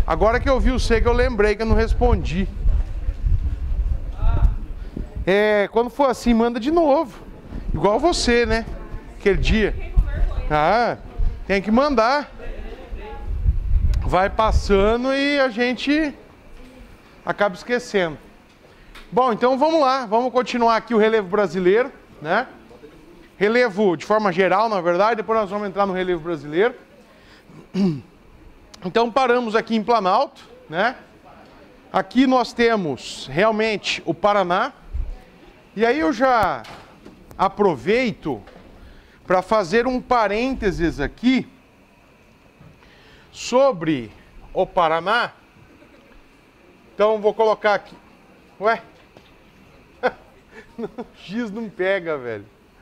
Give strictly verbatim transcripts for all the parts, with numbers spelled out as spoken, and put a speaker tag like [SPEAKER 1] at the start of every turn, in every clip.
[SPEAKER 1] Agora que eu vi o C, que eu lembrei que eu não respondi. É, quando for assim, manda de novo. Igual você, né? Aquele dia. Ah, tem que mandar. Vai passando e a gente acaba esquecendo. Bom, então vamos lá. Vamos continuar aqui o relevo brasileiro, né? Relevo de forma geral, na verdade. Depois nós vamos entrar no relevo brasileiro. Então paramos aqui em Planalto, né? Aqui nós temos realmente o Paraná. E aí eu já aproveito para fazer um parênteses aqui sobre o Paraná. Então vou colocar aqui. Ué? O X não pega, velho.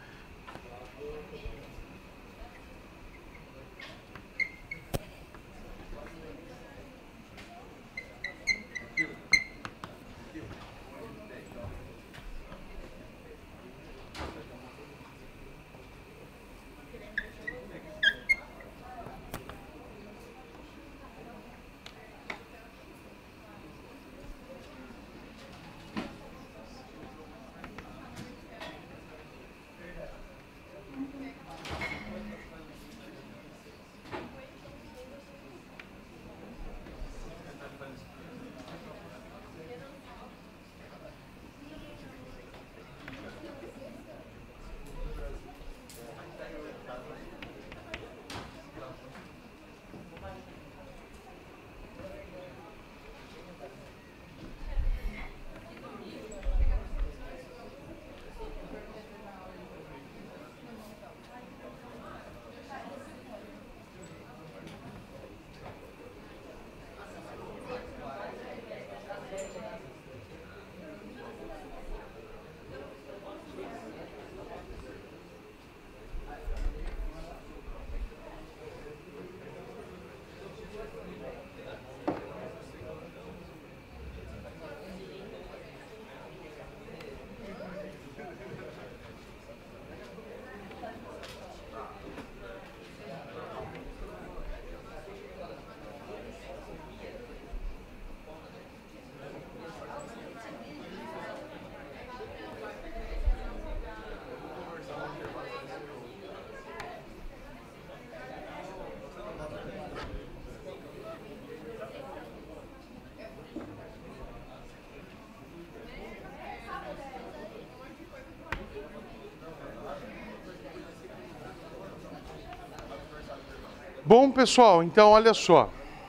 [SPEAKER 1] Bom, pessoal, então olha só.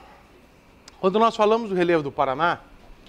[SPEAKER 1] Quando nós falamos do relevo do Paraná,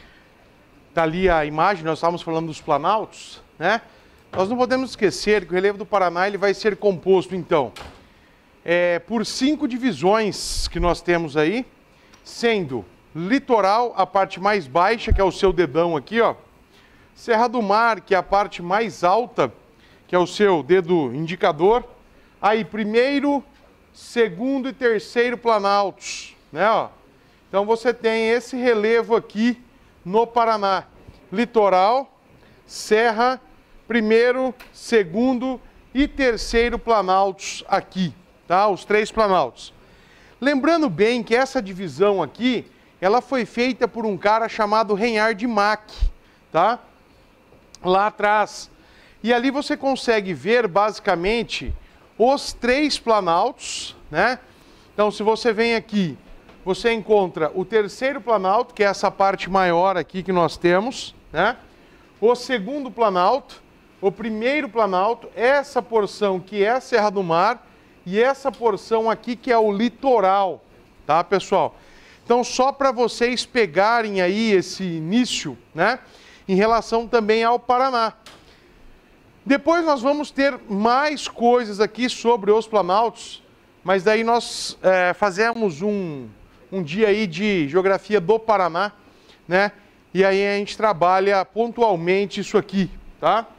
[SPEAKER 1] tá ali a imagem, nós estávamos falando dos planaltos, né? Nós não podemos esquecer que o relevo do Paraná ele vai ser composto, então, é, por cinco divisões que nós temos aí, sendo litoral, a parte mais baixa, que é o seu dedão aqui, ó. Serra do Mar, que é a parte mais alta, que é o seu dedo indicador. Aí, primeiro, segundo e terceiro planaltos, né, ó. Então você tem esse relevo aqui no Paraná. Litoral, serra, primeiro, segundo e terceiro planaltos aqui, tá? Os três planaltos. Lembrando bem que essa divisão aqui, ela foi feita por um cara chamado Reinhard Mack, tá? Lá atrás. E ali você consegue ver, basicamente, os três planaltos, né? Então, se você vem aqui, você encontra o terceiro planalto, que é essa parte maior aqui que nós temos, né? O segundo planalto, o primeiro planalto, essa porção que é a Serra do Mar e essa porção aqui que é o litoral, tá, pessoal? Então, só para vocês pegarem aí esse início, né? Em relação também ao Paraná. Depois nós vamos ter mais coisas aqui sobre os planaltos, mas daí nós é, fazemos um, um dia aí de geografia do Paraná, né? E aí a gente trabalha pontualmente isso aqui, tá?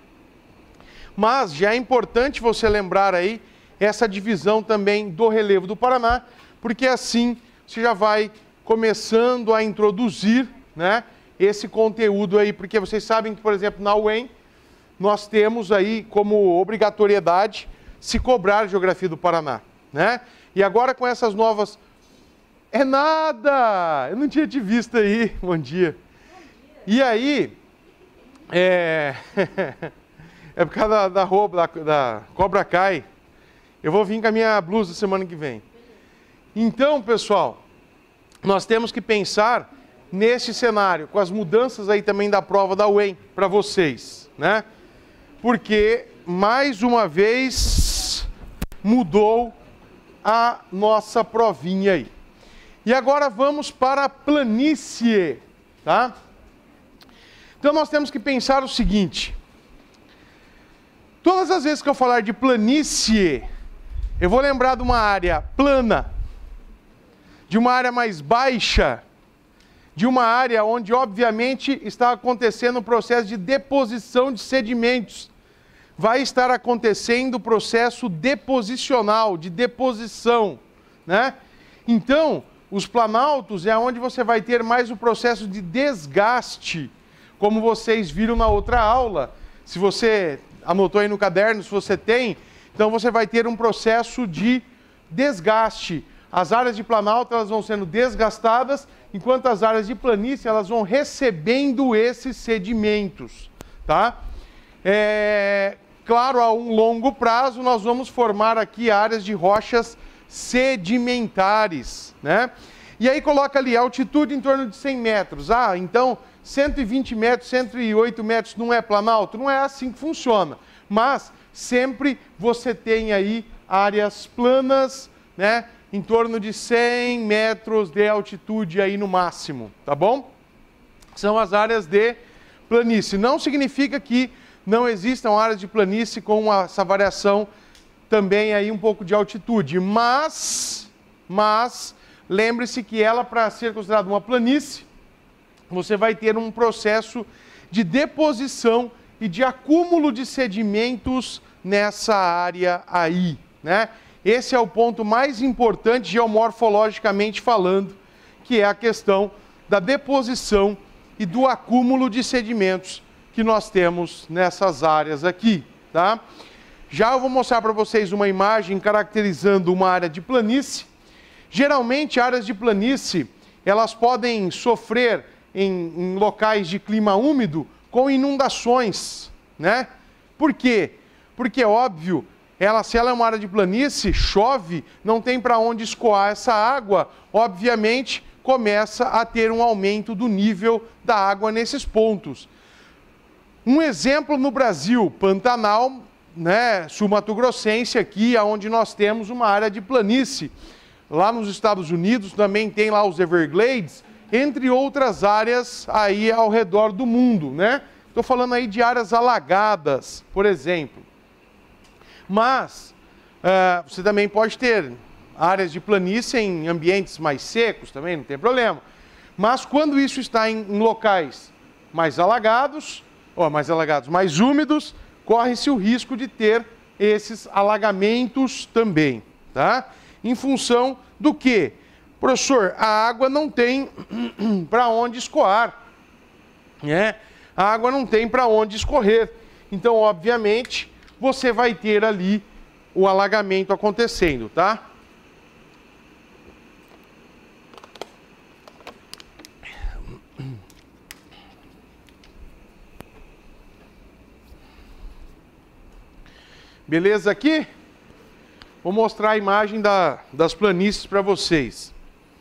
[SPEAKER 1] Mas já é importante você lembrar aí essa divisão também do relevo do Paraná, porque assim você já vai começando a introduzir, né, esse conteúdo aí, porque vocês sabem que, por exemplo, na U E M, nós temos aí como obrigatoriedade se cobrar a geografia do Paraná, né? E agora com essas novas É nada! Eu não tinha te visto aí. Bom dia. E aí, é, é por causa da, da roupa, da, da Cobra Kai. Eu vou vir com a minha blusa semana que vem. Então, pessoal, nós temos que pensar nesse cenário, com as mudanças aí também da prova da U E M para vocês, né? Porque, mais uma vez, mudou a nossa provinha aí. E agora vamos para a planície, tá? Então nós temos que pensar o seguinte: todas as vezes que eu falar de planície, eu vou lembrar de uma área plana, de uma área mais baixa, de uma área onde obviamente está acontecendo o processo de deposição de sedimentos. Vai estar acontecendo o processo deposicional, de deposição, né? Então, os planaltos é onde você vai ter mais o processo de desgaste, como vocês viram na outra aula. Se você anotou aí no caderno, se você tem, então você vai ter um processo de desgaste. As áreas de planalto elas vão sendo desgastadas, enquanto as áreas de planície elas vão recebendo esses sedimentos, tá? É, claro, a um longo prazo nós vamos formar aqui áreas de rochas sedimentares, né? E aí coloca ali altitude em torno de cem metros. Ah, então cento e vinte metros, cento e oito metros não é planalto? Não é assim que funciona. Mas sempre você tem aí áreas planas, né? Em torno de cem metros de altitude aí no máximo, tá bom? São as áreas de planície. Não significa que não existam áreas de planície com essa variação também aí um pouco de altitude, mas, mas lembre-se que ela, para ser considerada uma planície, você vai ter um processo de deposição e de acúmulo de sedimentos nessa área aí, né? Esse é o ponto mais importante geomorfologicamente falando, que é a questão da deposição e do acúmulo de sedimentos que nós temos nessas áreas aqui, tá? Já eu vou mostrar para vocês uma imagem caracterizando uma área de planície. Geralmente, áreas de planície, elas podem sofrer em, em locais de clima úmido com inundações, né? Por quê? Porque, óbvio, ela, se ela é uma área de planície, chove, não tem para onde escoar essa água, obviamente começa a ter um aumento do nível da água nesses pontos. Um exemplo no Brasil, Pantanal, né, sul-mato-grossense aqui, onde nós temos uma área de planície. Lá nos Estados Unidos também tem lá os Everglades, entre outras áreas aí ao redor do mundo, né? Estou falando aí de áreas alagadas, por exemplo. Mas uh, você também pode ter áreas de planície em ambientes mais secos também, não tem problema. Mas quando isso está em, em locais mais alagados, ou mais alagados, mais úmidos, corre-se o risco de ter esses alagamentos também, tá? Em função do quê? Professor, a água não tem para onde escoar, né? A água não tem para onde escorrer. Então, obviamente, você vai ter ali o alagamento acontecendo, tá? Beleza aqui? Vou mostrar a imagem da, das planícies para vocês.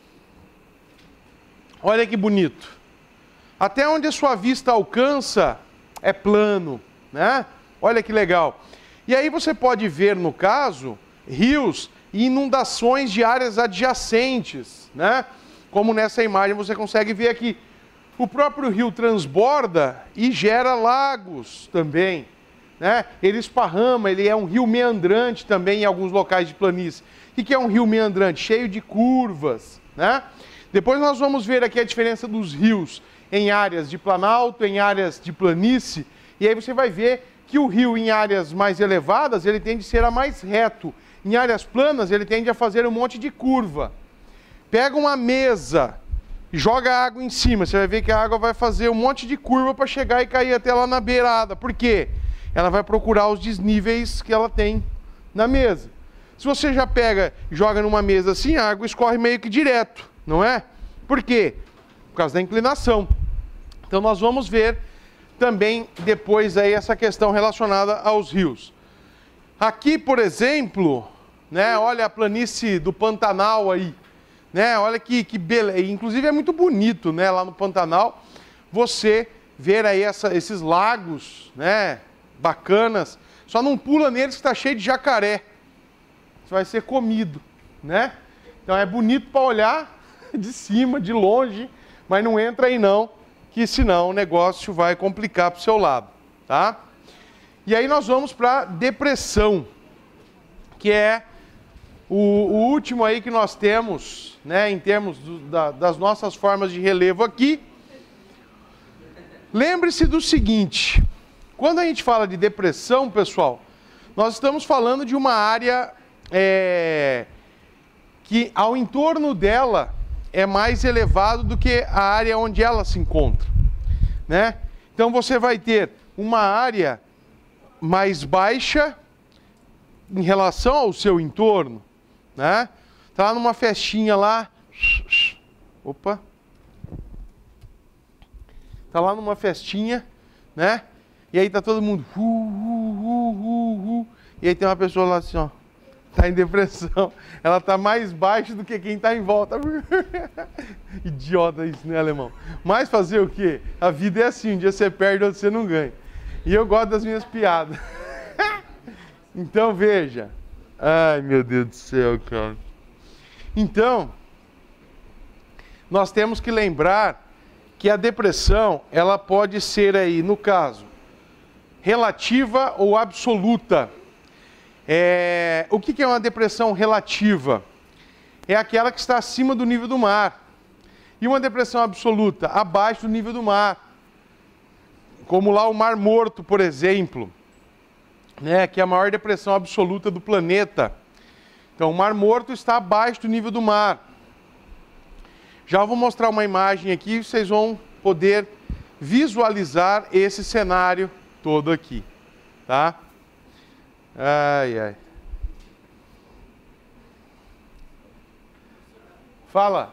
[SPEAKER 1] Olha que bonito. Até onde a sua vista alcança é plano, né? Olha que legal. E aí você pode ver, no caso, rios e inundações de áreas adjacentes, né? Como nessa imagem você consegue ver aqui. O próprio rio transborda e gera lagos também, né? Ele esparrama, ele é um rio meandrante também em alguns locais de planície. O que é um rio meandrante? Cheio de curvas, né? Depois nós vamos ver aqui a diferença dos rios em áreas de planalto, em áreas de planície, e aí você vai ver que o rio em áreas mais elevadas, ele tende a ser a mais reto. Em áreas planas, ele tende a fazer um monte de curva. Pega uma mesa, joga água em cima, você vai ver que a água vai fazer um monte de curva para chegar e cair até lá na beirada. Por quê? Ela vai procurar os desníveis que ela tem na mesa. Se você já pega e joga numa mesa assim, a água escorre meio que direto, não é? Por quê? Por causa da inclinação. Então nós vamos ver também depois aí essa questão relacionada aos rios. Aqui, por exemplo, né, olha a planície do Pantanal aí, né? Olha que, que beleza, inclusive é muito bonito, né, lá no Pantanal, você ver aí essa, esses lagos, né, bacanas. Só não pula neles que está cheio de jacaré. Você vai ser comido, né? Então é bonito para olhar de cima, de longe, mas não entra aí não, que senão o negócio vai complicar para o seu lado, tá? E aí nós vamos para depressão, que é o, o último aí que nós temos, né, em termos do, da, das nossas formas de relevo aqui. Lembre-se do seguinte, quando a gente fala de depressão, pessoal, nós estamos falando de uma área é, que ao entorno dela é mais elevado do que a área onde ela se encontra, né? Então você vai ter uma área mais baixa em relação ao seu entorno, né? Tá lá numa festinha lá, opa, tá lá numa festinha, né? E aí tá todo mundo, uh, uh, uh, uh, uh, e aí tem uma pessoa lá assim, ó, tá em depressão, ela tá mais baixa do que quem tá em volta. Idiota isso, né, alemão? Mas fazer o quê? A vida é assim, um dia você perde, outro você não ganha. E eu gosto das minhas piadas. Então veja. Ai, meu Deus do céu, cara. Então, nós temos que lembrar que a depressão, ela pode ser aí, no caso, relativa ou absoluta. É, o que é uma depressão relativa? É aquela que está acima do nível do mar. E uma depressão absoluta, abaixo do nível do mar. Como lá o Mar Morto, por exemplo, né, que é a maior depressão absoluta do planeta. Então, o Mar Morto está abaixo do nível do mar. Já vou mostrar uma imagem aqui, vocês vão poder visualizar esse cenário todo aqui, tá? Ai, ai. Fala.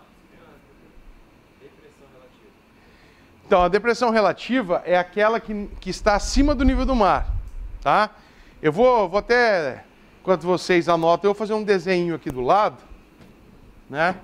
[SPEAKER 1] Então, a depressão relativa é aquela que, que está acima do nível do mar, tá? Eu vou, vou até, enquanto vocês anotam, eu vou fazer um desenho aqui do lado, né?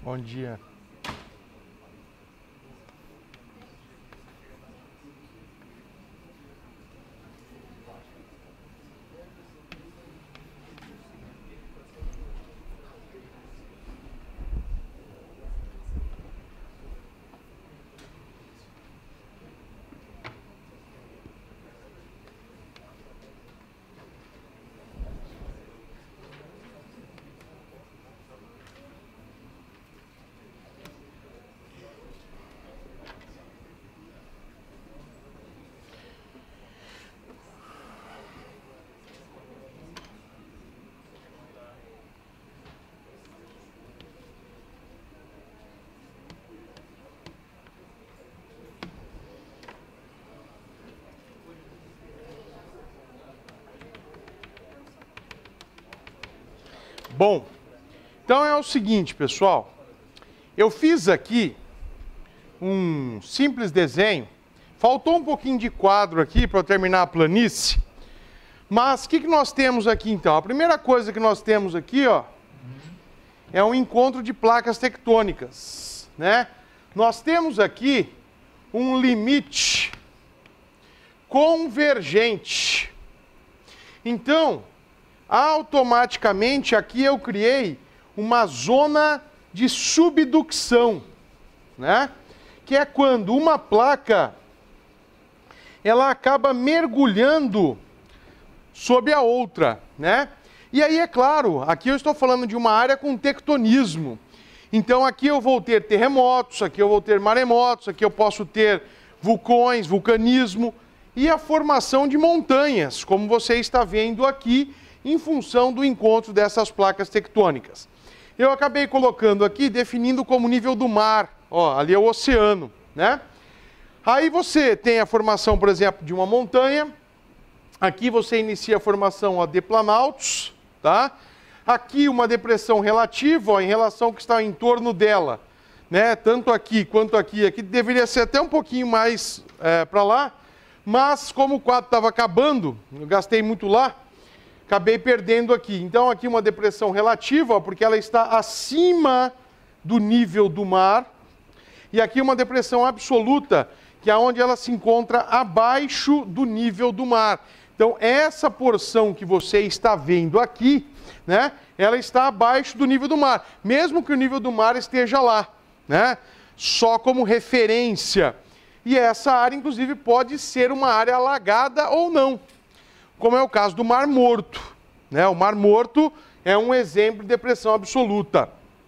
[SPEAKER 1] Bom dia. Bom, então é o seguinte, pessoal. Eu fiz aqui um simples desenho. Faltou um pouquinho de quadro aqui para eu terminar a planície. Mas o que, que nós temos aqui então? A primeira coisa que nós temos aqui, ó, é um encontro de placas tectônicas, né? Nós temos aqui um limite convergente. Então, automaticamente aqui eu criei uma zona de subducção, né? Que é quando uma placa ela acaba mergulhando sob a outra, né? E aí é claro, aqui eu estou falando de uma área com tectonismo. Então aqui eu vou ter terremotos, aqui eu vou ter maremotos, aqui eu posso ter vulcões, vulcanismo e a formação de montanhas, como você está vendo aqui, em função do encontro dessas placas tectônicas. Eu acabei colocando aqui, definindo como nível do mar, ó, ali é o oceano, né? Aí você tem a formação, por exemplo, de uma montanha, aqui você inicia a formação ó, de planaltos, tá? Aqui uma depressão relativa, ó, em relação ao que está em torno dela, né? Tanto aqui quanto aqui, aqui deveria ser até um pouquinho mais é, para lá, mas como o quadro estava acabando, eu gastei muito lá, acabei perdendo aqui. Então aqui uma depressão relativa, ó, porque ela está acima do nível do mar. E aqui uma depressão absoluta, que é onde ela se encontra abaixo do nível do mar. Então essa porção que você está vendo aqui, né, ela está abaixo do nível do mar. Mesmo que o nível do mar esteja lá, né, só como referência. E essa área, inclusive, pode ser uma área alagada ou não, como é o caso do Mar Morto, né? O Mar Morto é um exemplo de depressão absoluta.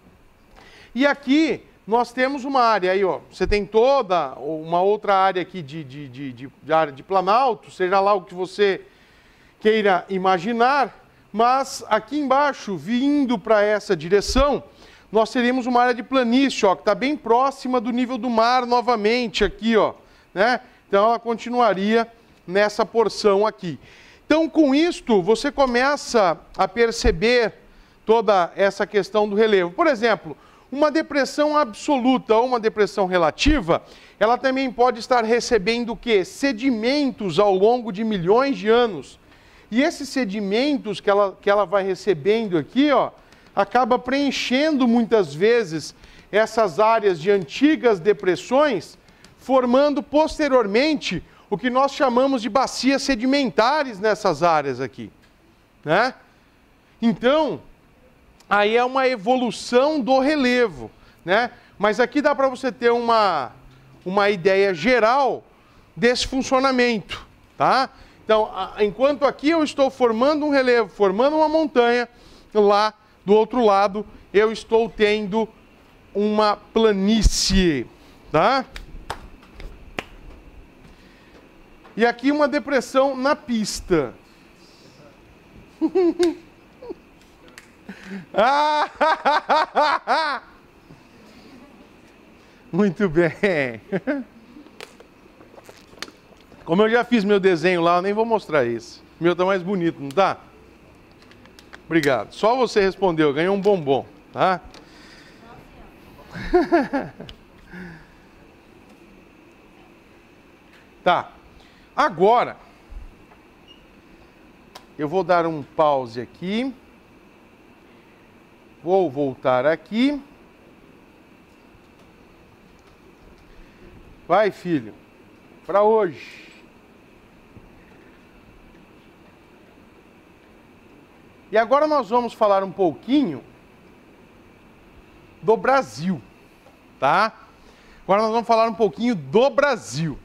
[SPEAKER 1] E aqui nós temos uma área aí, ó, você tem toda uma outra área aqui de, de, de, de, de área de planalto, seja lá o que você queira imaginar, mas aqui embaixo, vindo para essa direção, nós teríamos uma área de planície, ó, que está bem próxima do nível do mar novamente aqui, ó, né? Então ela continuaria nessa porção aqui. Então, com isto, você começa a perceber toda essa questão do relevo. Por exemplo, uma depressão absoluta ou uma depressão relativa, ela também pode estar recebendo o quê? Sedimentos ao longo de milhões de anos. E esses sedimentos que ela, que ela vai recebendo aqui, ó, acaba preenchendo muitas vezes essas áreas de antigas depressões, formando posteriormente o que nós chamamos de bacias sedimentares nessas áreas aqui, né? Então, aí é uma evolução do relevo, né? Mas aqui dá para você ter uma, uma ideia geral desse funcionamento, tá? Então, a, enquanto aqui eu estou formando um relevo, formando uma montanha, lá do outro lado eu estou tendo uma planície, tá? E aqui uma depressão na pista. Ah! Muito bem. Como eu já fiz meu desenho lá, eu nem vou mostrar isso. O meu tá mais bonito, não tá? Obrigado. Só você respondeu, ganhou um bombom, tá? Tá. Agora, eu vou dar um pause aqui. Vou voltar aqui. Vai, filho. Para hoje. E agora nós vamos falar um pouquinho do Brasil, tá? Agora nós vamos falar um pouquinho do Brasil.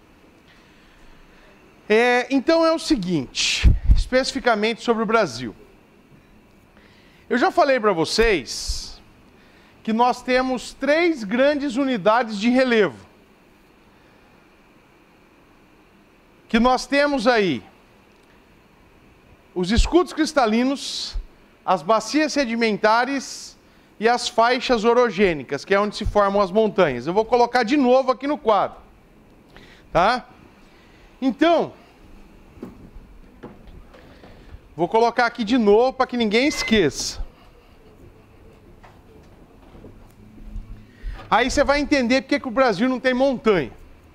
[SPEAKER 1] É, então é o seguinte, especificamente sobre o Brasil. Eu já falei para vocês que nós temos três grandes unidades de relevo. Que nós temos aí os escudos cristalinos, as bacias sedimentares e as faixas orogênicas, que é onde se formam as montanhas. Eu vou colocar de novo aqui no quadro, tá? Então, vou colocar aqui de novo para que ninguém esqueça. Aí você vai entender porque que o Brasil não tem montanha.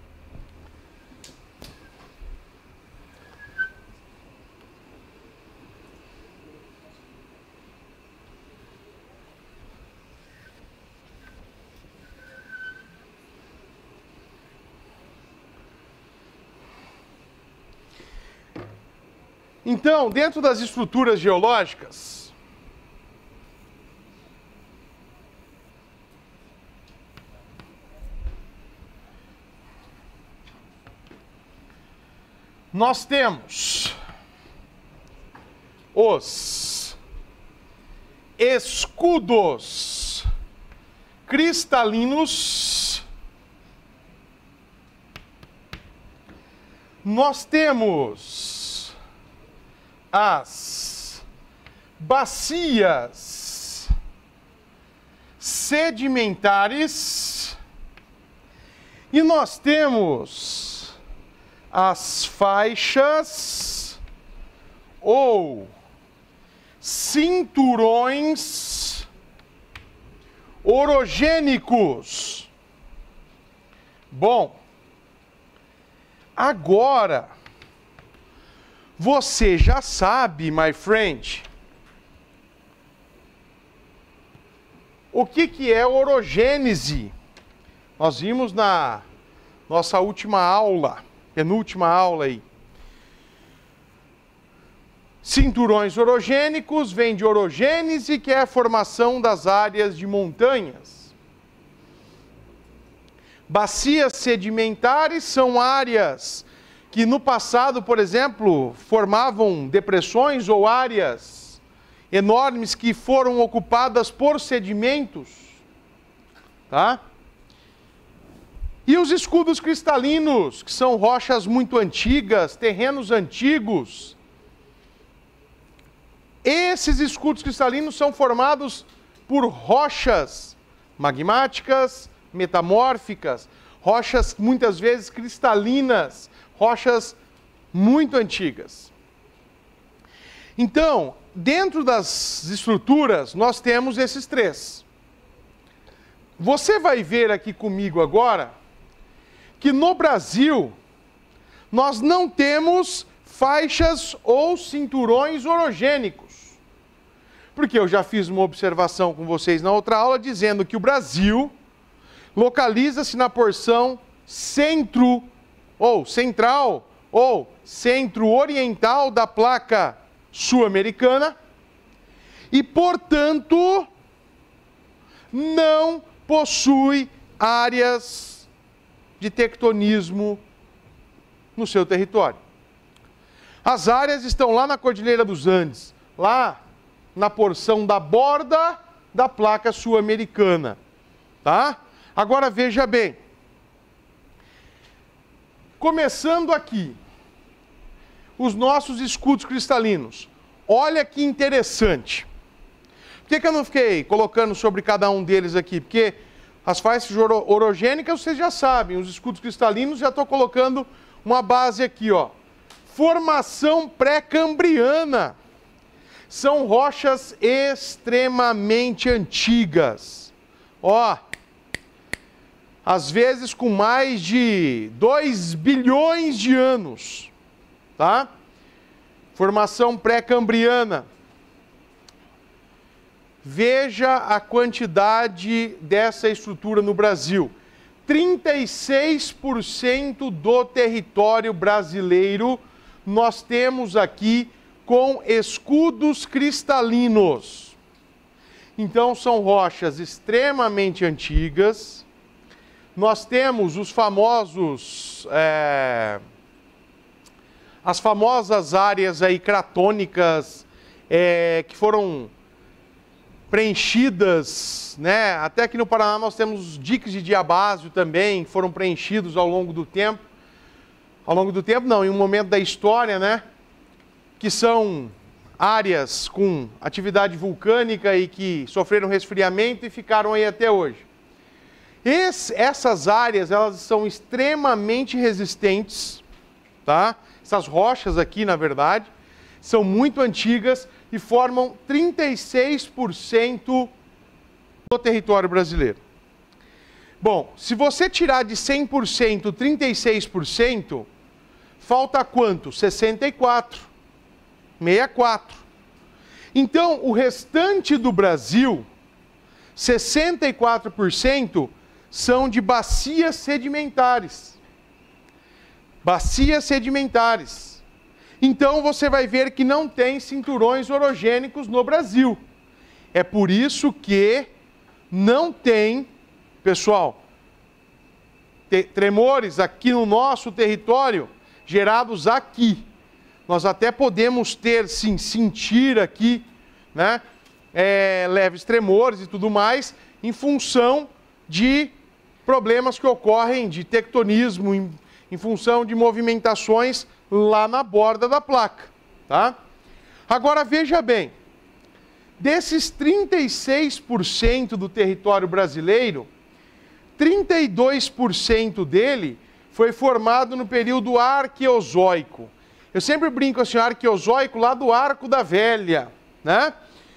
[SPEAKER 1] Então, dentro das estruturas geológicas, nós temos os escudos cristalinos, nós temos as bacias sedimentares e nós temos as faixas ou cinturões orogênicos. Bom, agora você já sabe, my friend, o que, que é orogênese. Nós vimos na nossa última aula, penúltima aula aí. Cinturões orogênicos vem de orogênese, que é a formação das áreas de montanhas. Bacias sedimentares são áreas que no passado, por exemplo, formavam depressões ou áreas enormes que foram ocupadas por sedimentos, tá? E os escudos cristalinos, que são rochas muito antigas, terrenos antigos. Esses escudos cristalinos são formados por rochas magmáticas, metamórficas, rochas muitas vezes cristalinas, rochas muito antigas. Então, dentro das estruturas, nós temos esses três. Você vai ver aqui comigo agora que no Brasil nós não temos faixas ou cinturões orogênicos. Porque eu já fiz uma observação com vocês na outra aula dizendo que o Brasil localiza-se na porção centro ou central, ou centro-oriental da placa sul-americana, e, portanto, não possui áreas de tectonismo no seu território. As áreas estão lá na Cordilheira dos Andes, lá na porção da borda da placa sul-americana, tá? Agora veja bem. Começando aqui, os nossos escudos cristalinos. Olha que interessante. Por que, que eu não fiquei colocando sobre cada um deles aqui? Porque as faixas orogênicas vocês já sabem, os escudos cristalinos já estou colocando uma base aqui, ó. Formação pré-cambriana. São rochas extremamente antigas. Ó, às vezes com mais de dois bilhões de anos, tá? Formação pré-cambriana. Veja a quantidade dessa estrutura no Brasil. trinta e seis por cento do território brasileiro nós temos aqui com escudos cristalinos. Então são rochas extremamente antigas. Nós temos os famosos, é, as famosas áreas aí cratônicas é, que foram preenchidas, né? Até aqui no Paraná nós temos os diques de diabásio também, que foram preenchidos ao longo do tempo. Ao longo do tempo não, em um momento da história, né? Que são áreas com atividade vulcânica e que sofreram resfriamento e ficaram aí até hoje. Esse, essas áreas, elas são extremamente resistentes, tá? Essas rochas aqui, na verdade, são muito antigas e formam trinta e seis por cento do território brasileiro. Bom, se você tirar de cem por cento trinta e seis por cento, falta quanto? sessenta e quatro por cento. sessenta e quatro por cento. Então, o restante do Brasil, sessenta e quatro por cento são de bacias sedimentares. Bacias sedimentares. Então, você vai ver que não tem cinturões orogênicos no Brasil. É por isso que não tem, pessoal, tremores aqui no nosso território gerados aqui. Nós até podemos ter, sim, sentir aqui, né, é, leves tremores e tudo mais, em função de problemas que ocorrem de tectonismo, em, em função de movimentações lá na borda da placa, tá? Agora, veja bem, desses trinta e seis por cento do território brasileiro, trinta e dois por cento dele foi formado no período arqueozoico. Eu sempre brinco assim, arqueozoico lá do Arco da Velha, né?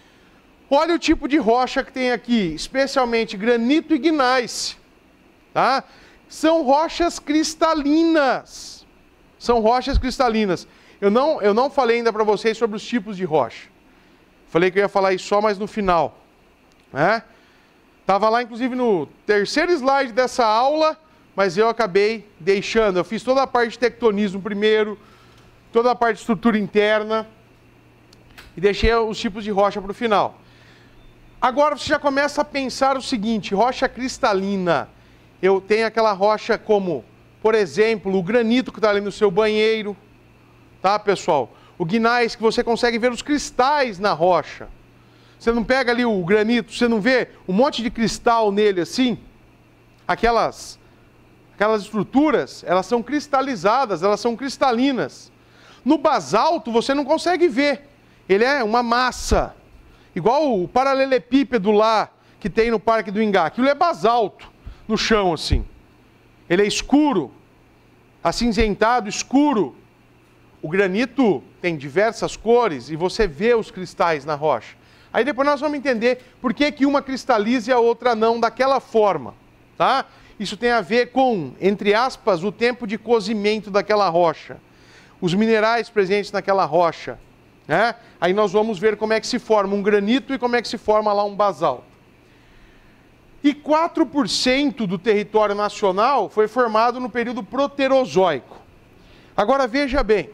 [SPEAKER 1] Olha o tipo de rocha que tem aqui, especialmente granito e gneiss, tá? São rochas cristalinas. São rochas cristalinas. Eu não, eu não falei ainda para vocês sobre os tipos de rocha. Falei que eu ia falar isso só mais no final, né? Tava lá, inclusive, no terceiro slide dessa aula, mas eu acabei deixando. Eu fiz toda a parte de tectonismo primeiro, toda a parte de estrutura interna, e deixei os tipos de rocha para o final. Agora você já começa a pensar o seguinte, rocha cristalina. Eu tenho aquela rocha como, por exemplo, o granito que está ali no seu banheiro, tá, pessoal? O gneiss, que você consegue ver os cristais na rocha. Você não pega ali o granito, você não vê um monte de cristal nele assim? Aquelas, aquelas estruturas, elas são cristalizadas, elas são cristalinas. No basalto você não consegue ver, ele é uma massa, igual o paralelepípedo lá que tem no Parque do Ingá, aquilo é basalto no chão assim, ele é escuro, acinzentado, escuro. O granito tem diversas cores e você vê os cristais na rocha. Aí depois nós vamos entender por que que uma cristaliza e a outra não daquela forma, tá? Isso tem a ver com, entre aspas, o tempo de cozimento daquela rocha, os minerais presentes naquela rocha, né? Aí nós vamos ver como é que se forma um granito e como é que se forma lá um basalto. E quatro por cento do território nacional foi formado no período proterozoico. Agora veja bem,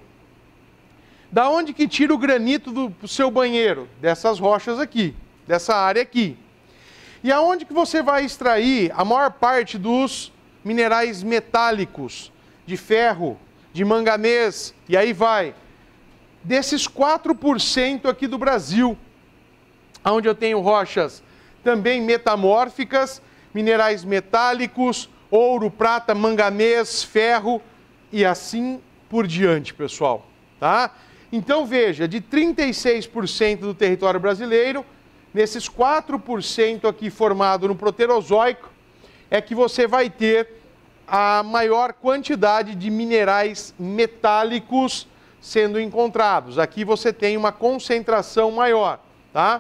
[SPEAKER 1] da onde que tira o granito do seu banheiro? Dessas rochas aqui, dessa área aqui. E aonde que você vai extrair a maior parte dos minerais metálicos, de ferro, de manganês, e aí vai? Desses quatro por cento aqui do Brasil, onde eu tenho rochas também metamórficas, minerais metálicos, ouro, prata, manganês, ferro e assim por diante, pessoal, tá? Então veja, de trinta e seis por cento do território brasileiro, nesses quatro por cento aqui formado no Proterozoico, é que você vai ter a maior quantidade de minerais metálicos sendo encontrados. Aqui você tem uma concentração maior, tá?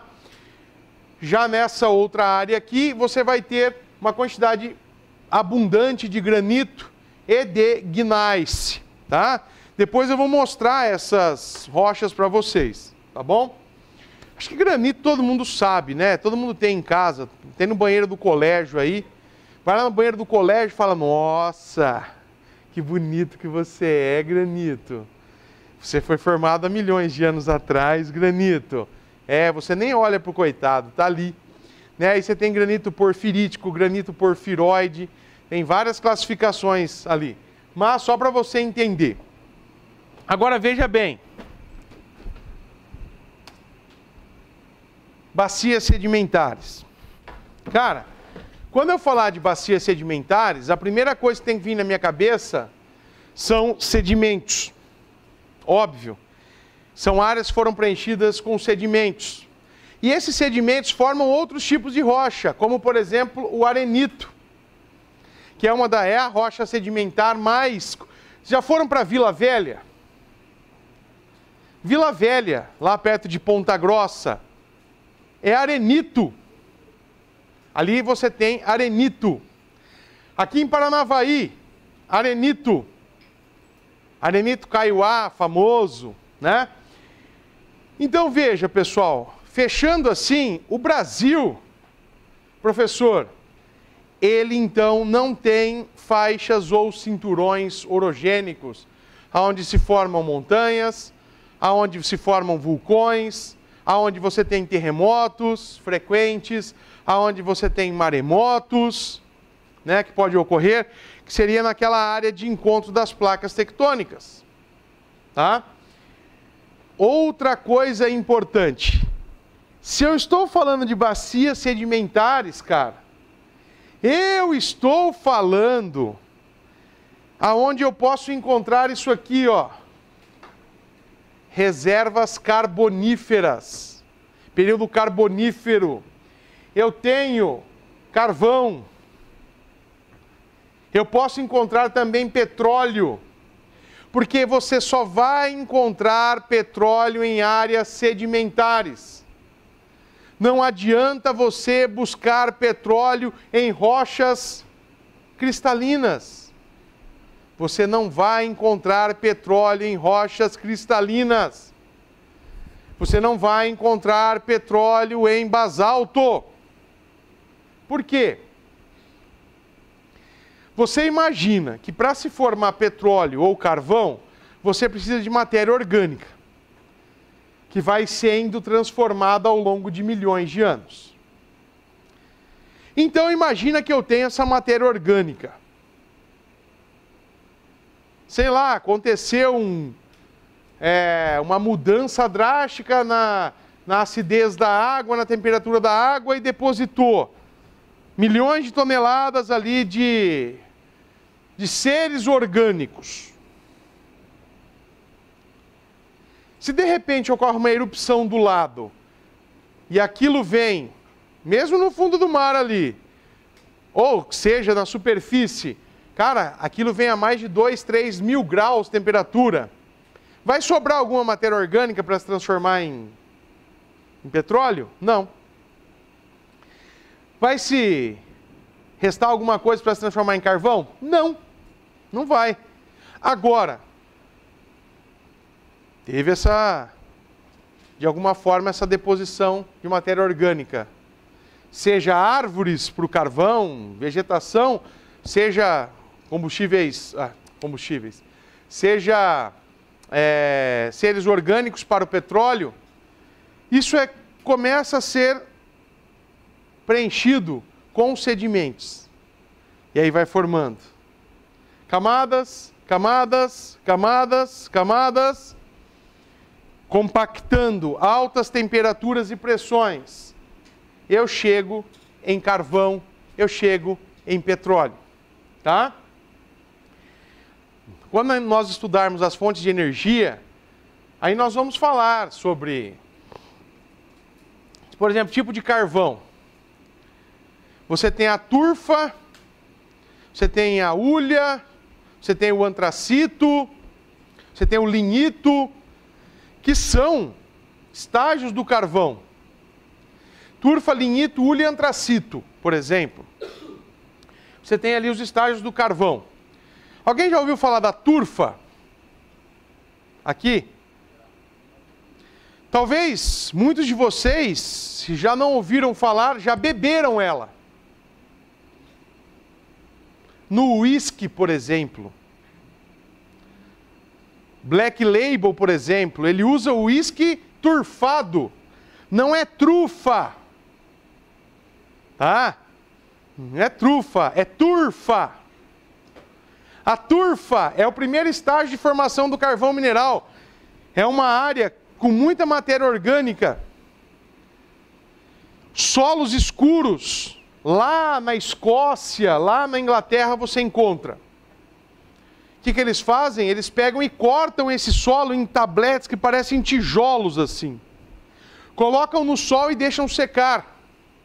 [SPEAKER 1] Já nessa outra área aqui, você vai ter uma quantidade abundante de granito e de gneiss, tá? Depois eu vou mostrar essas rochas para vocês, tá bom? Acho que granito todo mundo sabe, né? Todo mundo tem em casa, tem no banheiro do colégio aí. Vai lá no banheiro do colégio e fala, nossa, que bonito que você é, Granito. Você foi formado há milhões de anos atrás, Granito. É, você nem olha pro coitado, tá ali. Né? Aí você tem granito porfirítico, granito porfiroide, tem várias classificações ali. Mas só para você entender. Agora veja bem. Bacias sedimentares. Cara, quando eu falar de bacias sedimentares, a primeira coisa que tem que vir na minha cabeça são sedimentos. Óbvio. São áreas que foram preenchidas com sedimentos. E esses sedimentos formam outros tipos de rocha, como por exemplo o arenito, que é uma da é a rocha sedimentar mais... Já foram para Vila Velha? Vila Velha, lá perto de Ponta Grossa, é arenito. Ali você tem arenito. Aqui em Paranavaí, arenito. Arenito Kaiowá, famoso, né? Então veja, pessoal, fechando assim, o Brasil, professor, ele então não tem faixas ou cinturões orogênicos, aonde se formam montanhas, aonde se formam vulcões, aonde você tem terremotos frequentes, aonde você tem maremotos, né, que pode ocorrer, que seria naquela área de encontro das placas tectônicas, tá? Outra coisa importante, se eu estou falando de bacias sedimentares, cara, eu estou falando aonde eu posso encontrar isso aqui, ó, reservas carboníferas, período carbonífero. Eu tenho carvão, eu posso encontrar também petróleo, porque você só vai encontrar petróleo em áreas sedimentares. Não adianta você buscar petróleo em rochas cristalinas. Você não vai encontrar petróleo em rochas cristalinas. Você não vai encontrar petróleo em basalto. Por quê? Você imagina que para se formar petróleo ou carvão, você precisa de matéria orgânica, que vai sendo transformada ao longo de milhões de anos. Então imagina que eu tenho essa matéria orgânica. Sei lá, aconteceu um, é, uma mudança drástica na, na acidez da água, na temperatura da água e depositou milhões de toneladas ali de, de seres orgânicos. Se de repente ocorre uma erupção do lado e aquilo vem, mesmo no fundo do mar ali, ou seja na superfície, cara, aquilo vem a mais de dois, três mil graus de temperatura, vai sobrar alguma matéria orgânica para se transformar em, em petróleo? Não. Vai se restar alguma coisa para se transformar em carvão? Não, não vai. Agora, teve essa, de alguma forma, essa deposição de matéria orgânica. Seja árvores para o carvão, vegetação, seja combustíveis, ah, combustíveis, seja é, seres orgânicos para o petróleo, isso é, começa a ser preenchido com sedimentos. E aí vai formando camadas, camadas, camadas, camadas, compactando altas temperaturas e pressões. Eu chego em carvão, eu chego em petróleo, tá? Quando nós estudarmos as fontes de energia, aí nós vamos falar sobre, por exemplo, tipo de carvão. Você tem a turfa, você tem a hulha, você tem o antracito, você tem o lignito, que são estágios do carvão. Turfa, lignito, hulha e antracito, por exemplo. Você tem ali os estágios do carvão. Alguém já ouviu falar da turfa? Aqui? Talvez muitos de vocês, se já não ouviram falar, já beberam ela. no whisky, por exemplo. Black Label, por exemplo, ele usa o whisky turfado. Não é trufa. Tá? Não é trufa, é turfa. A turfa é o primeiro estágio de formação do carvão mineral. É uma área com muita matéria orgânica. Solos escuros. Lá na Escócia, lá na Inglaterra você encontra. O que, que eles fazem? Eles pegam e cortam esse solo em tabletes que parecem tijolos assim. Colocam no sol e deixam secar.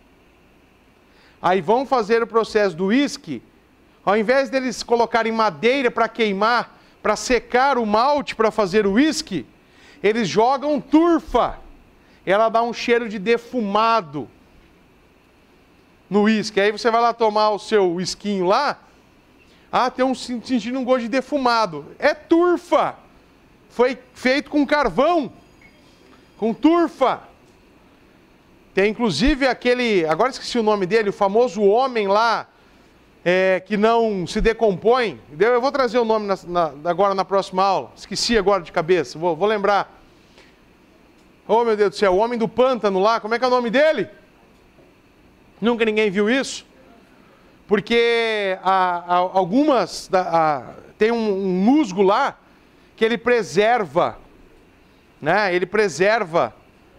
[SPEAKER 1] Aí vão fazer o processo do uísque. Ao invés deles colocarem madeira para queimar, para secar o malte para fazer o uísque, eles jogam turfa. Ela dá um cheiro de defumado no uísque. Aí você vai lá tomar o seu uisquinho lá. Ah, tem um sentindo um gosto de defumado. É turfa. Foi feito com carvão. Com turfa. Tem inclusive aquele, agora esqueci o nome dele, o famoso homem lá, é, que não se decompõe. Eu vou trazer o nome na, na, agora na próxima aula. Esqueci agora de cabeça, vou, vou lembrar. Oh, meu Deus do céu, o homem do pântano lá, como é que é o nome dele? Nunca ninguém viu isso? Porque há, há algumas, há, tem um, um musgo lá que ele preserva, né? Ele preserva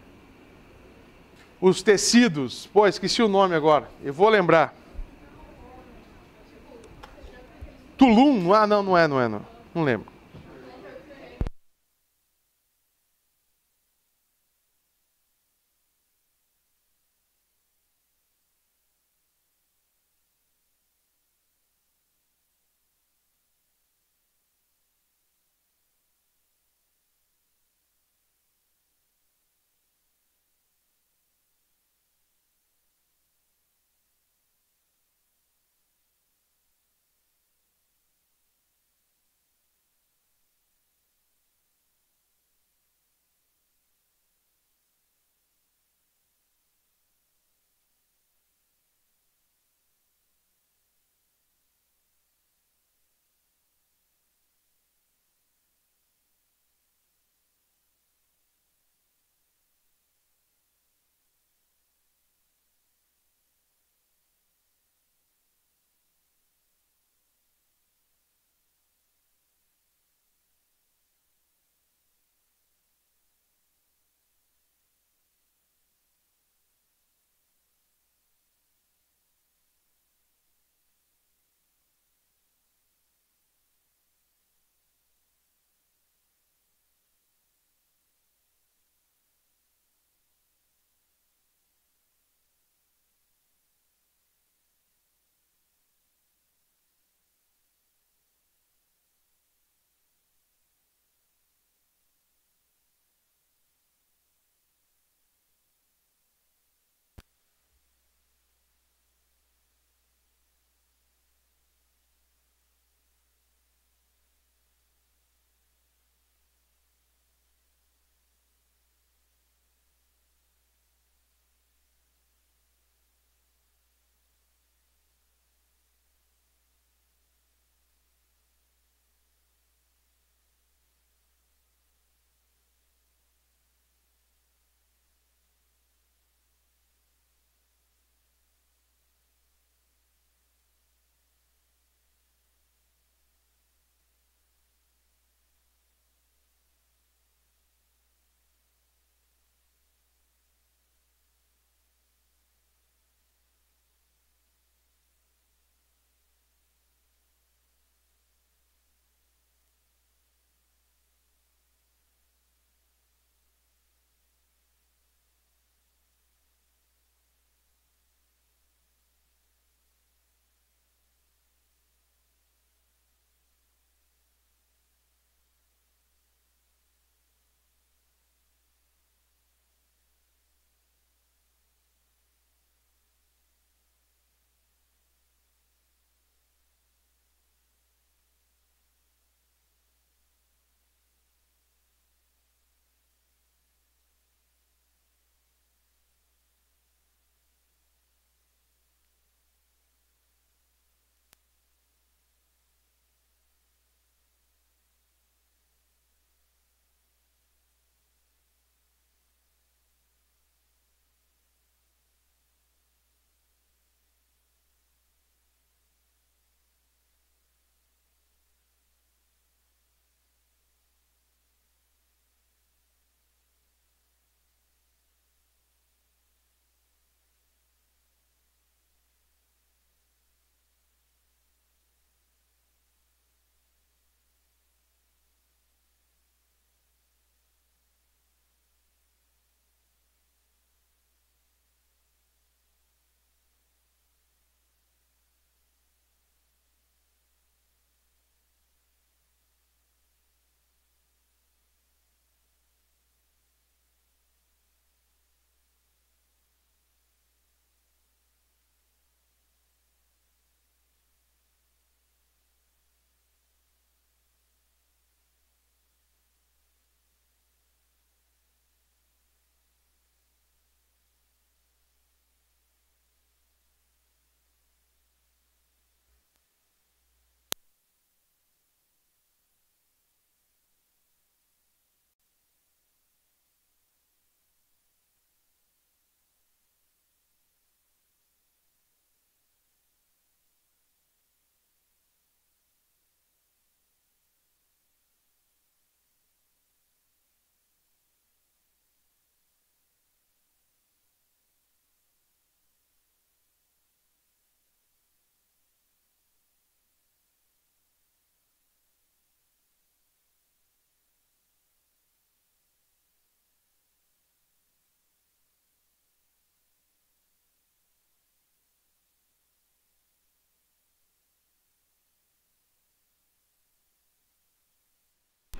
[SPEAKER 1] os tecidos. Pô, esqueci o nome agora, eu vou lembrar. Tulum? Ah, não, não é, não é, não, não lembro.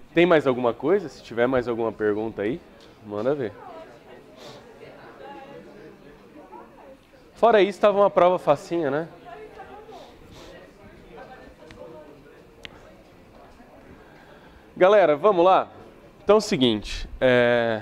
[SPEAKER 2] Tem mais alguma coisa? Se tiver mais alguma pergunta aí, manda ver. Fora isso, estava uma prova facinha, né? Galera, vamos lá? Então é o seguinte, é...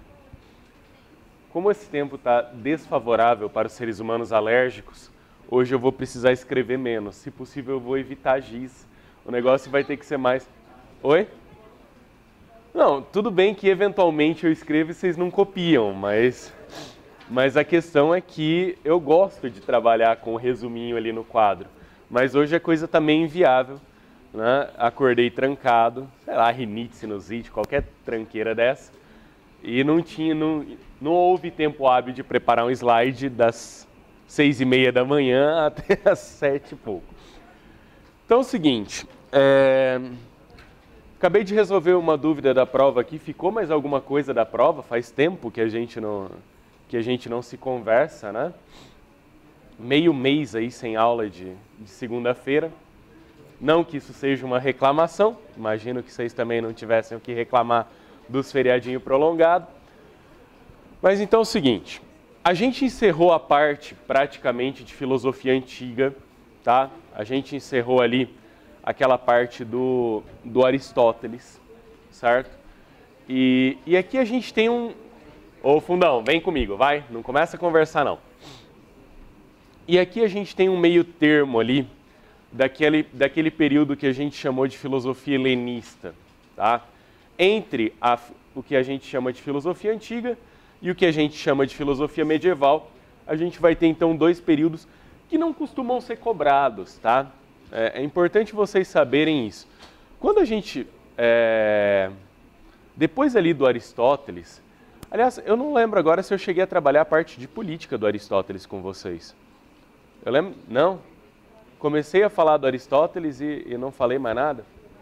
[SPEAKER 2] como esse tempo está desfavorável para os seres humanos alérgicos, hoje eu vou precisar escrever menos. Se possível, eu vou evitar giz. O negócio vai ter que ser mais... Oi? Não, tudo bem que eventualmente eu escrevo e vocês não copiam, mas... Mas a questão é que eu gosto de trabalhar com o resuminho ali no quadro. Mas hoje a coisa está meio inviável, né? Acordei trancado, sei lá, rinite, sinusite, qualquer tranqueira dessa. E não tinha, não, não houve tempo hábil de preparar um slide das seis e meia da manhã até as sete e pouco. Então é o seguinte, é... acabei de resolver uma dúvida da prova aqui. Ficou mais alguma coisa da prova? Faz tempo que a gente não... que a gente não se conversa, né? Meio mês aí sem aula de, de segunda-feira. Não que isso seja uma reclamação, imagino que vocês também não tivessem o que reclamar dos feriadinhos prolongados. Mas então é o seguinte, a gente encerrou a parte praticamente de filosofia antiga, tá? A gente encerrou ali aquela parte do, do Aristóteles, certo? E, e aqui a gente tem um... Ô, Fundão, vem comigo, vai. Não começa a conversar, não. E aqui a gente tem um meio termo ali, daquele, daquele período que a gente chamou de filosofia helenista, tá? Entre a, o que a gente chama de filosofia antiga e o que a gente chama de filosofia medieval, a gente vai ter, então, dois períodos que não costumam ser cobrados, tá? É, é importante vocês saberem isso. Quando a gente... É, depois ali do Aristóteles... Aliás, eu não lembro agora se eu cheguei a trabalhar a parte de política do Aristóteles com vocês. Eu lembro? Não? Comecei a falar do Aristóteles e, e não falei mais nada?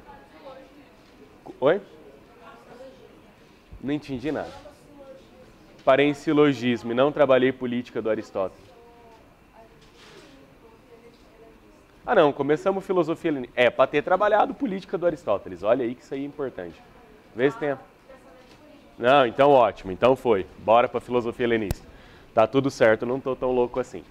[SPEAKER 2] Oi? Não entendi nada. Parei em silogismo e não trabalhei política do Aristóteles. Ah não, começamos filosofia... É, para ter trabalhado política do Aristóteles. Olha aí que isso aí é importante. Vê se tem... Não, então ótimo, então foi. Bora para filosofia helenista. Tá tudo certo, não tô tão louco assim.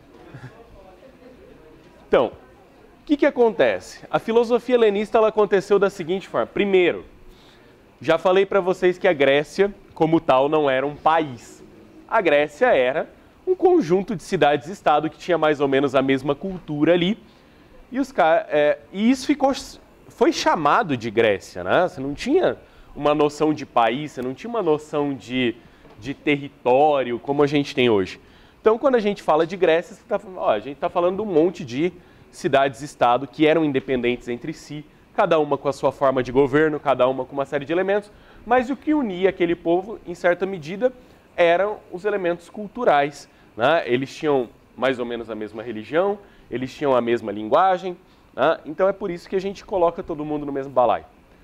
[SPEAKER 2] Então, o que que acontece? A filosofia helenista ela aconteceu da seguinte forma. Primeiro, já falei para vocês que a Grécia, como tal, não era um país. A Grécia era um conjunto de cidades-estado que tinha mais ou menos a mesma cultura ali. E, os, é, e isso ficou, foi chamado de Grécia, né? Você não tinha uma noção de país, você não tinha uma noção de, de território como a gente tem hoje. Então, quando a gente fala de Grécia, você tá, ó, a gente está falando de um monte de cidades-estado que eram independentes entre si, cada uma com a sua forma de governo, cada uma com uma série de elementos, mas o que unia aquele povo, em certa medida, eram os elementos culturais, né? Eles tinham mais ou menos a mesma religião, eles tinham a mesma linguagem, né? Então é por isso que a gente coloca todo mundo no mesmo balaio.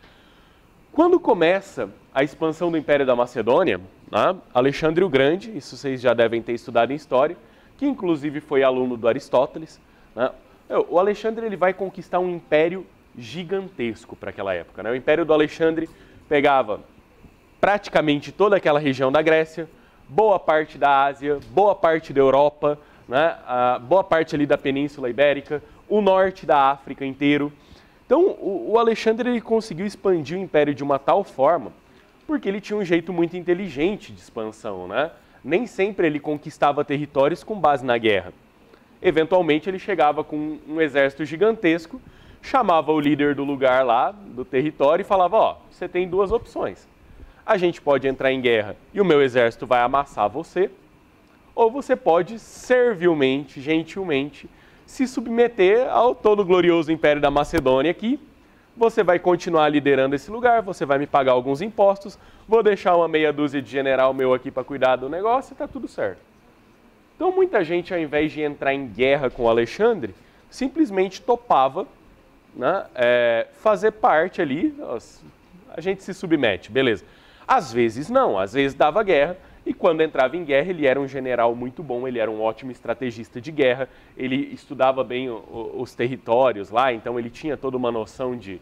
[SPEAKER 2] Quando começa a expansão do Império da Macedônia, né, Alexandre o Grande, isso vocês já devem ter estudado em história, que inclusive foi aluno do Aristóteles, né, o Alexandre ele vai conquistar um império gigantesco para aquela época, né? O Império do Alexandre pegava praticamente toda aquela região da Grécia, boa parte da Ásia, boa parte da Europa, né, a boa parte ali da Península Ibérica, o norte da África inteiro. Então, o Alexandre ele conseguiu expandir o império de uma tal forma, porque ele tinha um jeito muito inteligente de expansão, né? Nem sempre ele conquistava territórios com base na guerra. Eventualmente, ele chegava com um exército gigantesco, chamava o líder do lugar lá, do território, e falava, ó, você tem duas opções. A gente pode entrar em guerra e o meu exército vai amassar você, ou você pode servilmente, gentilmente, se submeter ao todo glorioso Império da Macedônia aqui, você vai continuar liderando esse lugar, você vai me pagar alguns impostos, vou deixar uma meia dúzia de general meu aqui para cuidar do negócio e tá tudo certo. Então muita gente, ao invés de entrar em guerra com o Alexandre, simplesmente topava, né, é, fazer parte ali, a gente se submete, beleza. Às vezes não, às vezes dava guerra, e quando entrava em guerra, ele era um general muito bom, ele era um ótimo estrategista de guerra, ele estudava bem o, o, os territórios lá, então ele tinha toda uma noção de,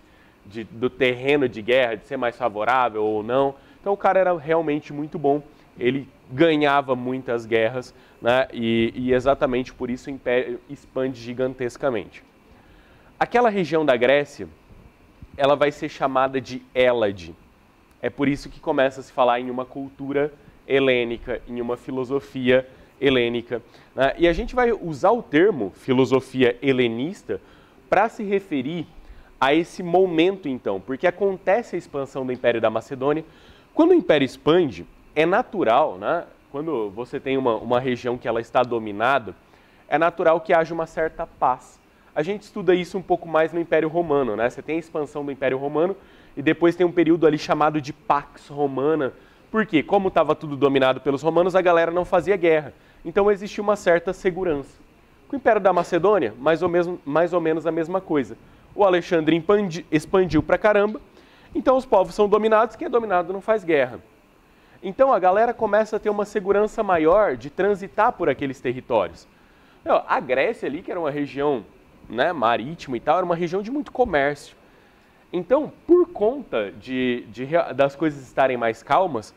[SPEAKER 2] de, do terreno de guerra, de ser mais favorável ou não. Então o cara era realmente muito bom, ele ganhava muitas guerras, né? e, e exatamente por isso o império expande gigantescamente. Aquela região da Grécia, ela vai ser chamada de Hélade. É por isso que começa a se falar em uma cultura helênica, em uma filosofia helênica. Né? E a gente vai usar o termo filosofia helenista para se referir a esse momento, então, porque acontece a expansão do Império da Macedônia. Quando o Império expande, é natural, né? Quando você tem uma, uma região que ela está dominada, é natural que haja uma certa paz. A gente estuda isso um pouco mais no Império Romano, né? Você tem a expansão do Império Romano e depois tem um período ali chamado de Pax Romana. Por quê? Como estava tudo dominado pelos romanos, a galera não fazia guerra. Então existia uma certa segurança. Com o Império da Macedônia, mais ou, mesmo, mais ou menos a mesma coisa. O Alexandre expandi, expandiu pra caramba, então os povos são dominados, quem é dominado não faz guerra. Então a galera começa a ter uma segurança maior de transitar por aqueles territórios. A Grécia ali, que era uma região, né, marítima e tal, era uma região de muito comércio. Então, por conta de, de, das coisas estarem mais calmas,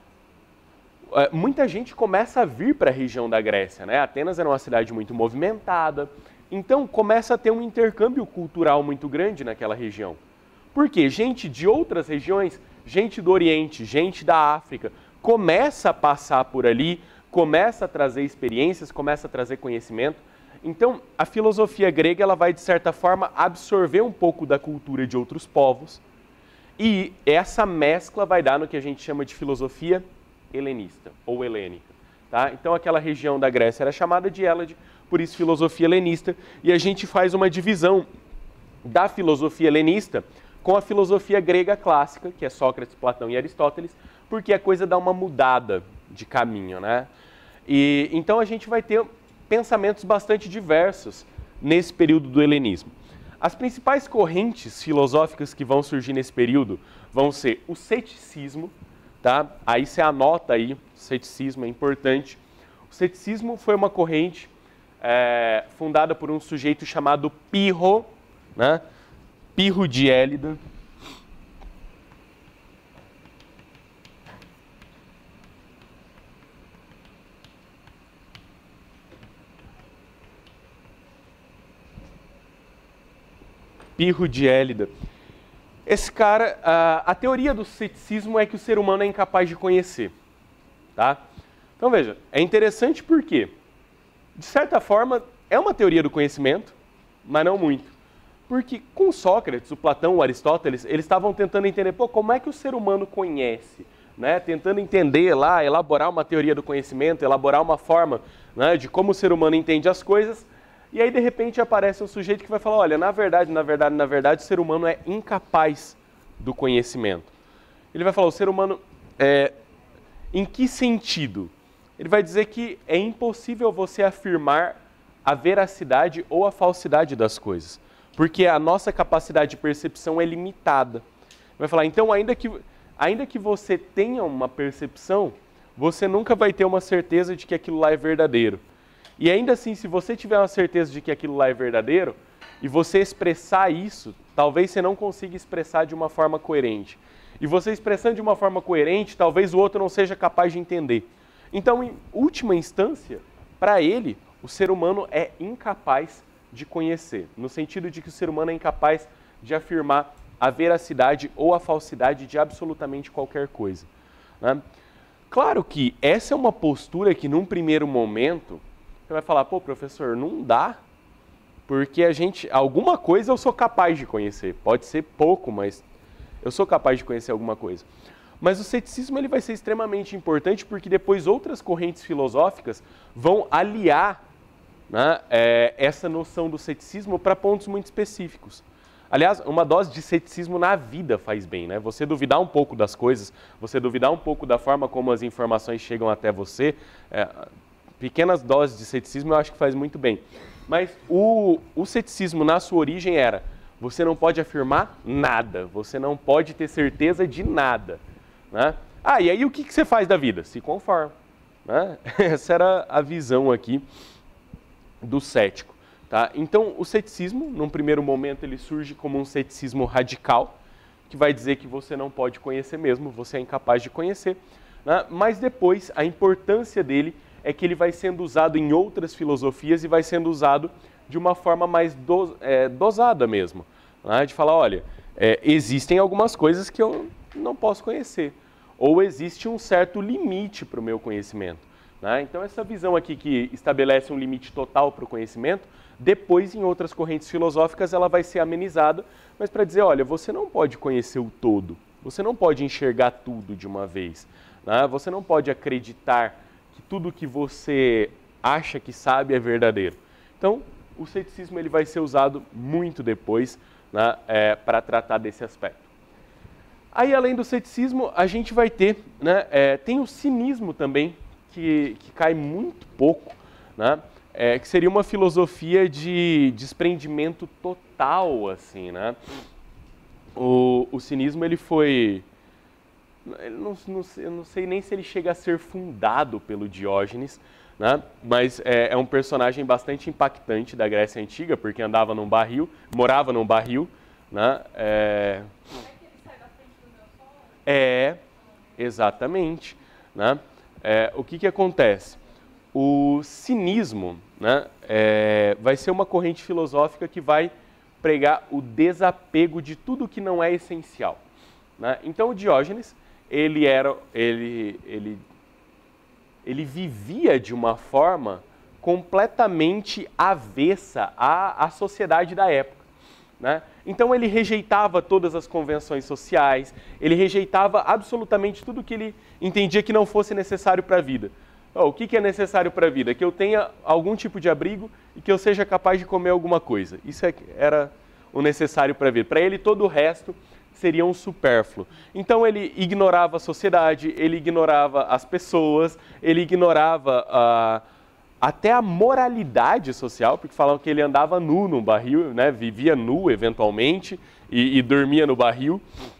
[SPEAKER 2] muita gente começa a vir para a região da Grécia, né? Atenas era uma cidade muito movimentada, então começa a ter um intercâmbio cultural muito grande naquela região. Por quê? Gente de outras regiões, gente do Oriente, gente da África, começa a passar por ali, começa a trazer experiências, começa a trazer conhecimento. Então, a filosofia grega ela vai, de certa forma, absorver um pouco da cultura de outros povos e essa mescla vai dar no que a gente chama de filosofia helenista ou helênica. Tá? Então, aquela região da Grécia era chamada de Hélade, por isso filosofia helenista, e a gente faz uma divisão da filosofia helenista com a filosofia grega clássica, que é Sócrates, Platão e Aristóteles, porque a coisa dá uma mudada de caminho, né? E, então a gente vai ter pensamentos bastante diversos nesse período do helenismo. As principais correntes filosóficas que vão surgir nesse período vão ser o ceticismo, tá? Aí você anota aí, o ceticismo é importante. O ceticismo foi uma corrente é, fundada por um sujeito chamado Pirro, né? Pirro de Élida. Pirro de Élida. Esse cara, a, a teoria do ceticismo é que o ser humano é incapaz de conhecer, tá? Então veja, é interessante porque, de certa forma, é uma teoria do conhecimento, mas não muito. Porque com Sócrates, o Platão, o Aristóteles, eles estavam tentando entender, pô, como é que o ser humano conhece? Né? Tentando entender lá, elaborar uma teoria do conhecimento, elaborar uma forma, né, de como o ser humano entende as coisas. E aí, de repente, aparece um sujeito que vai falar, olha, na verdade, na verdade, na verdade, o ser humano é incapaz do conhecimento. Ele vai falar, o ser humano, é, em que sentido? Ele vai dizer que é impossível você afirmar a veracidade ou a falsidade das coisas, porque a nossa capacidade de percepção é limitada. Ele vai falar, então, ainda que, ainda que você tenha uma percepção, você nunca vai ter uma certeza de que aquilo lá é verdadeiro. E ainda assim, se você tiver uma certeza de que aquilo lá é verdadeiro, e você expressar isso, talvez você não consiga expressar de uma forma coerente. E você expressando de uma forma coerente, talvez o outro não seja capaz de entender. Então, em última instância, para ele, o ser humano é incapaz de conhecer, no sentido de que o ser humano é incapaz de afirmar a veracidade ou a falsidade de absolutamente qualquer coisa. Né? Claro que essa é uma postura que, num primeiro momento, você vai falar, pô, professor, não dá, porque a gente, alguma coisa eu sou capaz de conhecer. Pode ser pouco, mas eu sou capaz de conhecer alguma coisa. Mas o ceticismo ele vai ser extremamente importante porque depois outras correntes filosóficas vão aliar, né, é, essa noção do ceticismo para pontos muito específicos. Aliás, uma dose de ceticismo na vida faz bem, né? Você duvidar um pouco das coisas, você duvidar um pouco da forma como as informações chegam até você, é, pequenas doses de ceticismo eu acho que faz muito bem. Mas o, o ceticismo na sua origem era, você não pode afirmar nada, você não pode ter certeza de nada. Né? Ah, e aí o que, que você faz da vida? Se conforma. Né? Essa era a visão aqui do cético. Tá? Então, o ceticismo, num primeiro momento, ele surge como um ceticismo radical, que vai dizer que você não pode conhecer mesmo, você é incapaz de conhecer, né? Mas depois, a importância dele é que ele vai sendo usado em outras filosofias e vai sendo usado de uma forma mais do, é, dosada mesmo, né? De falar, olha, é, existem algumas coisas que eu não posso conhecer, ou existe um certo limite para o meu conhecimento, né? Então, essa visão aqui que estabelece um limite total para o conhecimento, depois, em outras correntes filosóficas, ela vai ser amenizada, mas para dizer, olha, você não pode conhecer o todo, você não pode enxergar tudo de uma vez, né? Você não pode acreditar que tudo que você acha que sabe é verdadeiro. Então, o ceticismo ele vai ser usado muito depois, né, é, para tratar desse aspecto. Aí, além do ceticismo, a gente vai ter, né, é, tem o cinismo também, que, que cai muito pouco, né? É, que seria uma filosofia de desprendimento total, assim, né? O, o cinismo, ele foi... Ele não, não, eu não sei nem se ele chega a ser fundado pelo Diógenes, né? Mas é, é um personagem bastante impactante da Grécia Antiga, porque andava num barril, morava num barril, né? É, é exatamente, né? É, o que que acontece? O cinismo, né, é, vai ser uma corrente filosófica que vai pregar o desapego de tudo que não é essencial, né? Então, o Diógenes, ele, era, ele, ele, ele vivia de uma forma completamente avessa à, à sociedade da época, né? Então, ele rejeitava todas as convenções sociais, ele rejeitava absolutamente tudo que ele entendia que não fosse necessário para a vida. Oh, o que, que é necessário para a vida? Que eu tenha algum tipo de abrigo e que eu seja capaz de comer alguma coisa. Isso é, era o necessário para a vida. Para ele, todo o resto seria um supérfluo. Então, ele ignorava a sociedade, ele ignorava as pessoas, ele ignorava uh, até a moralidade social, porque falavam que ele andava nu no barril, né? Vivia nu, eventualmente, e, e dormia no barril.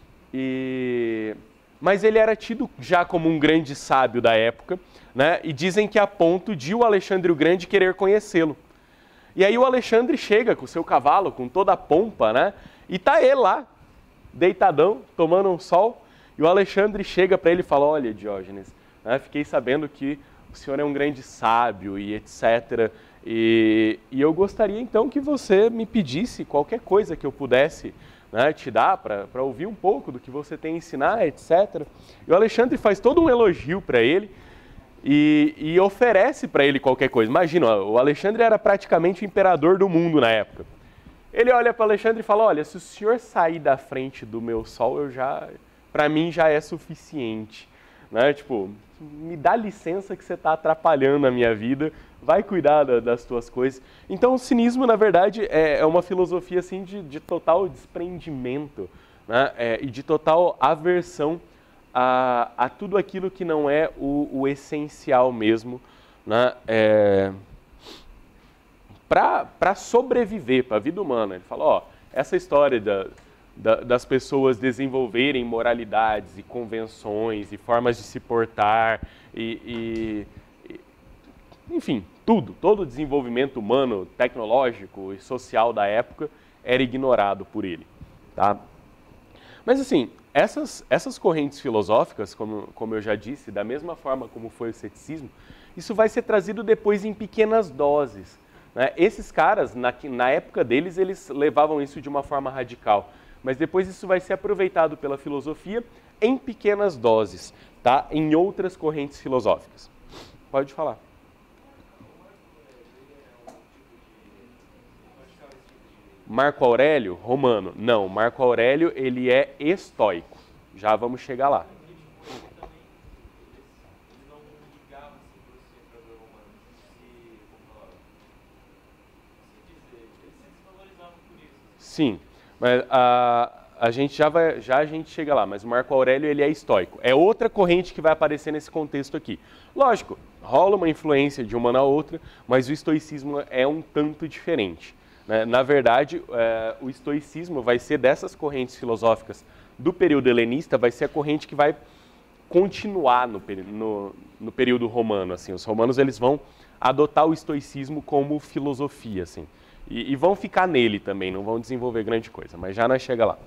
[SPEAKER 2] E... Mas ele era tido já como um grande sábio da época, né? E dizem que a ponto de o Alexandre o Grande querer conhecê-lo. E aí o Alexandre chega com o seu cavalo, com toda a pompa, né? E tá ele lá, deitadão, tomando um sol. E o Alexandre chega para ele e fala, olha, Diógenes, né, fiquei sabendo que o senhor é um grande sábio e etcétera. E, e eu gostaria então que você me pedisse qualquer coisa que eu pudesse, né, te dar para ouvir um pouco do que você tem a ensinar, etcétera. E o Alexandre faz todo um elogio para ele, E, e oferece para ele qualquer coisa. Imagina, o Alexandre era praticamente o imperador do mundo na época. Ele olha para o Alexandre e fala, olha, se o senhor sair da frente do meu sol, eu já, para mim já é suficiente. Né? Tipo, me dá licença que você está atrapalhando a minha vida, vai cuidar da, das tuas coisas. Então o cinismo, na verdade, é, é uma filosofia assim, de, de total desprendimento, né? É, e de total aversão A, a tudo aquilo que não é o, o essencial mesmo, né? É, para sobreviver, para a vida humana. Ele fala, ó, essa história da, da, das pessoas desenvolverem moralidades e convenções e formas de se portar, e, e, e, enfim, tudo, todo o desenvolvimento humano, tecnológico e social da época era ignorado por ele, tá? Mas assim, Essas, essas correntes filosóficas, como, como eu já disse, da mesma forma como foi o ceticismo, isso vai ser trazido depois em pequenas doses, né? Esses caras, na, na época deles, eles levavam isso de uma forma radical, mas depois isso vai ser aproveitado pela filosofia em pequenas doses, tá? Em outras correntes filosóficas. Pode falar. Marco Aurélio, romano. Não, Marco Aurélio, ele é estoico. Já vamos chegar lá. Sim, mas a, a gente já vai, já a gente chega lá, mas o Marco Aurélio, ele é estoico. É outra corrente que vai aparecer nesse contexto aqui. Lógico, rola uma influência de uma na outra, mas o estoicismo é um tanto diferente. Na verdade, é, o estoicismo vai ser dessas correntes filosóficas do período helenista, vai ser a corrente que vai continuar no, no, no período romano. Assim. Os romanos eles vão adotar o estoicismo como filosofia. Assim. E, e vão ficar nele também, não vão desenvolver grande coisa, mas já nós chega lá.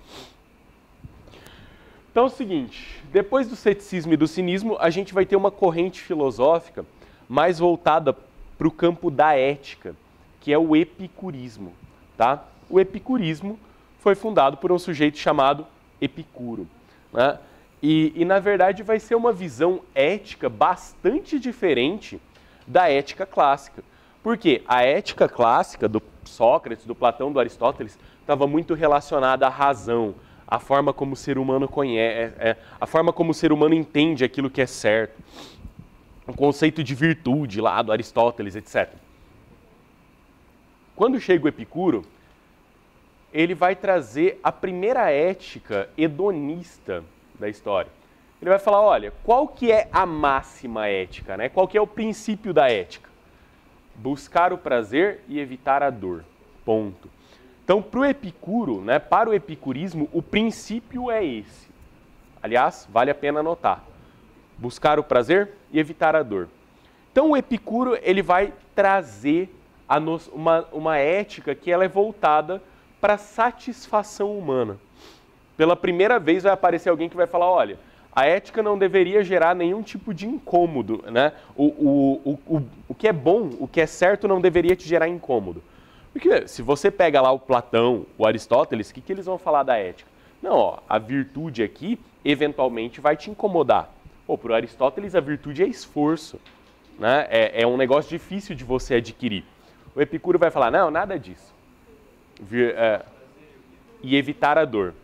[SPEAKER 2] Então é o seguinte, depois do ceticismo e do cinismo, a gente vai ter uma corrente filosófica mais voltada para o campo da ética, que é o epicurismo. Tá? O epicurismo foi fundado por um sujeito chamado Epicuro. Né? E, e, na verdade, vai ser uma visão ética bastante diferente da ética clássica. Porque a ética clássica do Sócrates, do Platão, do Aristóteles, estava muito relacionada à razão, à forma como o ser humano conhece, é, a forma como o ser humano entende aquilo que é certo. O conceito de virtude lá do Aristóteles, etcétera. Quando chega o Epicuro, ele vai trazer a primeira ética hedonista da história. Ele vai falar, olha, qual que é a máxima ética, né? Qual que é o princípio da ética? Buscar o prazer e evitar a dor. Ponto. Então, para o Epicuro, né, para o epicurismo, o princípio é esse. Aliás, vale a pena anotar. Buscar o prazer e evitar a dor. Então, o Epicuro ele vai trazer a no... uma, uma ética que ela é voltada para a satisfação humana. Pela primeira vez vai aparecer alguém que vai falar, olha, a ética não deveria gerar nenhum tipo de incômodo, né? O, o, o, o, o que é bom, o que é certo não deveria te gerar incômodo. Porque se você pega lá o Platão, o Aristóteles, o que, que eles vão falar da ética? Não, ó, a virtude aqui eventualmente vai te incomodar. Pô, para o Aristóteles a virtude é esforço, né? É, é um negócio difícil de você adquirir. O Epicuro vai falar, não, nada disso. Vir, é, e evitar a dor.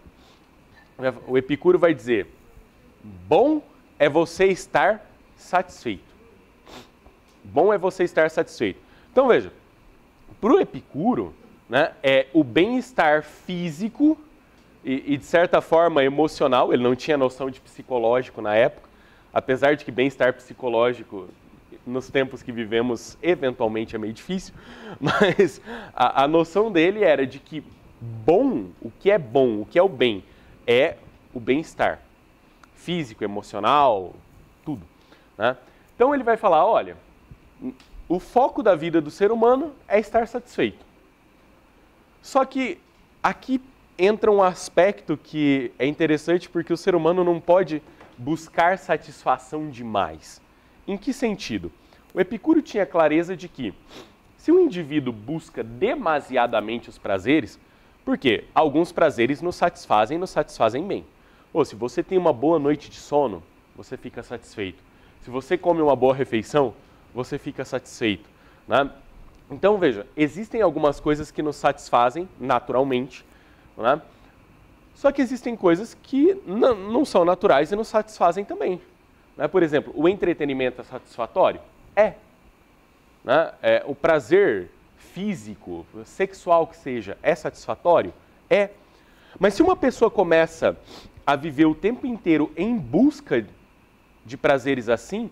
[SPEAKER 2] O Epicuro vai dizer, bom é você estar satisfeito. Bom é você estar satisfeito. Então veja, para o Epicuro, né, é o bem-estar físico e, e, de certa forma, emocional. Ele não tinha noção de psicológico na época, apesar de que bem-estar psicológico, nos tempos que vivemos, eventualmente é meio difícil, mas a, a noção dele era de que bom, o que é bom, o que é o bem, é o bem-estar físico, emocional, tudo. Né? Então ele vai falar, olha, o foco da vida do ser humano é estar satisfeito. Só que aqui entra um aspecto que é interessante porque o ser humano não pode buscar satisfação demais. Em que sentido? O Epicuro tinha clareza de que se o indivíduo busca demasiadamente os prazeres, porque alguns prazeres nos satisfazem e nos satisfazem bem. Ou se você tem uma boa noite de sono, você fica satisfeito. Se você come uma boa refeição, você fica satisfeito. Né? Então, veja, existem algumas coisas que nos satisfazem naturalmente, né? Só que existem coisas que não, não são naturais e nos satisfazem também. Né? Por exemplo, o entretenimento é satisfatório? É. Né? É. O prazer físico, sexual que seja, é satisfatório? É. Mas se uma pessoa começa a viver o tempo inteiro em busca de prazeres assim,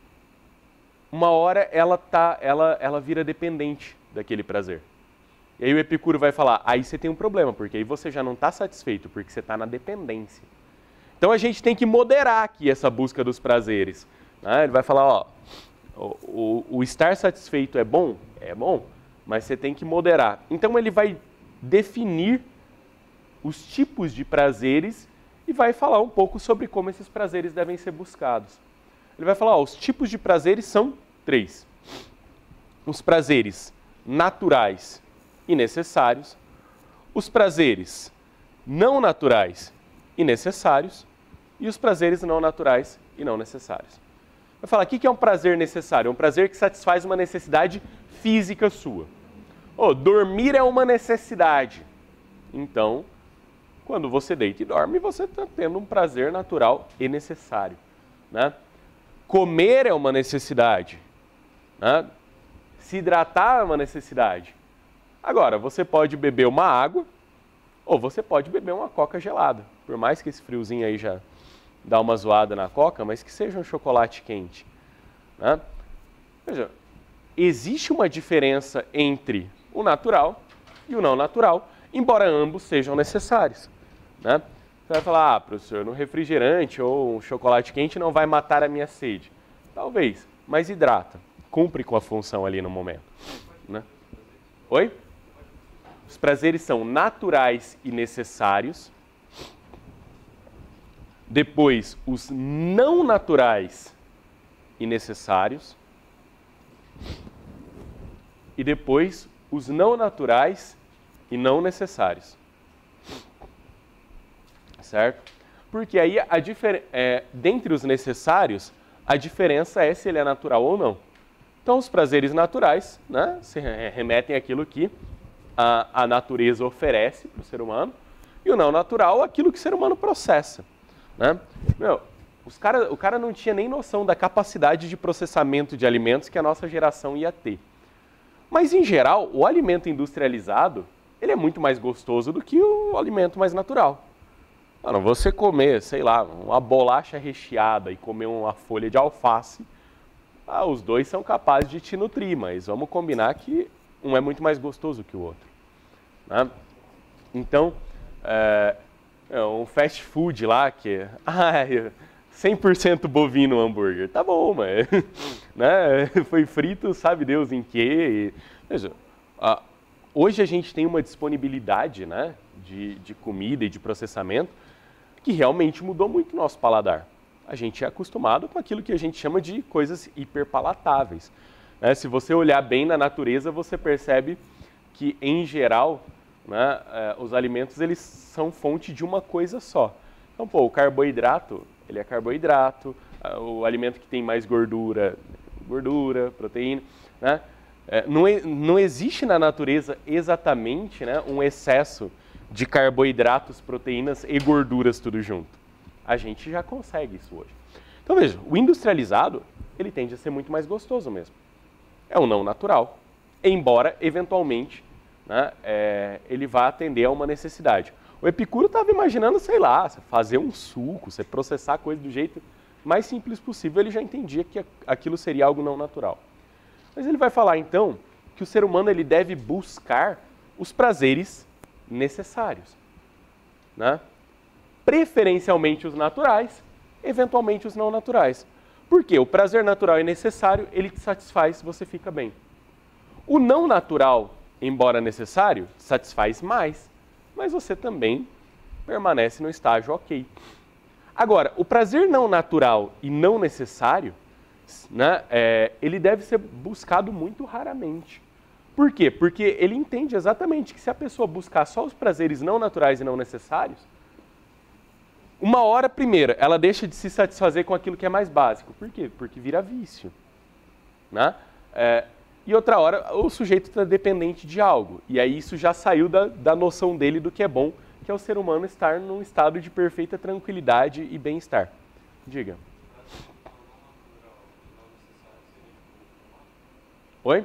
[SPEAKER 2] uma hora ela, tá, ela, ela vira dependente daquele prazer. E aí o Epicuro vai falar, aí você tem um problema, porque aí você já não está satisfeito, porque você está na dependência. Então a gente tem que moderar aqui essa busca dos prazeres. Né? Ele vai falar, ó, o, o, o estar satisfeito é bom? É bom, mas você tem que moderar. Então ele vai definir os tipos de prazeres e vai falar um pouco sobre como esses prazeres devem ser buscados. Ele vai falar, ó, os tipos de prazeres são três. Os prazeres naturais e necessários, os prazeres não naturais e necessários, e os prazeres não naturais e não necessários. Vai falar, o que é um prazer necessário? É um prazer que satisfaz uma necessidade física sua. Oh, dormir é uma necessidade. Então, quando você deita e dorme, você está tendo um prazer natural e necessário. Né? Comer é uma necessidade. Né? Se hidratar é uma necessidade. Agora, você pode beber uma água ou você pode beber uma coca gelada. Por mais que esse friozinho aí já dá uma zoada na coca, mas que seja um chocolate quente. Né? Veja, existe uma diferença entre o natural e o não natural, embora ambos sejam necessários. Né? Você vai falar, ah, professor, no refrigerante ou um chocolate quente não vai matar a minha sede. Talvez, mas hidrata. Cumpre com a função ali no momento. Né? Oi? Os prazeres são naturais e necessários. Depois, os não naturais e necessários. E depois, os não naturais e não necessários. Certo? Porque aí, a difer- é, dentre os necessários, a diferença é se ele é natural ou não. Então, os prazeres naturais, né, se remetem àquilo que a, a natureza oferece para o ser humano, e o não natural, aquilo que o ser humano processa. Né? Meu, os cara, o cara não tinha nem noção da capacidade de processamento de alimentos que a nossa geração ia ter. Mas, em geral, o alimento industrializado, ele é muito mais gostoso do que o alimento mais natural. Mano, você comer, sei lá, uma bolacha recheada e comer uma folha de alface, ah, os dois são capazes de te nutrir, mas vamos combinar que um é muito mais gostoso que o outro. Né? Então, é, é um fast food lá que é ah, cem por cento bovino hambúrguer. Tá bom, mas né? Foi frito, sabe Deus em quê? E, veja, ah, hoje a gente tem uma disponibilidade, né, de, de comida e de processamento que realmente mudou muito o nosso paladar. A gente é acostumado com aquilo que a gente chama de coisas hiperpalatáveis. Né? Se você olhar bem na natureza, você percebe que, em geral, né, eh, os alimentos eles são fonte de uma coisa só. Então, pô, o carboidrato, ele é carboidrato, o alimento que tem mais gordura, gordura, proteína, né? É, não, não existe na natureza exatamente, né, um excesso de carboidratos, proteínas e gorduras tudo junto. A gente já consegue isso hoje. Então veja, o industrializado, ele tende a ser muito mais gostoso mesmo. É um não natural, embora eventualmente, né, é, ele vá atender a uma necessidade. O Epicuro estava imaginando, sei lá, fazer um suco, você processar a coisa do jeito mais simples possível, ele já entendia que aquilo seria algo não natural. Mas ele vai falar então que o ser humano ele deve buscar os prazeres necessários, né? Preferencialmente os naturais, eventualmente os não naturais. Por quê? O prazer natural é necessário, ele te satisfaz, você fica bem. O não natural, embora necessário, satisfaz mais, mas você também permanece no estágio ok. Agora, o prazer não natural e não necessário, né, é, ele deve ser buscado muito raramente. Por quê? Porque ele entende exatamente que se a pessoa buscar só os prazeres não naturais e não necessários, uma hora, primeiro, ela deixa de se satisfazer com aquilo que é mais básico. Por quê? Porque vira vício. Né? É, e outra hora, o sujeito está dependente de algo. E aí isso já saiu da, da noção dele do que é bom, que é o ser humano estar num estado de perfeita tranquilidade e bem-estar. Diga. Oi?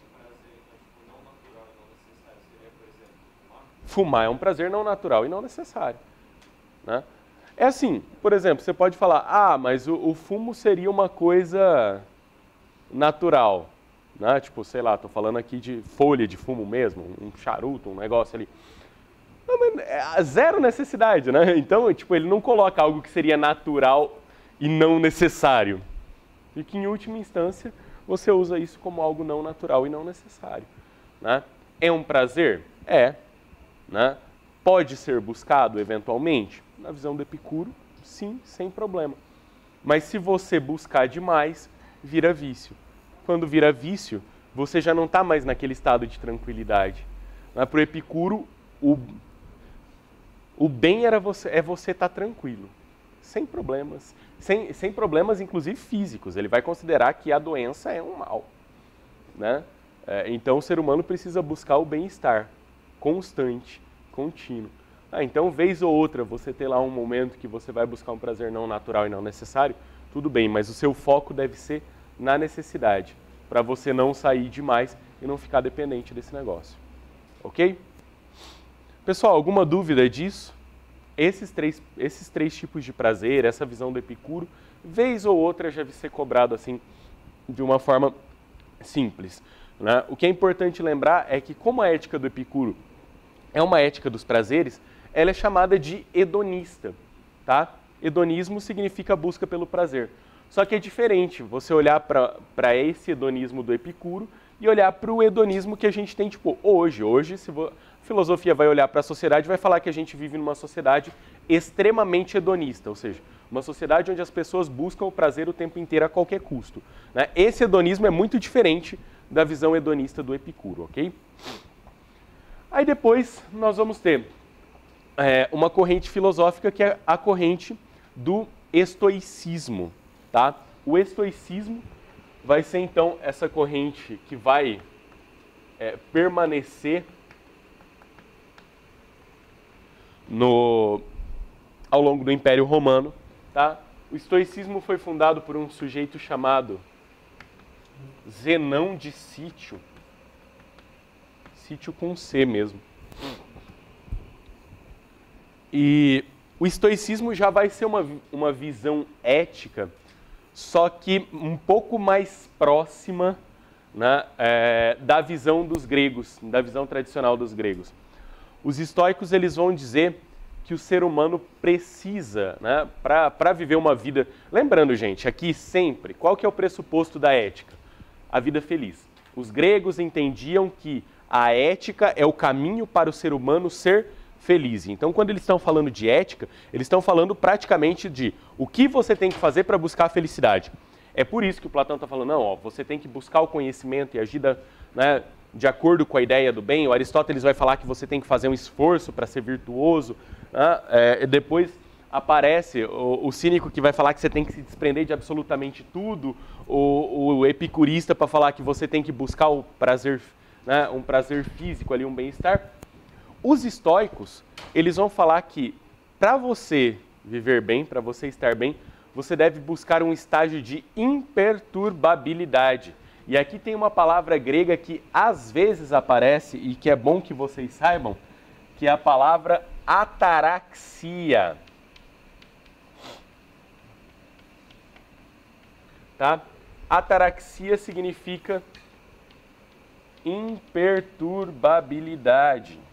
[SPEAKER 2] Fumar é um prazer não natural e não necessário. Né? É assim, por exemplo, você pode falar, ah, mas o, o fumo seria uma coisa natural. Né? Tipo, sei lá, estou falando aqui de folha de fumo mesmo, um charuto, um negócio ali. Não, mas é zero necessidade, né? Então, tipo, ele não coloca algo que seria natural e não necessário. E que, em última instância, você usa isso como algo não natural e não necessário. Né? É um prazer? É. Né? Pode ser buscado, eventualmente? Na visão do Epicuro, sim, sem problema. Mas se você buscar demais, vira vício. Quando vira vício, você já não está mais naquele estado de tranquilidade. Para o Epicuro, o, o bem era você, é você estar tranquilo, sem problemas. Sem, sem problemas, inclusive físicos. Ele vai considerar que a doença é um mal. Né? É, então, o ser humano precisa buscar o bem-estar constante, contínuo. Ah, então, vez ou outra, você ter lá um momento que você vai buscar um prazer não natural e não necessário, tudo bem, mas o seu foco deve ser na necessidade, para você não sair demais e não ficar dependente desse negócio. Ok? Pessoal, alguma dúvida disso? Esses três, esses três tipos de prazer, essa visão do Epicuro, vez ou outra já deve ser cobrado assim, de uma forma simples. Né? O que é importante lembrar é que, como a ética do Epicuro é uma ética dos prazeres, ela é chamada de hedonista. Tá? Hedonismo significa busca pelo prazer. Só que é diferente você olhar para esse hedonismo do Epicuro e olhar para o hedonismo que a gente tem tipo, hoje. Hoje, se a filosofia vai olhar para a sociedade, vai falar que a gente vive numa sociedade extremamente hedonista, ou seja, uma sociedade onde as pessoas buscam o prazer o tempo inteiro a qualquer custo. Né? Esse hedonismo é muito diferente da visão hedonista do Epicuro, ok? Aí depois nós vamos ter é, uma corrente filosófica que é a corrente do estoicismo, tá? O estoicismo vai ser então essa corrente que vai é, permanecer no, ao longo do Império Romano, tá? O estoicismo foi fundado por um sujeito chamado Zenão de Sítio, Sítio com C mesmo. E o estoicismo já vai ser uma, uma visão ética, só que um pouco mais próxima, né, é, da visão dos gregos, da visão tradicional dos gregos. Os estoicos eles vão dizer que o ser humano precisa, né, para viver uma vida... Lembrando, gente, aqui sempre, qual que é o pressuposto da ética? A vida feliz. Os gregos entendiam que a ética é o caminho para o ser humano ser feliz. Então, quando eles estão falando de ética, eles estão falando praticamente de o que você tem que fazer para buscar a felicidade. É por isso que o Platão está falando, não, ó, você tem que buscar o conhecimento e agir da, né, de acordo com a ideia do bem. O Aristóteles vai falar que você tem que fazer um esforço para ser virtuoso. Né? É, depois aparece o, o cínico que vai falar que você tem que se desprender de absolutamente tudo. O, o epicurista para falar que você tem que buscar o prazer, né, um prazer físico ali, um bem-estar. Os estoicos, eles vão falar que para você viver bem, para você estar bem, você deve buscar um estágio de imperturbabilidade. E aqui tem uma palavra grega que às vezes aparece e que é bom que vocês saibam, que é a palavra ataraxia. Tá? Ataraxia significa imperturbabilidade.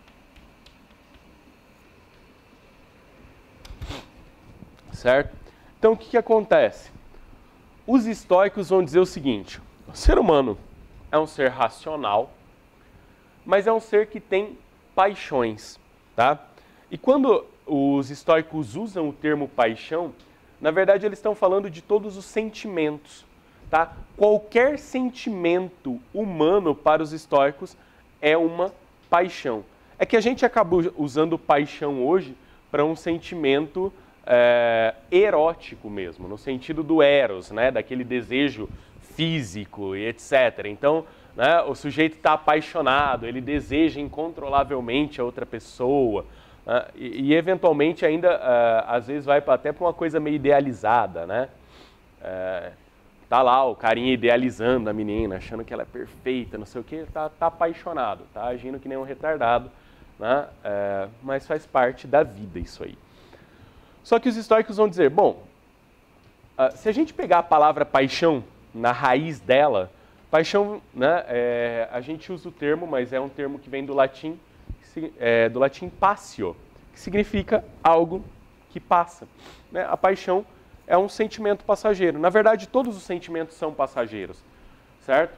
[SPEAKER 2] Certo? Então, o que, que acontece? Os estoicos vão dizer o seguinte, o ser humano é um ser racional, mas é um ser que tem paixões, tá? E quando os estoicos usam o termo paixão, na verdade eles estão falando de todos os sentimentos, tá? Qualquer sentimento humano para os estoicos é uma paixão. É que a gente acabou usando paixão hoje para um sentimento É, erótico mesmo, no sentido do eros, né, daquele desejo físico e etcétera. Então, né, o sujeito está apaixonado, ele deseja incontrolavelmente a outra pessoa, né, e, e eventualmente ainda, uh, às vezes, vai pra, até para uma coisa meio idealizada, né? É, tá lá o carinha idealizando a menina, achando que ela é perfeita, não sei o quê, tá, tá apaixonado, tá agindo que nem um retardado, né? É, mas faz parte da vida isso aí. Só que os estoicos vão dizer, bom, uh, se a gente pegar a palavra paixão na raiz dela, paixão, né, é, a gente usa o termo, mas é um termo que vem do latim, é, do latim passio, que significa algo que passa. Né? A paixão é um sentimento passageiro. Na verdade, todos os sentimentos são passageiros, certo?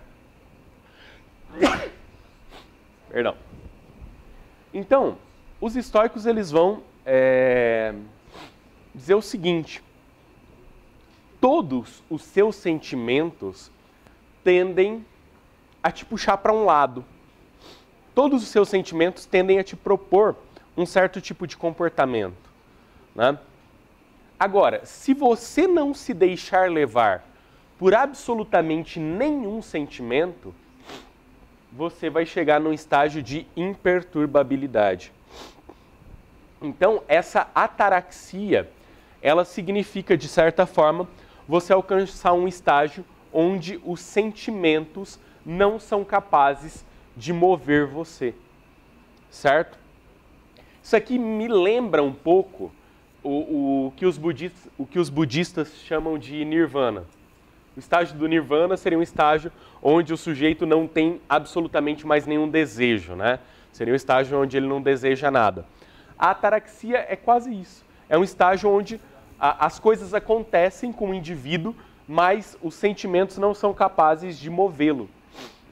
[SPEAKER 2] Perdão. Então, os estoicos eles vão... É, dizer o seguinte, todos os seus sentimentos tendem a te puxar para um lado. Todos os seus sentimentos tendem a te propor um certo tipo de comportamento. Né? Agora, se você não se deixar levar por absolutamente nenhum sentimento, você vai chegar num estágio de imperturbabilidade. Então, essa ataraxia, ela significa, de certa forma, você alcançar um estágio onde os sentimentos não são capazes de mover você, certo? Isso aqui me lembra um pouco o, o, que os budistas, o que os budistas chamam de nirvana. O estágio do nirvana seria um estágio onde o sujeito não tem absolutamente mais nenhum desejo, né? Seria um estágio onde ele não deseja nada. A ataraxia é quase isso. É um estágio onde a, as coisas acontecem com o indivíduo, mas os sentimentos não são capazes de movê-lo.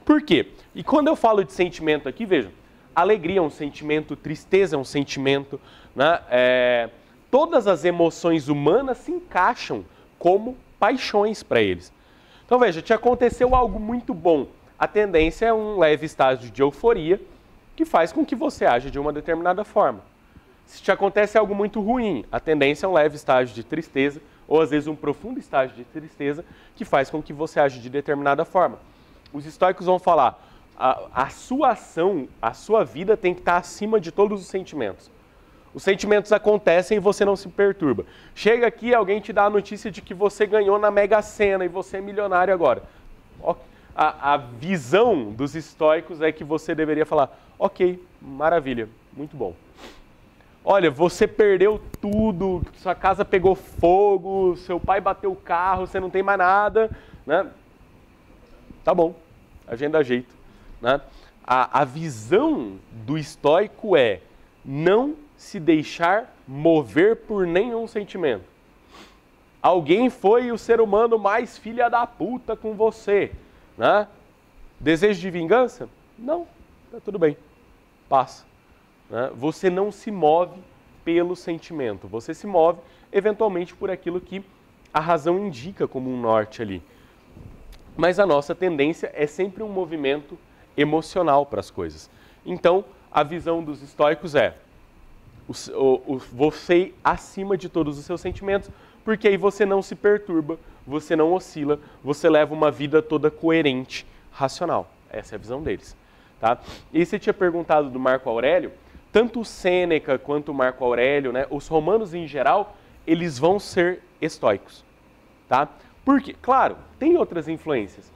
[SPEAKER 2] Por quê? E quando eu falo de sentimento aqui, vejam, alegria é um sentimento, tristeza é um sentimento, né? É, todas as emoções humanas se encaixam como paixões para eles. Então veja, te aconteceu algo muito bom. A tendência é um leve estágio de euforia que faz com que você aja de uma determinada forma. Se te acontece algo muito ruim, a tendência é um leve estágio de tristeza ou às vezes um profundo estágio de tristeza que faz com que você age de determinada forma. Os estoicos vão falar, a, a sua ação, a sua vida tem que estar acima de todos os sentimentos. Os sentimentos acontecem e você não se perturba. Chega aqui, alguém te dá a notícia de que você ganhou na Mega Sena e você é milionário agora. A, a visão dos estoicos é que você deveria falar, ok, maravilha, muito bom. Olha, você perdeu tudo, sua casa pegou fogo, seu pai bateu o carro, você não tem mais nada, né? Tá bom, agenda jeito, né? A, a visão do estoico é não se deixar mover por nenhum sentimento. Alguém foi o ser humano mais filha da puta com você, né? Desejo de vingança? Não, tá tudo bem, passa. Né? Você não se move pelo sentimento, você se move eventualmente por aquilo que a razão indica como um norte ali. Mas a nossa tendência é sempre um movimento emocional para as coisas. Então, a visão dos estoicos é o, o, o, você ir acima de todos os seus sentimentos, porque aí você não se perturba, você não oscila, você leva uma vida toda coerente, racional. Essa é a visão deles. Tá? E você tinha perguntado do Marco Aurélio, tanto o Sêneca quanto o Marco Aurélio, né, os romanos em geral, eles vão ser estoicos. Tá? Porque, claro, tem outras influências.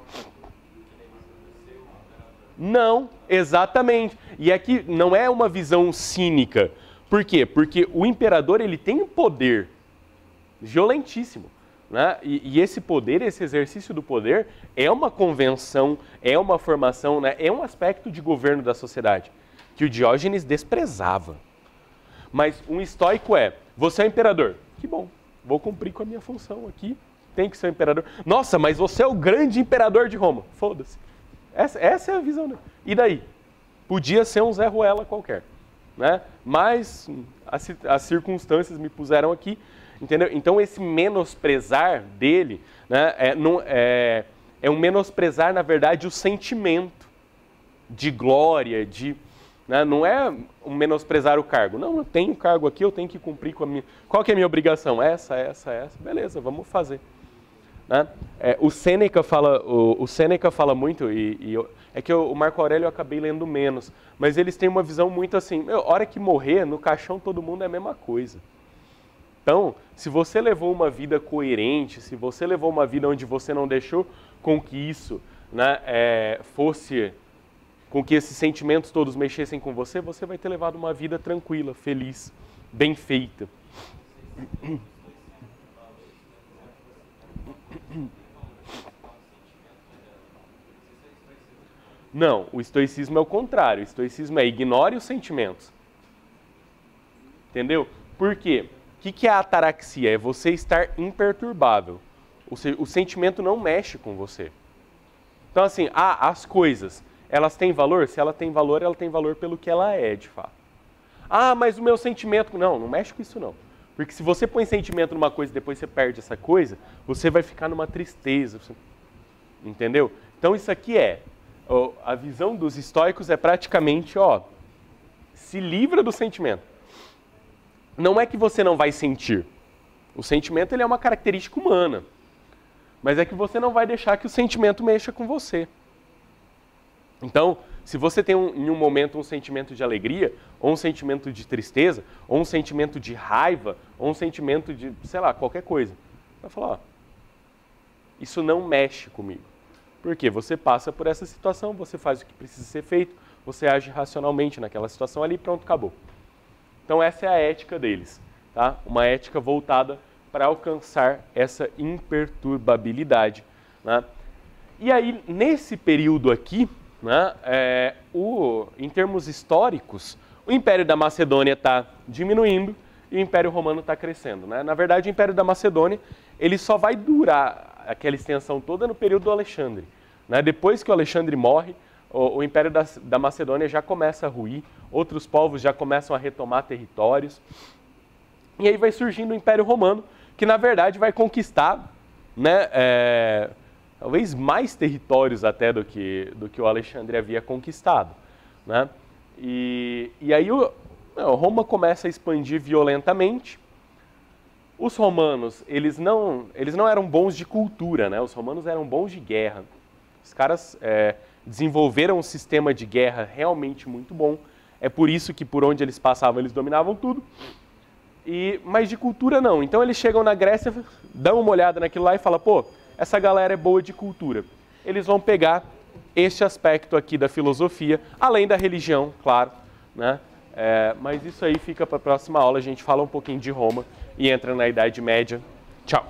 [SPEAKER 2] Não, exatamente. E aqui não é uma visão cínica. Por quê? Porque o imperador ele tem um poder violentíssimo. Né? E, e esse poder, esse exercício do poder, é uma convenção, é uma formação, né? É um aspecto de governo da sociedade que o Diógenes desprezava. Mas um estoico é, você é imperador. Que bom, vou cumprir com a minha função aqui, tem que ser o imperador. Nossa, mas você é o grande imperador de Roma. Foda-se. Essa, essa é a visão dele. E daí? Podia ser um Zé Ruela qualquer. Né? Mas as, as circunstâncias me puseram aqui. Entendeu? Então esse menosprezar dele, né, é, não, é, é um menosprezar, na verdade, o sentimento de glória, de, né, não é um menosprezar o cargo. Não, eu tenho cargo aqui, eu tenho que cumprir com a minha... Qual que é a minha obrigação? Essa, essa, essa. Beleza, vamos fazer. Né? É, o, Sêneca fala, o, o Sêneca fala muito, e, e eu, é que eu, o Marco Aurélio eu acabei lendo menos, mas eles têm uma visão muito assim, meu, hora que morrer, no caixão todo mundo é a mesma coisa. Então, se você levou uma vida coerente, se você levou uma vida onde você não deixou com que isso, né, é, fosse, com que esses sentimentos todos mexessem com você, você vai ter levado uma vida tranquila, feliz, bem feita. Não, o estoicismo é o contrário. O estoicismo é ignore os sentimentos. Entendeu? Por quê? O que, que é a ataraxia? É você estar imperturbável. O, se, o sentimento não mexe com você. Então, assim, ah, as coisas, elas têm valor? Se ela tem valor, ela tem valor pelo que ela é, de fato. Ah, mas o meu sentimento... Não, não mexe com isso, não. Porque se você põe sentimento numa coisa e depois você perde essa coisa, você vai ficar numa tristeza. Entendeu? Então, isso aqui é... Ó, a visão dos estoicos é praticamente, ó... Se livra do sentimento. Não é que você não vai sentir. O sentimento ele é uma característica humana. Mas é que você não vai deixar que o sentimento mexa com você. Então, se você tem um, em um momento um sentimento de alegria, ou um sentimento de tristeza, ou um sentimento de raiva, ou um sentimento de, sei lá, qualquer coisa, vai falar, ó, isso não mexe comigo. Por quê? Você passa por essa situação, você faz o que precisa ser feito, você age racionalmente naquela situação ali, pronto, acabou. Então essa é a ética deles, tá? Uma ética voltada para alcançar essa imperturbabilidade, né? E aí, nesse período aqui, né, é, o, em termos históricos, o Império da Macedônia está diminuindo e o Império Romano está crescendo, né? Na verdade, o Império da Macedônia ele só vai durar aquela extensão toda no período do Alexandre. né? Depois que o Alexandre morre, o, o Império da, da Macedônia já começa a ruir, outros povos já começam a retomar territórios. E aí vai surgindo o Império Romano, que na verdade vai conquistar, né, é, talvez mais territórios até do que, do que o Alexandre havia conquistado, né? E, e aí o, não, Roma começa a expandir violentamente. Os romanos, eles não, eles não eram bons de cultura, né? Os romanos eram bons de guerra. Os caras é, desenvolveram um sistema de guerra realmente muito bom. É por isso que por onde eles passavam, eles dominavam tudo. E, mas de cultura não. Então eles chegam na Grécia, dão uma olhada naquilo lá e falam, pô, essa galera é boa de cultura. Eles vão pegar este aspecto aqui da filosofia, além da religião, claro, né? É, mas isso aí fica para a próxima aula, a gente fala um pouquinho de Roma e entra na Idade Média. Tchau!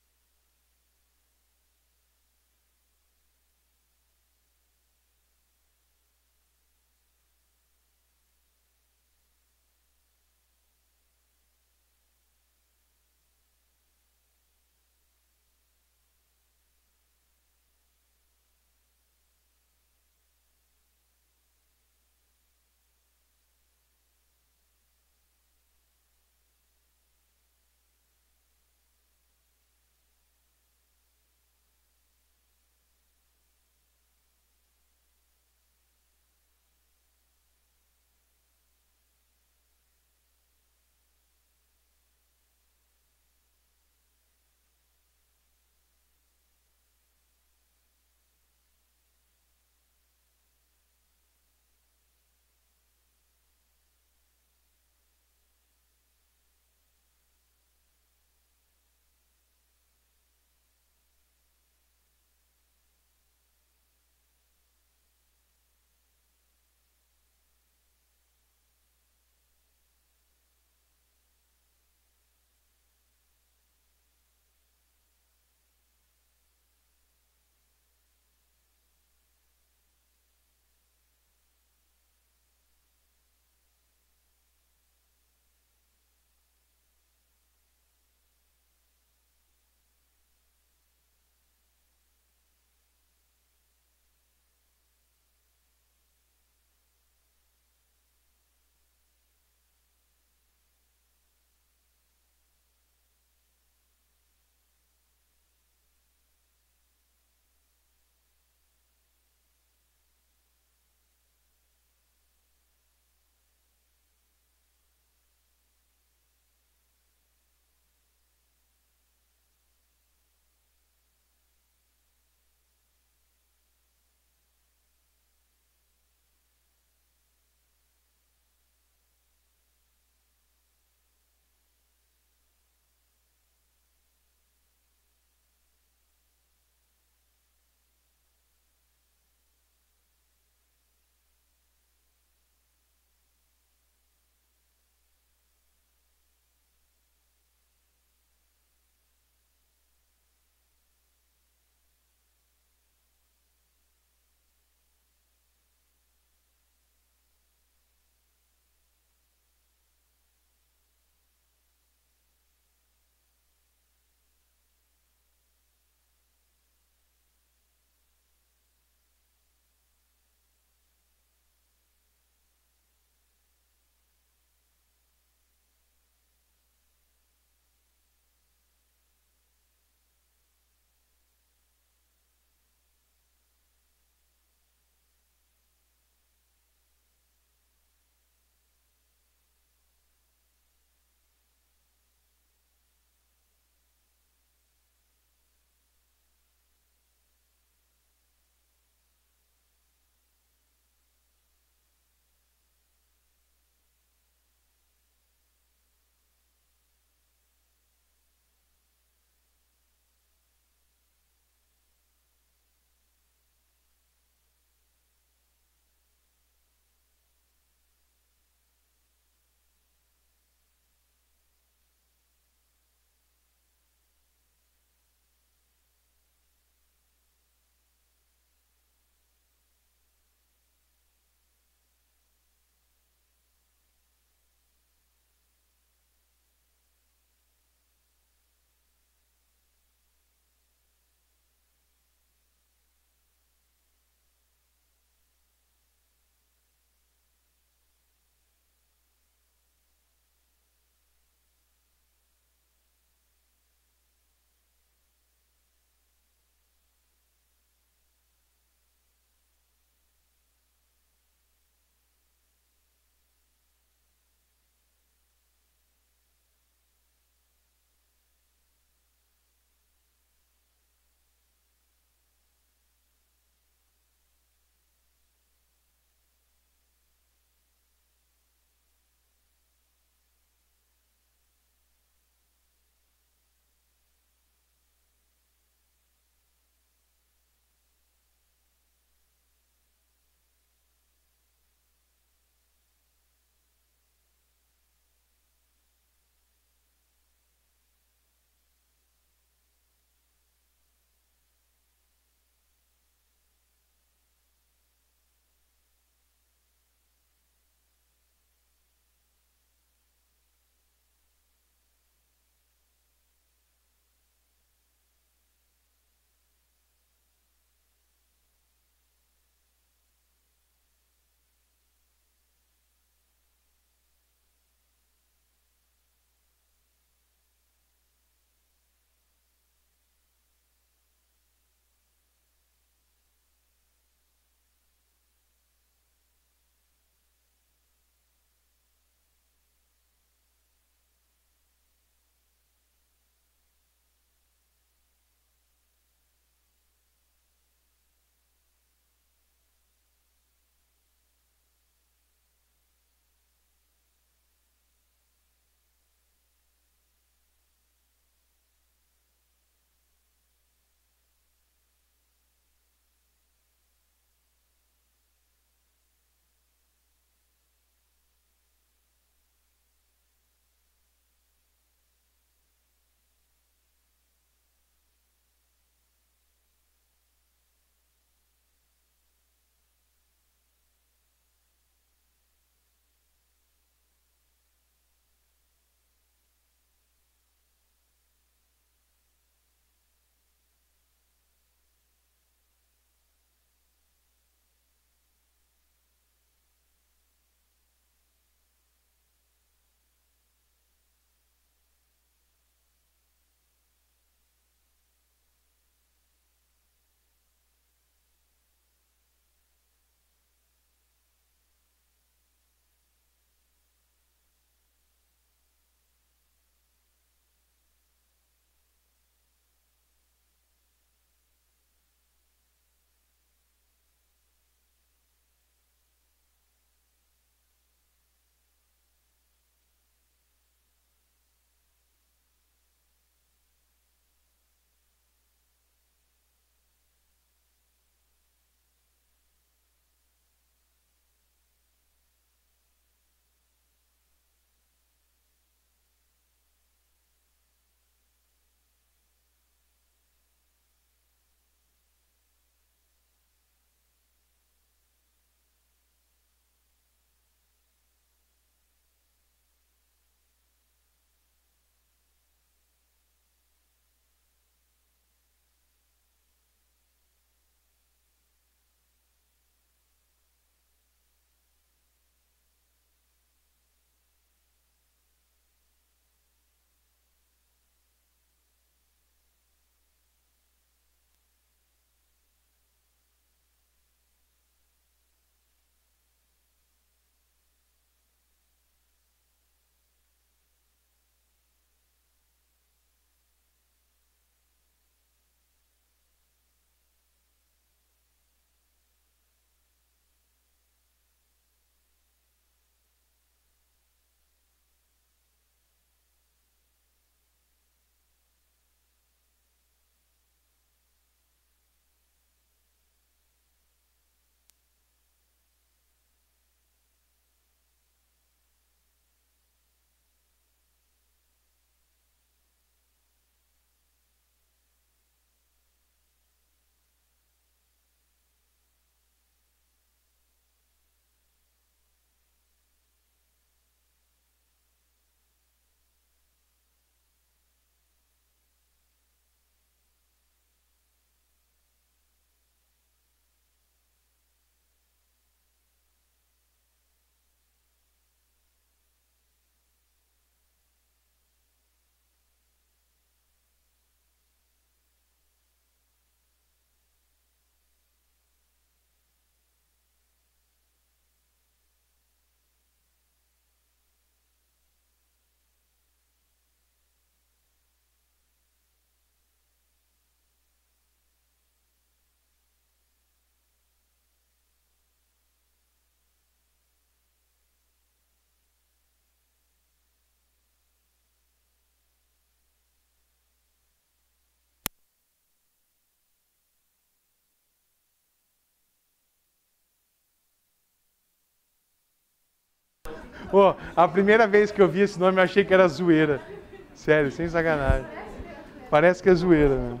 [SPEAKER 1] Pô, a primeira vez que eu vi esse nome eu achei que era zoeira. Sério, sem sacanagem. Parece que é zoeira, né?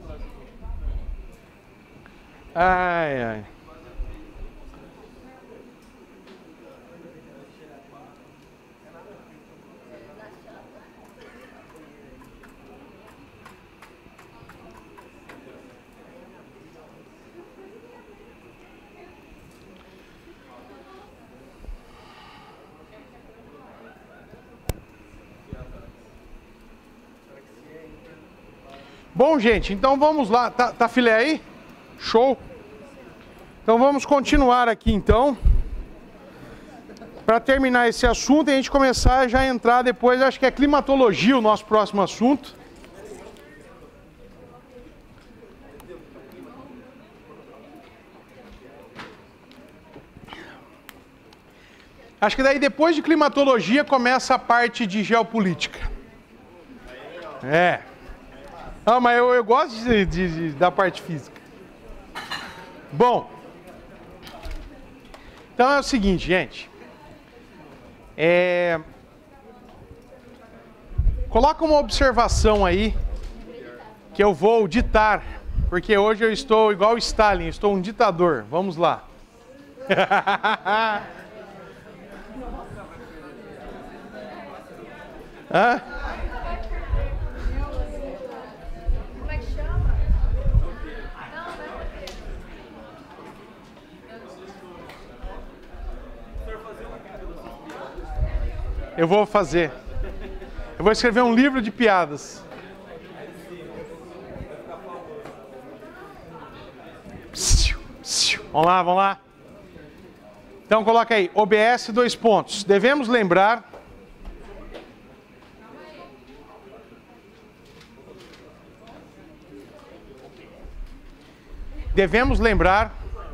[SPEAKER 1] Ai, ai. Bom, gente, então vamos lá. Tá, tá filé aí? Show. Então vamos continuar aqui, então. Para terminar esse assunto e a gente começar a já entrar depois, acho que é climatologia o nosso próximo assunto. Acho que daí depois de climatologia começa a parte de geopolítica. É. Ah, mas eu, eu gosto de, de, de, da parte física. Bom. Então é o seguinte, gente. É... Coloca uma observação aí que eu vou ditar, porque hoje eu estou igual o Stalin, estou um ditador. Vamos lá. Hã? Eu vou fazer. Eu vou escrever um livro de piadas. Psiu, psiu. Vamos lá, vamos lá. Então coloca aí, O B S dois pontos. Devemos lembrar... Devemos lembrar...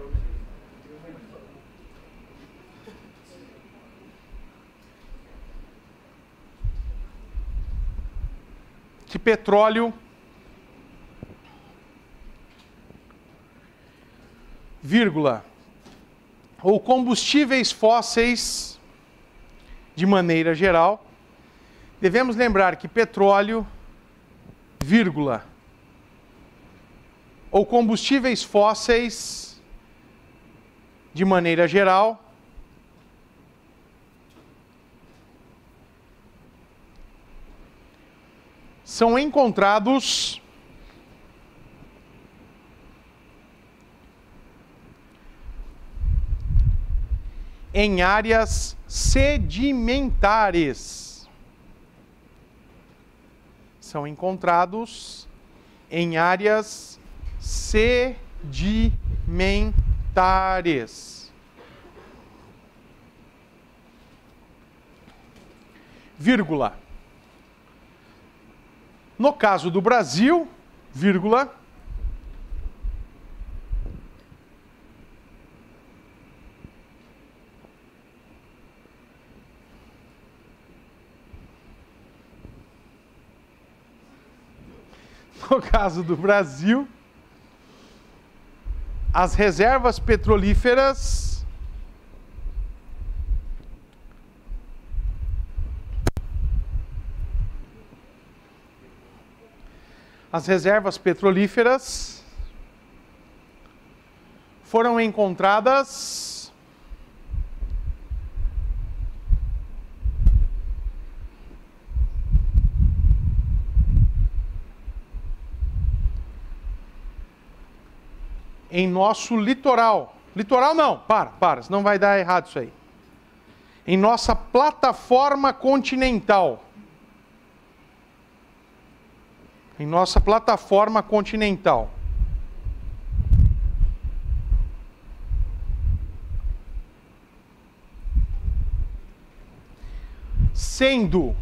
[SPEAKER 1] que petróleo, vírgula, ou combustíveis fósseis, de maneira geral, devemos lembrar que petróleo, vírgula, ou combustíveis fósseis, de maneira geral, são encontrados em áreas sedimentares. São encontrados em áreas sedimentares. Vírgula. No caso do Brasil, vírgula, no caso do Brasil, as reservas petrolíferas As reservas petrolíferas foram encontradas em nosso litoral. Litoral não, para, para, senão vai dar errado isso aí. Em nossa plataforma continental. Em nossa plataforma continental. Sendo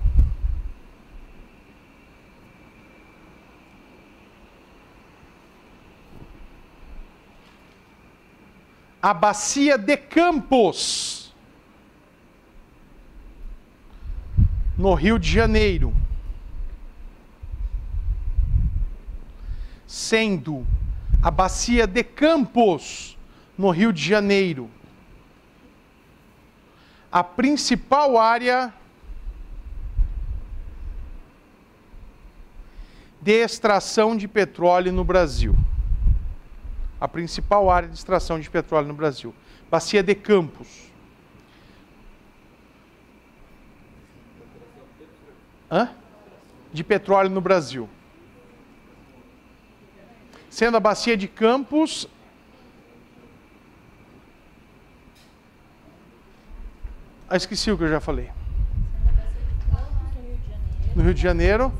[SPEAKER 1] a bacia de Campos, no Rio de Janeiro, sendo a bacia de Campos, no Rio de Janeiro, a principal área de extração de petróleo no Brasil. A principal área de extração de petróleo no Brasil. Bacia de Campos. Hã? De petróleo no Brasil. Sendo a Bacia de Campos... Ah, esqueci o que eu já falei. No Rio de Janeiro.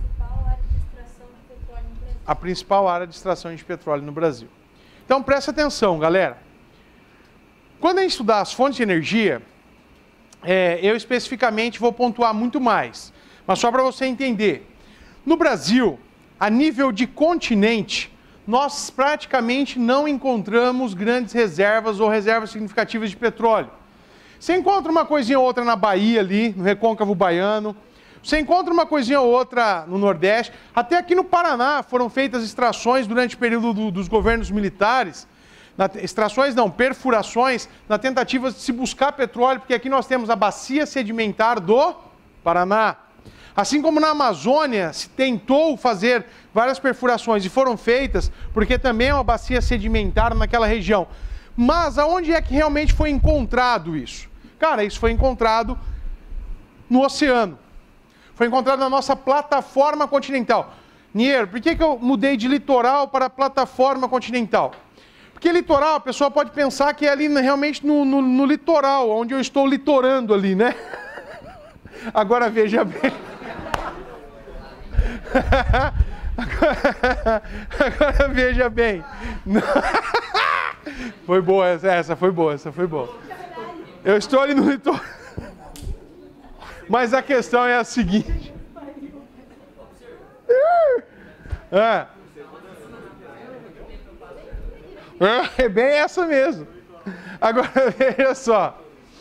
[SPEAKER 1] A principal área de extração de petróleo no Brasil. Então, presta atenção, galera. Quando a gente estudar as fontes de energia, é, eu especificamente vou pontuar muito mais. Mas só para você entender. No Brasil, a nível de continente, nós praticamente não encontramos grandes reservas ou reservas significativas de petróleo. Você encontra uma coisinha ou outra na Bahia ali, no recôncavo baiano. Você encontra uma coisinha ou outra no Nordeste. Até aqui no Paraná foram feitas extrações durante o período do, dos governos militares. Na, extrações não, perfurações, na tentativa de se buscar petróleo, porque aqui nós temos a bacia sedimentar do Paraná. Assim como na Amazônia se tentou fazer várias perfurações e foram feitas, porque também é uma bacia sedimentar naquela região. Mas aonde é que realmente foi encontrado isso? Cara, isso foi encontrado no oceano. Foi encontrado na nossa plataforma continental. Niero, por que que eu mudei de litoral para plataforma continental? Porque litoral, a pessoa pode pensar que é ali realmente no, no, no litoral, onde eu estou litorando ali, né? Agora veja bem. Agora, agora veja bem. Foi boa essa, essa foi boa, essa foi boa. Eu estou ali no litoral. Mas a questão é a seguinte. É, é bem essa mesmo. Agora veja só.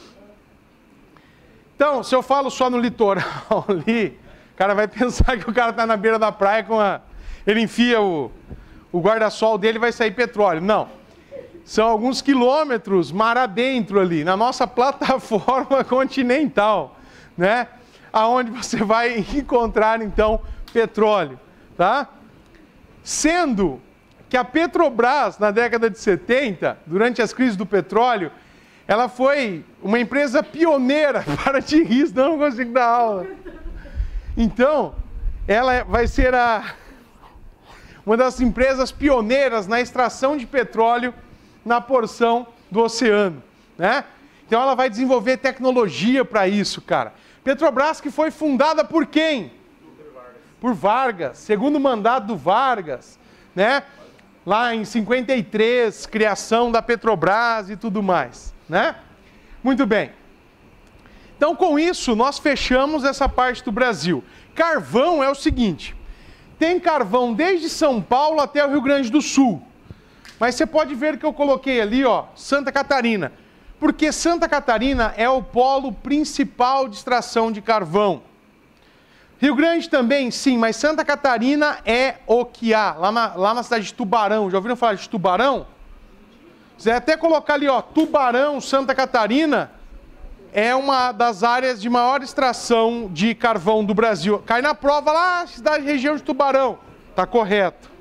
[SPEAKER 1] Então, se eu falo só no litoral ali, o cara vai pensar que o cara está na beira da praia com a... Ele enfia o, o guarda-sol dele e vai sair petróleo. Não. São alguns quilômetros mar adentro ali, na nossa plataforma continental, né? Aonde você vai encontrar, então, petróleo, tá? Sendo que a Petrobras, na década de setenta, durante as crises do petróleo, ela foi uma empresa pioneira, para de rir, senão eu não consigo dar aula. Então, ela vai ser a, uma das empresas pioneiras na extração de petróleo na porção do oceano, né? Então ela vai desenvolver tecnologia para isso, cara. Petrobras que foi fundada por quem? Por Vargas, segundo mandato do Vargas, né? Lá em cinquenta e três, criação da Petrobras e tudo mais, né? Muito bem. Então com isso nós fechamos essa parte do Brasil. Carvão é o seguinte, tem carvão desde São Paulo até o Rio Grande do Sul. Mas você pode ver que eu coloquei ali, ó, Santa Catarina. Porque Santa Catarina é o polo principal de extração de carvão. Rio Grande também, sim, mas Santa Catarina é o que há. Lá na, lá na cidade de Tubarão, já ouviram falar de Tubarão? Se até colocar ali, ó, Tubarão, Santa Catarina, é uma das áreas de maior extração de carvão do Brasil. Cai na prova lá, cidade, região de Tubarão. Tá correto.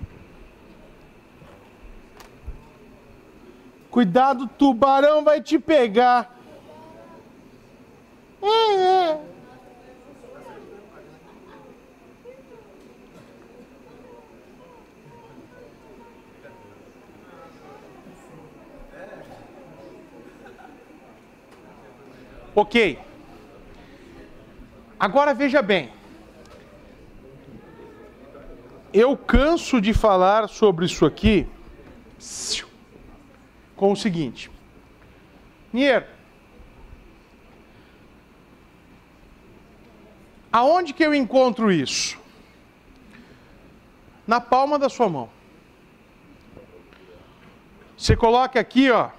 [SPEAKER 1] Cuidado, tubarão vai te pegar. É, é. Ok. Agora veja bem. Eu canso de falar sobre isso aqui com o seguinte. Niero, aonde que eu encontro isso? Na palma da sua mão. Você coloca aqui, ó,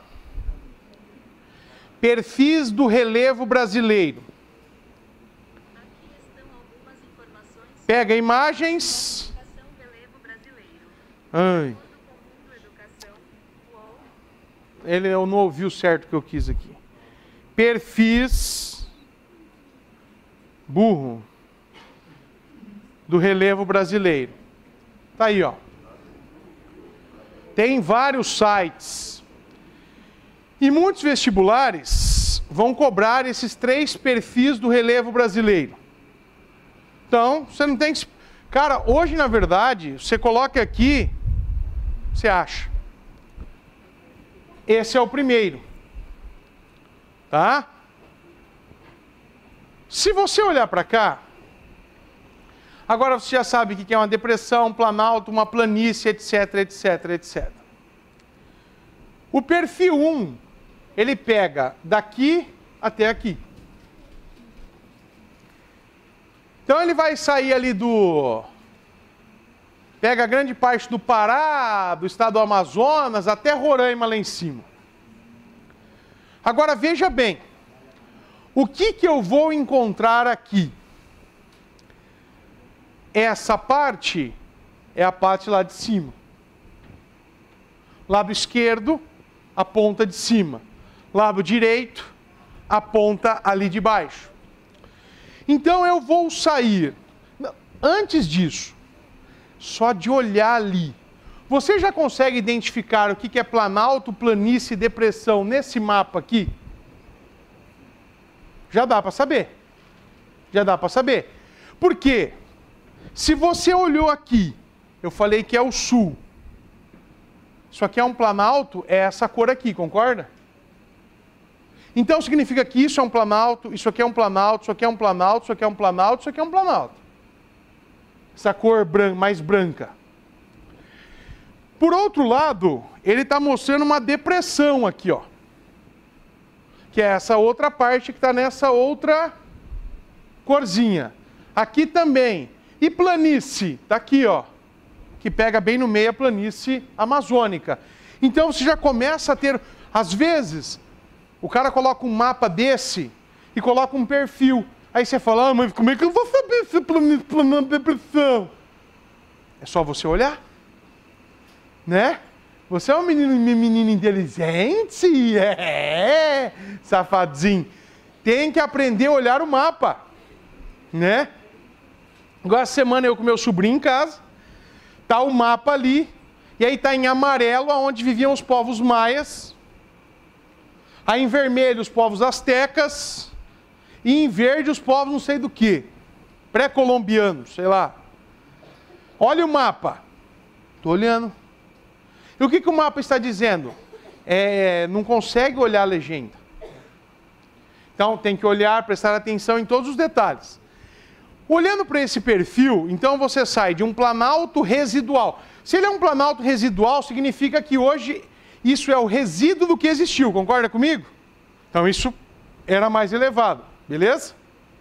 [SPEAKER 1] perfis do relevo brasileiro.
[SPEAKER 3] Aqui estão algumas informações.
[SPEAKER 1] Pega imagens.
[SPEAKER 3] Educação, relevo brasileiro.
[SPEAKER 1] Ai.
[SPEAKER 3] Todo comum, educação. Uou.
[SPEAKER 1] Ele não ouviu certo o que eu quis aqui. perfis burro do relevo brasileiro. Tá aí, ó. Tem vários sites. E muitos vestibulares vão cobrar esses três perfis do relevo brasileiro. Então, você não tem que... Cara, hoje, na verdade, você coloca aqui, você acha. Esse é o primeiro. Tá? Se você olhar para cá, agora você já sabe o que é uma depressão, um planalto, uma planície, etc, etc, etcétera. O perfil um, ele pega daqui até aqui. Então ele vai sair ali do... Pega grande parte do Pará, do estado do Amazonas, até Roraima lá em cima. Agora veja bem, o que que eu vou encontrar aqui? Essa parte é a parte lá de cima. Lado esquerdo, a ponta de cima. Lado direito, a ponta ali de baixo. Então eu vou sair. Antes disso, só de olhar ali, você já consegue identificar o que é planalto, planície e depressão nesse mapa aqui? Já dá para saber. Já dá para saber. Por quê? Se você olhou aqui, eu falei que é o sul. Isso aqui é um planalto, é essa cor aqui, concorda? Então significa que isso é um planalto, isso aqui é um planalto, isso aqui é um planalto, isso aqui é um planalto, isso aqui é um planalto. Essa cor bran- mais branca. Por outro lado, ele está mostrando uma depressão aqui, ó. Que é essa outra parte que está nessa outra corzinha. Aqui também. E planície, está aqui, ó. Que pega bem no meio a planície amazônica. Então você já começa a ter, às vezes, o cara coloca um mapa desse e coloca um perfil. Aí você fala, ah, mas como é que eu vou saber se é planície, planalto, depressão? É só você olhar. Né? Você é um menino, menino inteligente, é, safadinho. Tem que aprender a olhar o mapa, né? Agora, essa semana eu com meu sobrinho em casa, tá o mapa ali, e aí tá em amarelo onde viviam os povos maias, aí em vermelho os povos astecas, e em verde os povos não sei do que, pré-colombianos, sei lá. Olha o mapa. Tô olhando. E o que, que o mapa está dizendo? É, não consegue olhar a legenda. Então tem que olhar, prestar atenção em todos os detalhes. Olhando para esse perfil, então você sai de um planalto residual. Se ele é um planalto residual, significa que hoje isso é o resíduo do que existiu, concorda comigo? Então isso era mais elevado, beleza?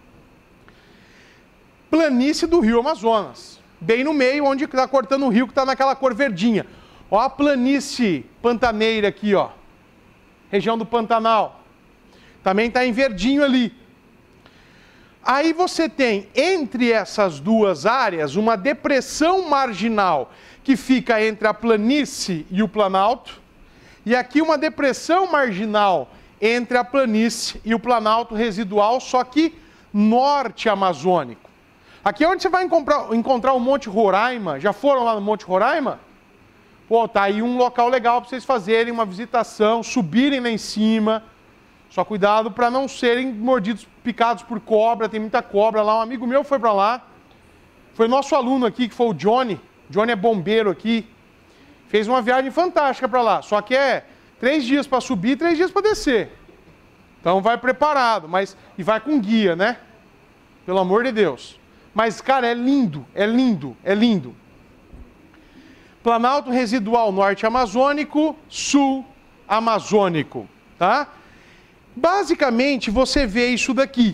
[SPEAKER 1] Planície do Rio Amazonas, bem no meio onde está cortando o rio, que está naquela cor verdinha. Ó a planície pantaneira aqui, ó. Região do Pantanal. Também está em verdinho ali. Aí você tem, entre essas duas áreas, uma depressão marginal que fica entre a planície e o planalto. E aqui uma depressão marginal entre a planície e o planalto residual, só que norte amazônico. Aqui é onde você vai encontrar, encontrar o Monte Roraima. Já foram lá no Monte Roraima? Pô, tá aí um local legal para vocês fazerem uma visitação, subirem lá em cima. Só cuidado para não serem mordidos, picados por cobra, tem muita cobra lá. Um amigo meu foi para lá. Foi nosso aluno aqui, que foi o Johnny. Johnny é bombeiro aqui. Fez uma viagem fantástica para lá. Só que é três dias para subir e três dias para descer. Então vai preparado, mas e vai com guia, né? Pelo amor de Deus. Mas, cara, é lindo, é lindo, é lindo. Planalto residual norte amazônico, sul amazônico, tá? Basicamente, você vê isso daqui.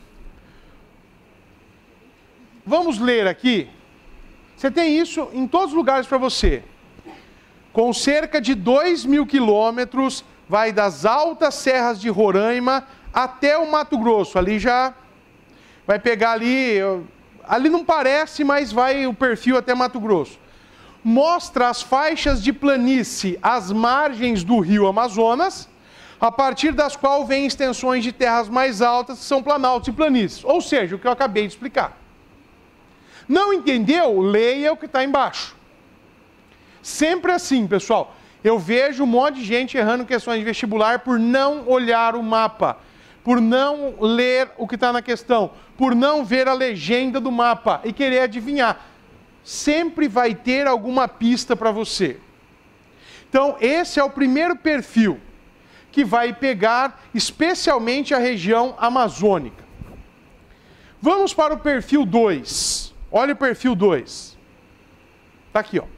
[SPEAKER 1] Vamos ler aqui. Você tem isso em todos os lugares para você. Com cerca de dois mil quilômetros, vai das altas serras de Roraima até o Mato Grosso. Ali já vai pegar ali... Ali não parece, mas vai o perfil até Mato Grosso. Mostra as faixas de planície às margens do rio Amazonas, a partir das quais vêm extensões de terras mais altas, que são planaltos e planícies. Ou seja, o que eu acabei de explicar. Não entendeu? Leia o que está embaixo. Sempre assim, pessoal. Eu vejo um monte de gente errando questões de vestibular por não olhar o mapa, por não ler o que está na questão, por não ver a legenda do mapa e querer adivinhar. Sempre vai ter alguma pista para você. Então, esse é o primeiro perfil que vai pegar especialmente a região amazônica. Vamos para o perfil dois. Olha o perfil dois. Está aqui, ó.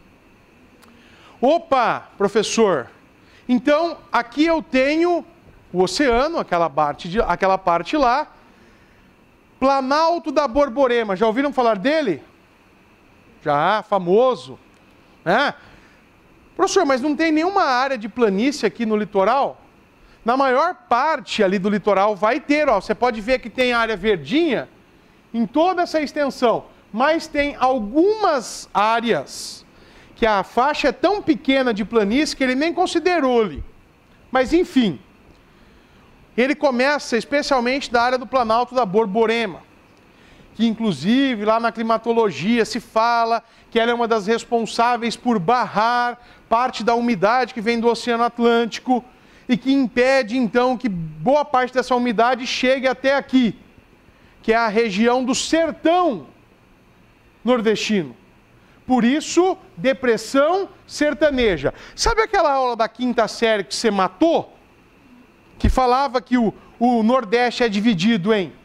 [SPEAKER 1] Opa, professor. Então, aqui eu tenho o oceano, aquela parte, de, aquela parte lá. Planalto da Borborema. Já ouviram falar dele? Já, famoso. Né? Professor, mas não tem nenhuma área de planície aqui no litoral? Na maior parte ali do litoral vai ter, ó. Você pode ver que tem área verdinha em toda essa extensão. Mas tem algumas áreas que a faixa é tão pequena de planície que ele nem considerou-lhe. Mas, enfim, ele começa especialmente da área do Planalto da Borborema, que, inclusive, lá na climatologia se fala que ela é uma das responsáveis por barrar parte da umidade que vem do Oceano Atlântico e que impede, então, que boa parte dessa umidade chegue até aqui, que é a região do sertão nordestino. Por isso, depressão sertaneja. Sabe aquela aula da quinta série que você matou? Que falava que o, o Nordeste é dividido em...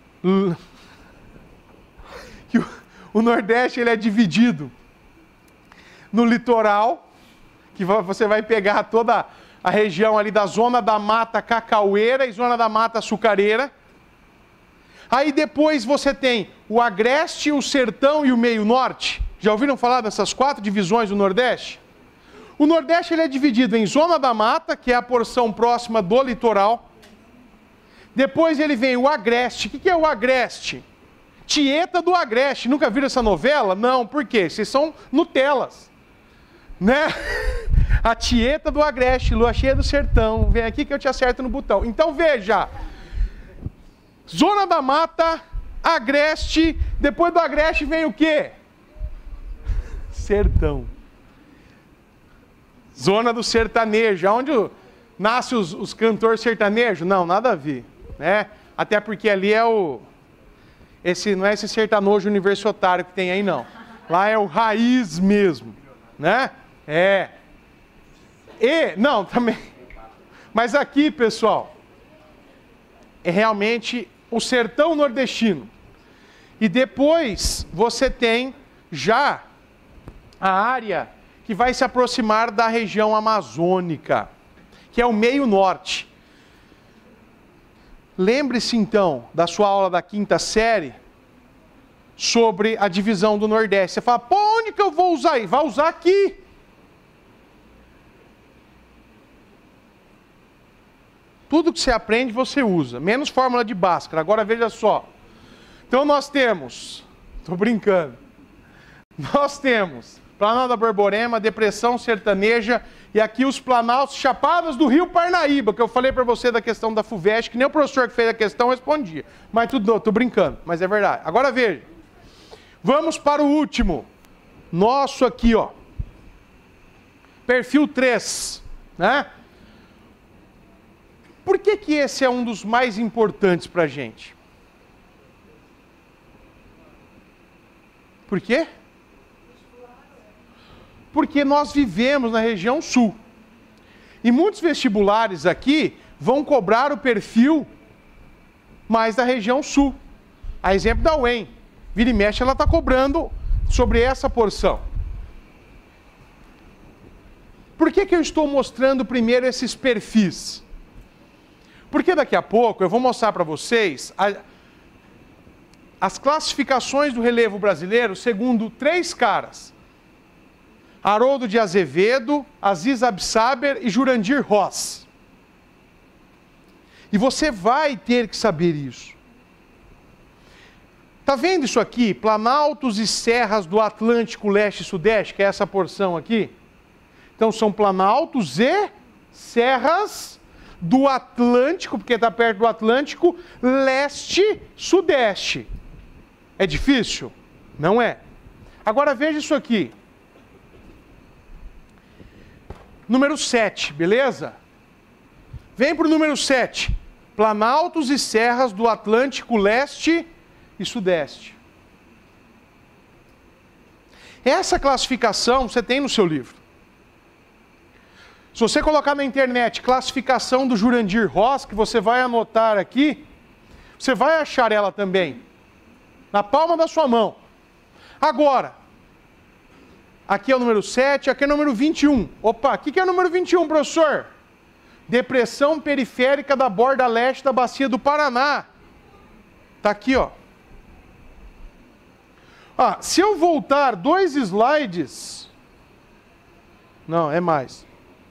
[SPEAKER 1] que o, o Nordeste ele é dividido no litoral, que você vai pegar toda a região ali da zona da mata cacaueira e zona da mata açucareira. Aí depois você tem o agreste, o sertão e o meio norte. Já ouviram falar dessas quatro divisões do Nordeste? O Nordeste ele é dividido em zona da mata, que é a porção próxima do litoral. Depois ele vem o agreste. O que é o agreste? Tieta do Agreste. Nunca viram essa novela? Não, por quê? Vocês são Nutelas. Né? A Tieta do Agreste, lua cheia do sertão. Vem aqui que eu te acerto no botão. Então veja. Zona da mata, agreste. Depois do agreste vem o quê? Sertão. Zona do sertanejo, onde nasce os, os cantores sertanejos? Não, nada a ver, né? Até porque ali é o... Esse, não é esse sertanojo universitário que tem aí, não. Lá é o raiz mesmo, né? É. E, não, também... Mas aqui, pessoal, é realmente o sertão nordestino. E depois você tem já a área que vai se aproximar da região amazônica, que é o meio norte. Lembre-se então da sua aula da quinta série sobre a divisão do Nordeste. Você fala, pô, onde que eu vou usar aí? Vai usar aqui. Tudo que você aprende você usa, menos fórmula de Bhaskara. Agora veja só. Então nós temos, estou brincando, nós temos Planalto da Borborema, depressão sertaneja e aqui os planaltos chapadas do Rio Parnaíba, que eu falei para você da questão da FUVEST, que nem o professor que fez a questão respondia. Mas tudo, estou brincando, mas é verdade. Agora veja, vamos para o último, nosso aqui, ó, perfil três, né? Por que que esse é um dos mais importantes para a gente? Por quê? Porque nós vivemos na região sul. E muitos vestibulares aqui vão cobrar o perfil mais da região sul. A exemplo da U E M. Vira e mexe, ela está cobrando sobre essa porção. Por que que eu estou mostrando primeiro esses perfis? Porque daqui a pouco eu vou mostrar para vocês a, as classificações do relevo brasileiro segundo três caras. Haroldo de Azevedo, Aziz Absaber e Jurandir Ross. E você vai ter que saber isso. Está vendo isso aqui? Planaltos e serras do Atlântico Leste e Sudeste, que é essa porção aqui. Então são planaltos e serras do Atlântico, porque está perto do Atlântico, leste-sudeste. É difícil? Não é. Agora veja isso aqui. Número sete, beleza? Vem para o número sete. Planaltos e serras do Atlântico leste e sudeste. Essa classificação você tem no seu livro. Se você colocar na internet classificação do Jurandir Ross, que você vai anotar aqui, você vai achar ela também. Na palma da sua mão. Agora, aqui é o número sete, aqui é o número vinte e um. Opa, o que é o número vinte e um, professor? Depressão periférica da borda leste da bacia do Paraná. Está aqui, ó. Ah, se eu voltar dois slides... Não, é mais.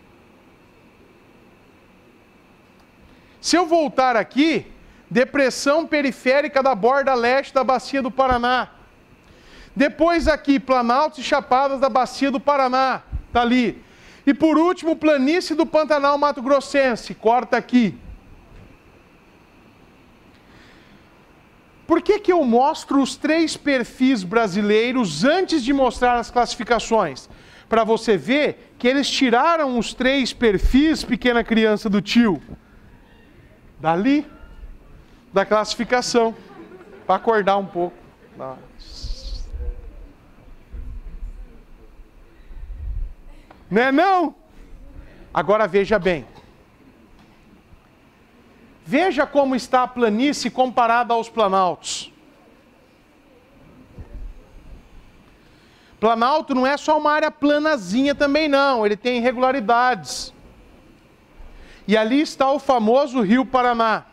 [SPEAKER 1] Se eu voltar aqui, depressão periférica da borda leste da bacia do Paraná. Depois aqui, Planaltos e Chapadas da bacia do Paraná. Está ali. E por último, planície do Pantanal Mato Grossense. Corta aqui. Por que que eu mostro os três perfis brasileiros antes de mostrar as classificações? Para você ver que eles tiraram os três perfis, pequena criança do tio, dali, da classificação, para acordar um pouco. Não é não? Agora veja bem. Veja como está a planície comparada aos planaltos. Planalto não é só uma área planazinha também não, ele tem irregularidades. E ali está o famoso Rio Paraná.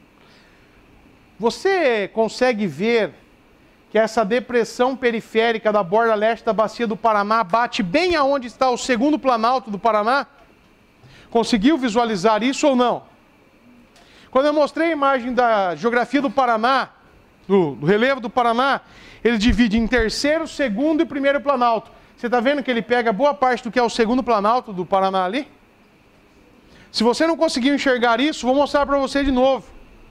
[SPEAKER 1] Você consegue ver que essa depressão periférica da borda leste da bacia do Paraná bate bem aonde está o segundo planalto do Paraná? Conseguiu visualizar isso ou não? Quando eu mostrei a imagem da geografia do Paraná, do, do relevo do Paraná, ele divide em terceiro, segundo e primeiro planalto. Você está vendo que ele pega boa parte do que é o segundo planalto do Paraná ali? Se você não conseguiu enxergar isso, vou mostrar para você de novo.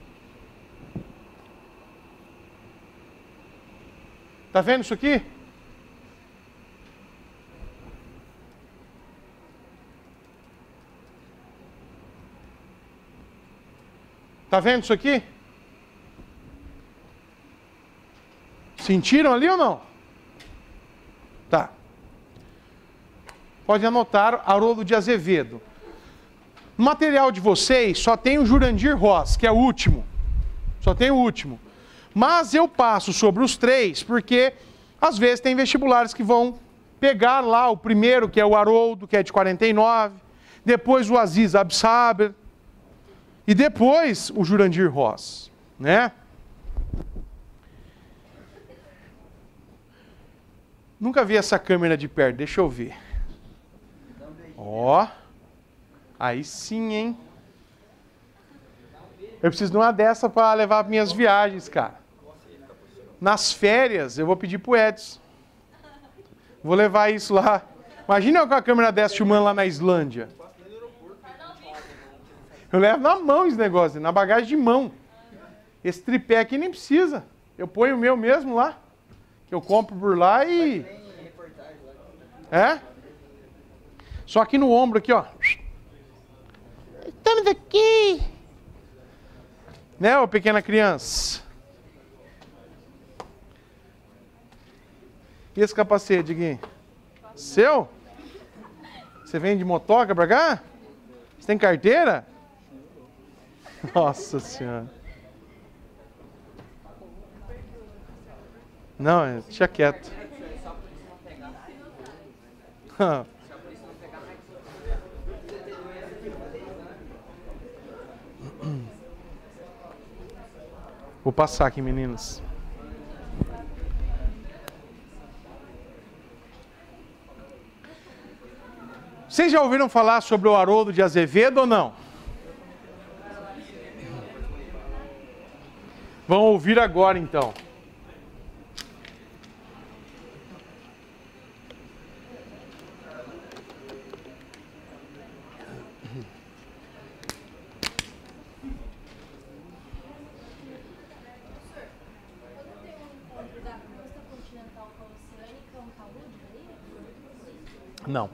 [SPEAKER 1] Está vendo isso aqui? Está vendo isso aqui? Sentiram ali ou não? Tá. Pode anotar Haroldo de Azevedo. No material de vocês só tem o Jurandir Ross, que é o último. Só tem o último. Mas eu passo sobre os três, porque às vezes tem vestibulares que vão pegar lá o primeiro, que é o Haroldo, que é de quarenta e nove, depois o Aziz Absaber, e depois o Jurandir Ross, né? Nunca vi essa câmera de perto, deixa eu ver. Ó, aí sim, hein? Eu preciso de uma dessa para levar minhas viagens, cara. Nas férias, eu vou pedir pro Edson. Vou levar isso lá. Imagina com a câmera dessa filmando lá na Islândia. Eu levo na mão esse negócio, na bagagem de mão. Esse tripé aqui nem precisa. Eu ponho o meu mesmo lá. Que eu compro por lá e... É? Só aqui no ombro, aqui, ó. Estamos aqui. Né, ô pequena criança? E esse capacete, Diguinho? Seu? Você vem de motoca pra cá? Você tem carteira? Nossa Senhora. Não, deixa quieto. Vou passar aqui, meninas. Vocês já ouviram falar sobre o Haroldo de Azevedo ou não? Vão ouvir agora, então. Não.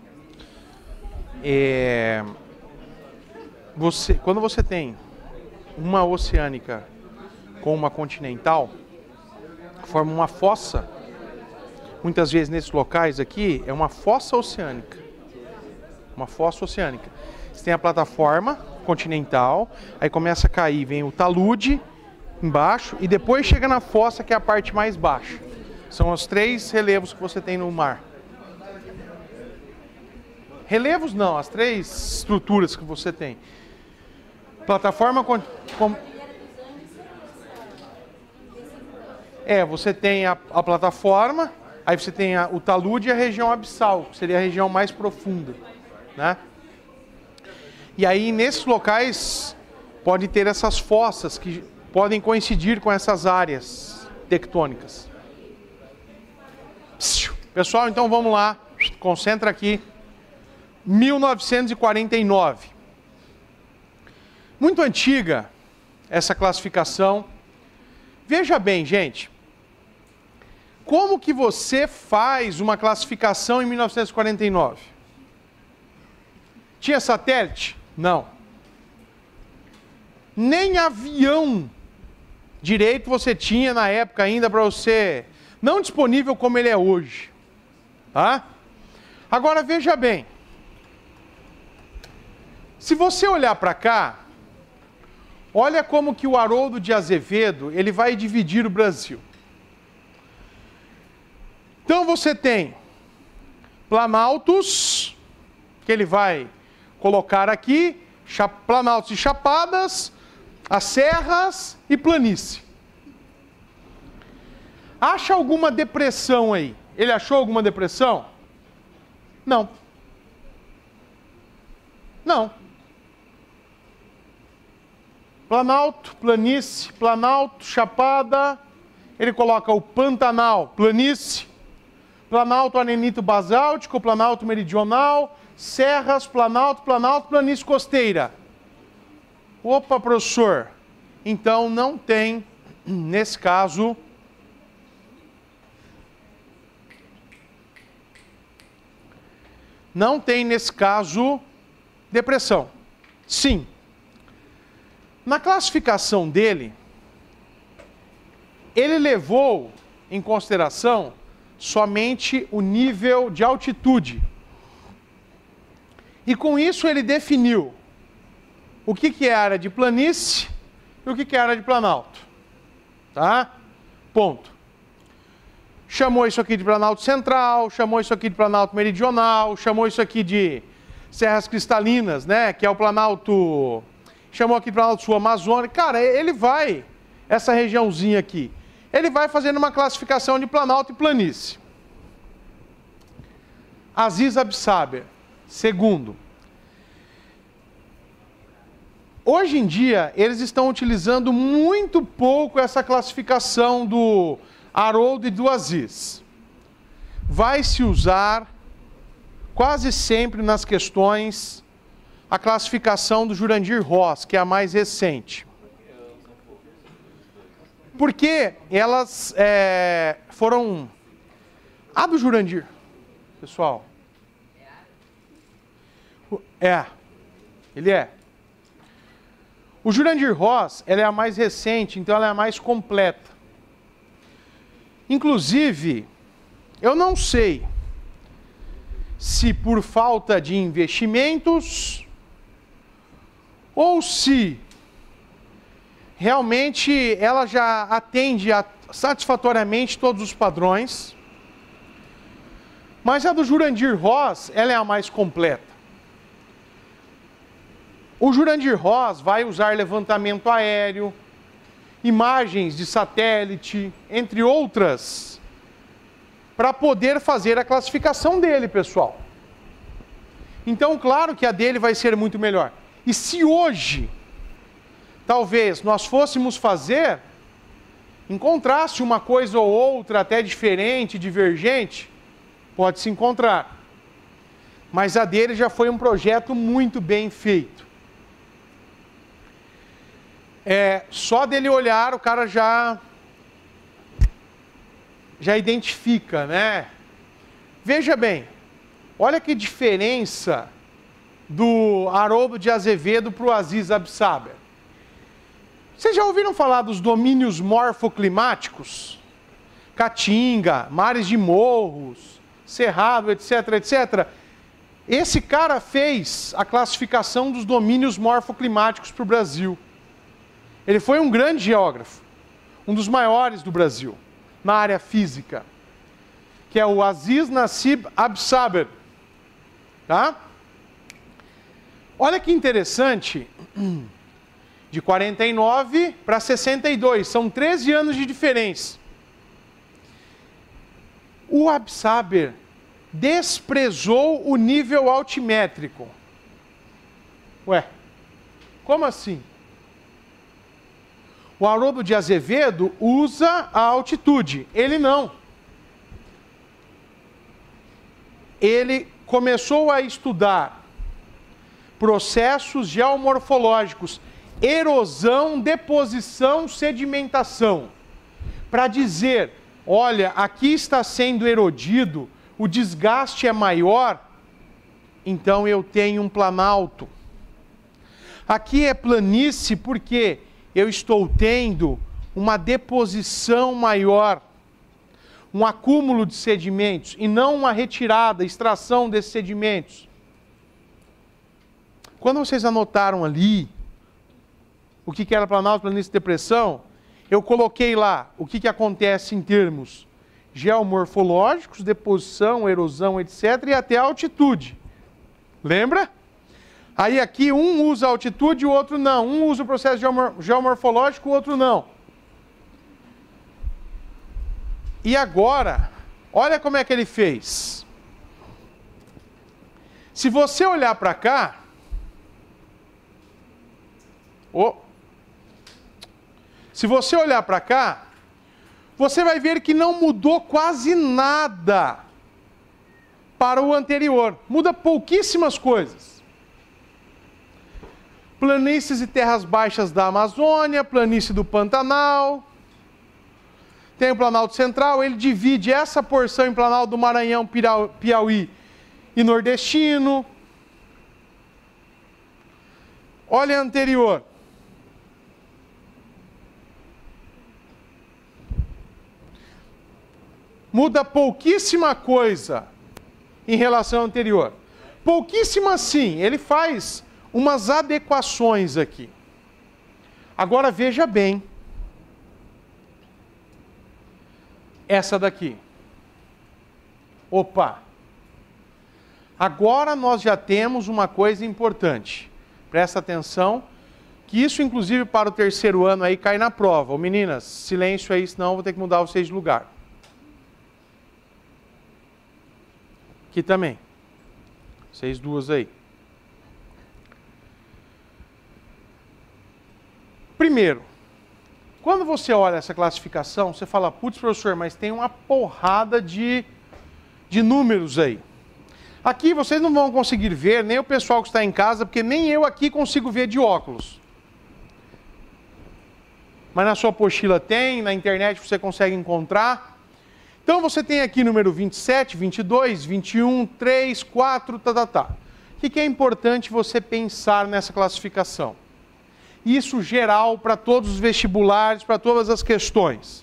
[SPEAKER 1] É, você, quando você tem uma oceânica com uma continental, forma uma fossa. Muitas vezes nesses locais aqui é uma fossa oceânica. Uma fossa oceânica. Você tem a plataforma continental, aí começa a cair, vem o talude embaixo e depois chega na fossa, que é a parte mais baixa. São os três relevos que você tem no mar. Relevos não, as três estruturas que você tem. Plataforma com, com... É, você tem a, a plataforma, aí você tem a, o talude e a região abissal, que seria a região mais profunda, né? E aí, nesses locais, pode ter essas fossas que podem coincidir com essas áreas tectônicas. Pessoal, então vamos lá, concentra aqui. mil novecentos e quarenta e nove. Muito antiga essa classificação. Veja bem, gente. Como que você faz uma classificação em mil novecentos e quarenta e nove? Tinha satélite? Não. Nem avião direito você tinha na época ainda para você... Não disponível como ele é hoje. Tá? Agora veja bem. Se você olhar para cá, olha como que o Haroldo de Azevedo, ele vai dividir o Brasil. Então você tem planaltos, que ele vai colocar aqui, planaltos e chapadas, as serras e planície. Acha alguma depressão aí? Ele achou alguma depressão? Não. Não. Planalto, planície, planalto, chapada. Ele coloca o Pantanal, planície, planalto anenito basáltico, planalto meridional, serras, planalto, planalto, planície costeira. Opa, professor. Então não tem, nesse caso, não tem nesse caso depressão. Sim. Na classificação dele, ele levou em consideração somente o nível de altitude. E com isso ele definiu o que, que é área de planície e o que, que é área de planalto. Tá? Ponto. Chamou isso aqui de planalto central, chamou isso aqui de planalto meridional, chamou isso aqui de serras cristalinas, né? Que é o planalto... Chamou aqui de planalto sul-amazônico. Cara, ele vai, essa regiãozinha aqui, ele vai fazendo uma classificação de planalto e planície. Aziz Absaber, segundo. Hoje em dia, eles estão utilizando muito pouco essa classificação do Haroldo e do Aziz. Vai se usar quase sempre nas questões a classificação do Jurandir Ross, que é a mais recente. Porque elas é, foram... A do Jurandir, pessoal. É, ele é. O Jurandir Ross, ela é a mais recente, então ela é a mais completa. Inclusive, eu não sei se por falta de investimentos ou se realmente ela já atende a, satisfatoriamente todos os padrões. Mas a do Jurandir Ross, ela é a mais completa. O Jurandir Ross vai usar levantamento aéreo, imagens de satélite, entre outras, para poder fazer a classificação dele, pessoal. Então, claro que a dele vai ser muito melhor. E se hoje, talvez, nós fôssemos fazer, encontrasse uma coisa ou outra até diferente, divergente, pode se encontrar. Mas a dele já foi um projeto muito bem feito. É, só dele olhar, o cara já, já identifica, né? Veja bem, olha que diferença do Haroldo de Azevedo para o Aziz Absaber. Vocês já ouviram falar dos domínios morfoclimáticos? Caatinga, mares de morros, cerrado, etc, etcétera. Esse cara fez a classificação dos domínios morfoclimáticos para o Brasil. Ele foi um grande geógrafo, um dos maiores do Brasil, na área física, que é o Aziz Nassib Absaber. Tá? Olha que interessante, de quarenta e nove para sessenta e dois, são treze anos de diferença. O Absaber desprezou o nível altimétrico. Ué, como assim? O Haroldo de Azevedo usa a altitude, ele não. Ele começou a estudar processos geomorfológicos, erosão, deposição, sedimentação, para dizer, olha, aqui está sendo erodido, o desgaste é maior, então eu tenho um planalto. Aqui é planície porque eu estou tendo uma deposição maior, um acúmulo de sedimentos, e não uma retirada, extração desses sedimentos. Quando vocês anotaram ali o que era planalto, planície e depressão, eu coloquei lá o que, que acontece em termos geomorfológicos, deposição, erosão, etcétera, e até a altitude. Lembra? Aí aqui um usa a altitude, o outro não. Um usa o processo geomor geomorfológico, o outro não. E agora, olha como é que ele fez. Se você olhar para cá, oh, se você olhar para cá, você vai ver que não mudou quase nada para o anterior. Muda pouquíssimas coisas. Planícies e terras baixas da Amazônia, planície do Pantanal. Tem o Planalto Central, ele divide essa porção em Planalto do Maranhão, Piauí e Nordestino. Olha a anterior. Muda pouquíssima coisa em relação ao anterior. Pouquíssima sim, ele faz umas adequações aqui. Agora veja bem. Essa daqui. Opa! Agora nós já temos uma coisa importante. Presta atenção, que isso inclusive para o terceiro ano aí cai na prova. Ô, meninas, silêncio aí, senão eu vou ter que mudar vocês de lugar. Aqui também. Vocês duas aí. Primeiro, quando você olha essa classificação, você fala, putz, professor, mas tem uma porrada de, de números aí. Aqui vocês não vão conseguir ver, nem o pessoal que está em casa, porque nem eu aqui consigo ver de óculos. Mas na sua apostila tem, na internet você consegue encontrar. Então você tem aqui número vinte e sete, vinte e dois, vinte e um, três, quatro, tá, tá, tá. O que é importante você pensar nessa classificação? Isso geral para todos os vestibulares, para todas as questões.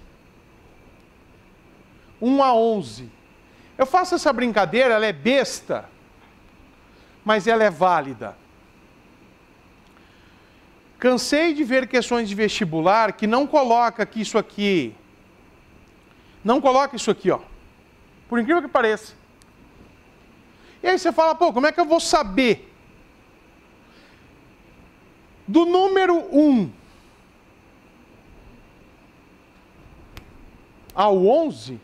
[SPEAKER 1] um a onze. Eu faço essa brincadeira, ela é besta, mas ela é válida. Cansei de ver questões de vestibular que não coloca que isso aqui, não coloca isso aqui, ó. Por incrível que pareça. E aí você fala, pô, como é que eu vou saber? Do número um ao onze,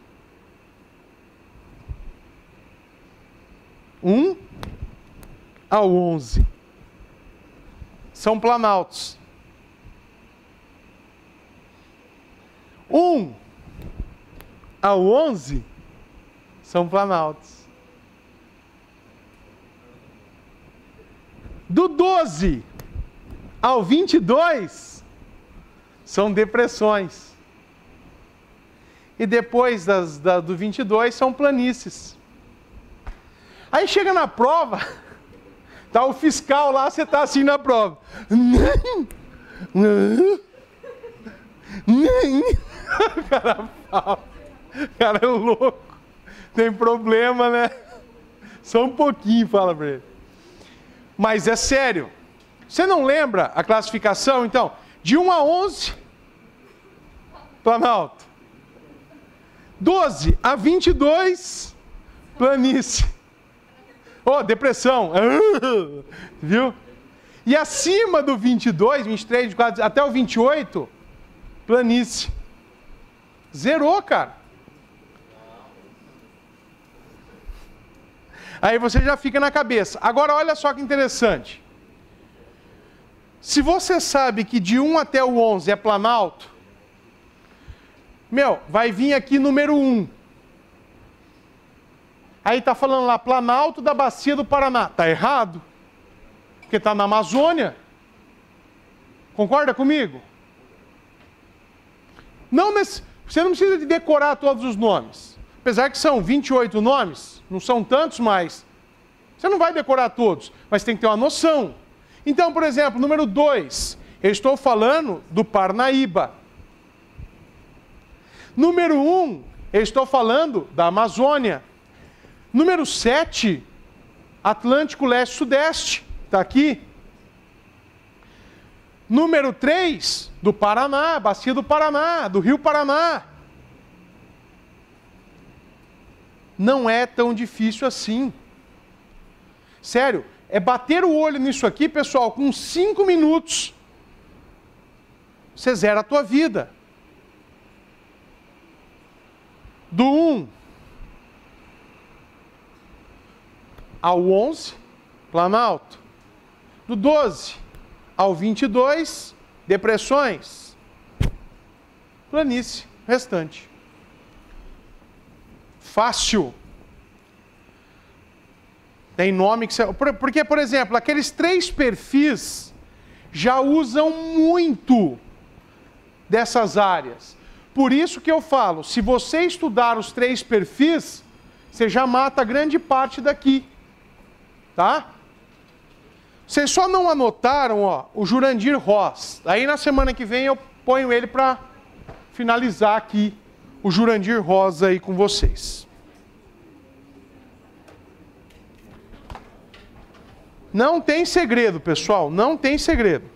[SPEAKER 1] um ao onze são planaltos. um ao onze são planaltos. Do doze ao vinte e dois são depressões. E depois das, da, do vinte e dois são planícies. Aí chega na prova, tá o fiscal lá, você tá assim na prova. O cara fala, o cara é louco, tem problema, né? Só um pouquinho, fala pra ele. Mas é sério. Você não lembra a classificação, então? De um a onze, Planalto. doze a vinte e dois, planície. Oh, depressão. Viu? E acima do vinte e dois, vinte e três, vinte e quatro, até o vinte e oito, planície. Zerou, cara. Aí você já fica na cabeça. Agora, olha só que interessante. Se você sabe que de um até o onze é Planalto, meu, vai vir aqui número um. Aí está falando lá, Planalto da Bacia do Paraná. Está errado. Porque está na Amazônia. Concorda comigo? Não, mas você não precisa de decorar todos os nomes. Apesar que são vinte e oito nomes, não são tantos mais. Você não vai decorar todos, mas tem que ter uma noção. Então, por exemplo, número dois, eu estou falando do Parnaíba. Número um, eu estou falando da Amazônia. Número sete, Atlântico Leste-Sudeste, está aqui. Número três, do Paraná, Bacia do Paraná, do Rio Paraná. Não é tão difícil assim. Sério, é bater o olho nisso aqui, pessoal, com cinco minutos. Você zera a tua vida. Do um ao onze, Planalto. Do doze ao vinte e dois, depressões. Planície, restante. Fácil. Tem nome que você... Porque, por exemplo, aqueles três perfis já usam muito dessas áreas. Por isso que eu falo, se você estudar os três perfis, você já mata grande parte daqui. Tá? Vocês só não anotaram, ó, o Jurandir Ross. Aí na semana que vem eu ponho ele para finalizar aqui o Jurandir Ross aí com vocês. Não tem segredo, pessoal, não tem segredo.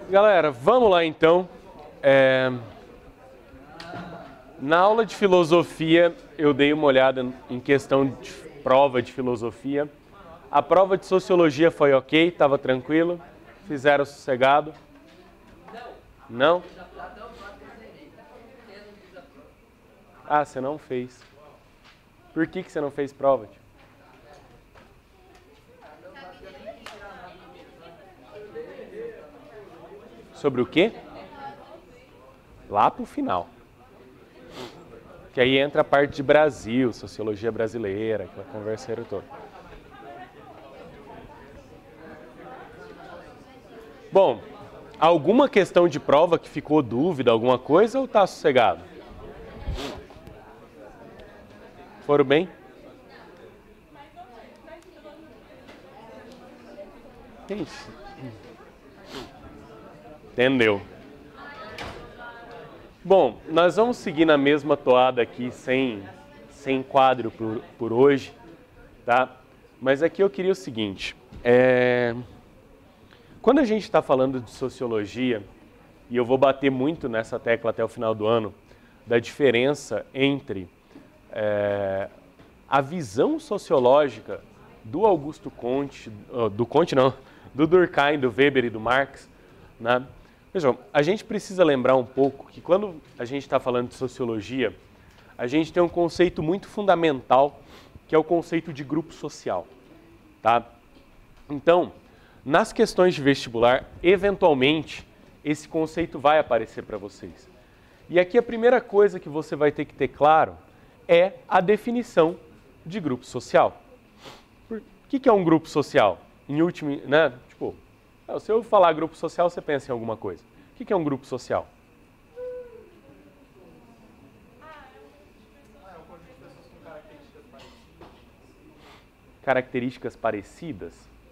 [SPEAKER 2] Galera, vamos lá então. É... Na aula de filosofia, eu dei uma olhada em questão de prova de filosofia. A prova de sociologia foi ok, estava tranquilo. Fizeram sossegado? Não? Ah, você não fez. Por que, que você não fez prova, tio? Sobre o quê? Lá pro final. Que aí entra a parte de Brasil, sociologia brasileira, aquela conversa toda. Bom, alguma questão de prova que ficou dúvida, alguma coisa, ou tá sossegado? Foram bem? Isso. Entendeu? Bom, nós vamos seguir na mesma toada aqui, sem, sem quadro por, por hoje, tá? Mas aqui eu queria o seguinte, é... quando a gente está falando de sociologia, e eu vou bater muito nessa tecla até o final do ano, da diferença entre é, a visão sociológica do Augusto Comte, do Comte não, do Durkheim, do Weber e do Marx, né? Vejam, a gente precisa lembrar um pouco que quando a gente está falando de sociologia, a gente tem um conceito muito fundamental, que é o conceito de grupo social, tá? Então, nas questões de vestibular, eventualmente, esse conceito vai aparecer para vocês. E aqui a primeira coisa que você vai ter que ter claro é a definição de grupo social. O que, que é um grupo social? Em último, né? Tipo, se eu falar grupo social, você pensa em alguma coisa. O que, que é um grupo social? Características parecidas?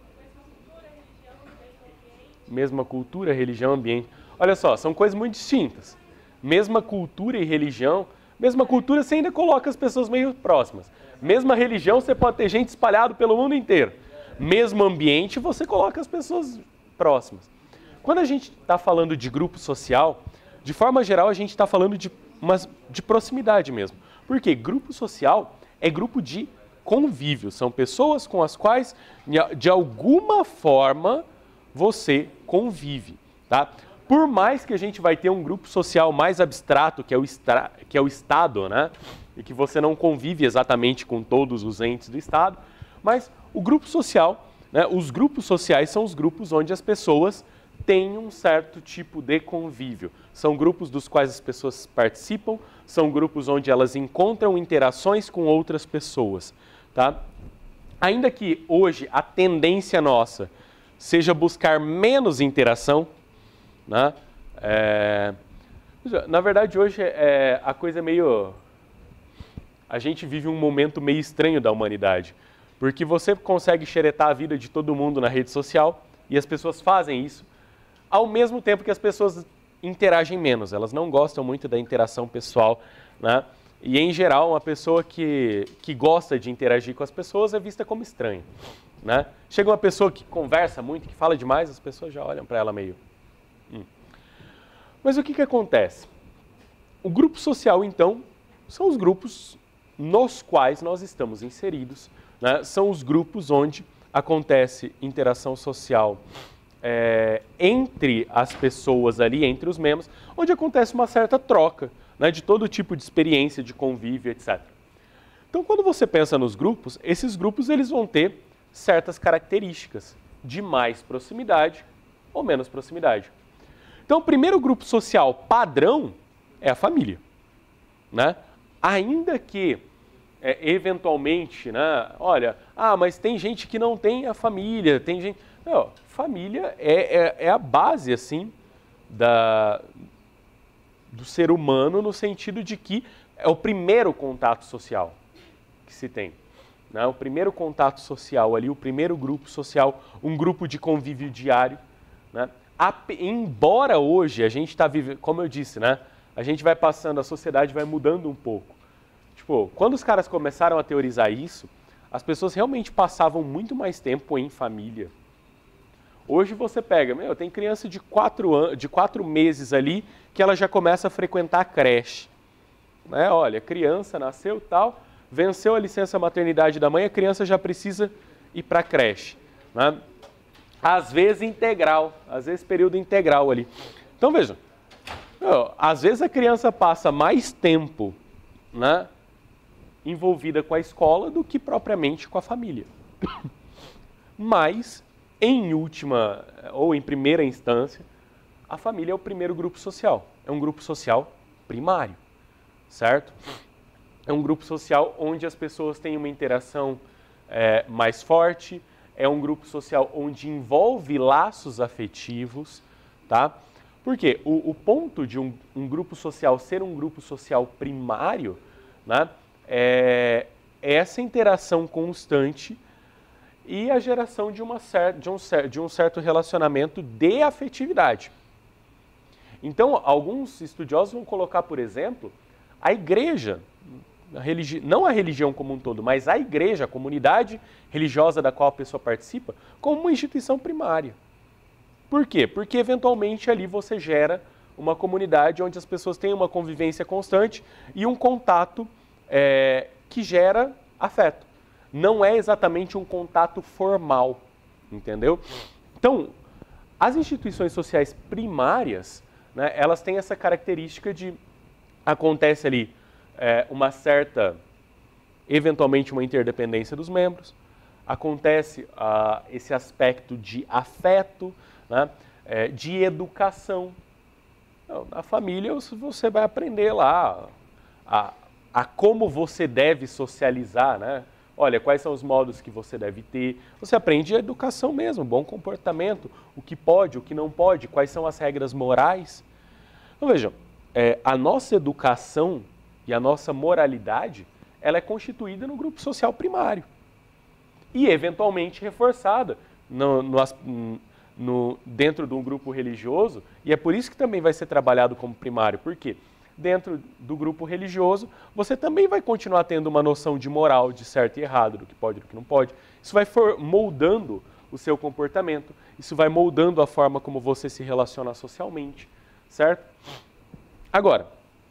[SPEAKER 2] Mesma cultura, religião, ambiente. Olha só, são coisas muito distintas. Mesma cultura e religião. Mesma cultura você ainda coloca as pessoas meio próximas. Mesma religião, você pode ter gente espalhada pelo mundo inteiro. Mesmo ambiente, você coloca as pessoas próximas. Quando a gente está falando de grupo social, de forma geral, a gente está falando de, umas, de proximidade mesmo. Por quê? Grupo social é grupo de convívio. São pessoas com as quais, de alguma forma, você convive, tá? Por mais que a gente vai ter um grupo social mais abstrato, que é o, estra, que é o Estado, né? E que você não convive exatamente com todos os entes do Estado, mas o grupo social, né? Os grupos sociais são os grupos onde as pessoas têm um certo tipo de convívio. São grupos dos quais as pessoas participam, são grupos onde elas encontram interações com outras pessoas, tá? Ainda que hoje a tendência nossa seja buscar menos interação, né? É... Na verdade, hoje é... a coisa é meio... A gente vive um momento meio estranho da humanidade, porque você consegue xeretar a vida de todo mundo na rede social e as pessoas fazem isso, ao mesmo tempo que as pessoas interagem menos. Elas não gostam muito da interação pessoal, né? E, em geral, uma pessoa que, que gosta de interagir com as pessoas é vista como estranha, né? Chega uma pessoa que conversa muito, que fala demais, as pessoas já olham para ela meio... Hum. Mas o que, que acontece? O grupo social, então, são os grupos nos quais nós estamos inseridos, né? São os grupos onde acontece interação social é, entre as pessoas ali, entre os membros, onde acontece uma certa troca, né, de todo tipo de experiência, de convívio, etcétera. Então, quando você pensa nos grupos, esses grupos eles vão ter certas características de mais proximidade ou menos proximidade. Então, o primeiro grupo social padrão é a família, né? Ainda que, é, eventualmente, né, olha, ah, mas tem gente que não tem a família, tem gente... Não, família é, é, é a base, assim, da... do ser humano, no sentido de que é o primeiro contato social que se tem, né? O primeiro contato social ali, o primeiro grupo social, um grupo de convívio diário, né? A, embora hoje a gente está vivendo, como eu disse, né? A gente vai passando, a sociedade vai mudando um pouco. Tipo, quando os caras começaram a teorizar isso, as pessoas realmente passavam muito mais tempo em família. Hoje você pega, meu, tem criança de quatro, an de quatro meses ali que ela já começa a frequentar a creche. Né? Olha, criança nasceu tal, venceu a licença maternidade da mãe, a criança já precisa ir para a creche. Né? Às vezes integral, às vezes período integral ali. Então vejam, meu, às vezes a criança passa mais tempo, né, envolvida com a escola do que propriamente com a família. Mas, em última ou em primeira instância, a família é o primeiro grupo social. É um grupo social primário, certo? É um grupo social onde as pessoas têm uma interação é, mais forte, é um grupo social onde envolve laços afetivos, tá? Porque o, o ponto de um, um grupo social ser um grupo social primário, né, é, é essa interação constante e a geração de, uma cer de, um, de um certo relacionamento de afetividade. Então, alguns estudiosos vão colocar, por exemplo, a igreja, a religi... não a religião como um todo, mas a igreja, a comunidade religiosa da qual a pessoa participa, como uma instituição primária. Por quê? Porque, eventualmente, ali você gera uma comunidade onde as pessoas têm uma convivência constante e um contato é, que gera afeto. Não é exatamente um contato formal, entendeu? Então, as instituições sociais primárias, né, elas têm essa característica de acontece ali é, uma certa, eventualmente uma interdependência dos membros, acontece uh, esse aspecto de afeto, né, é, de educação. Então, na família você vai aprender lá a, a como você deve socializar, né? Olha, quais são os modos que você deve ter. Você aprende a educação mesmo, bom comportamento, o que pode, o que não pode, quais são as regras morais. Então vejam, é, a nossa educação e a nossa moralidade, ela é constituída no grupo social primário. E eventualmente reforçada no, no, no, dentro de um grupo religioso, e é por isso que também vai ser trabalhado como primário. Por quê? Dentro do grupo religioso, você também vai continuar tendo uma noção de moral, de certo e errado, do que pode e do que não pode. Isso vai for moldando o seu comportamento, isso vai moldando a forma como você se relaciona socialmente, certo? Agora,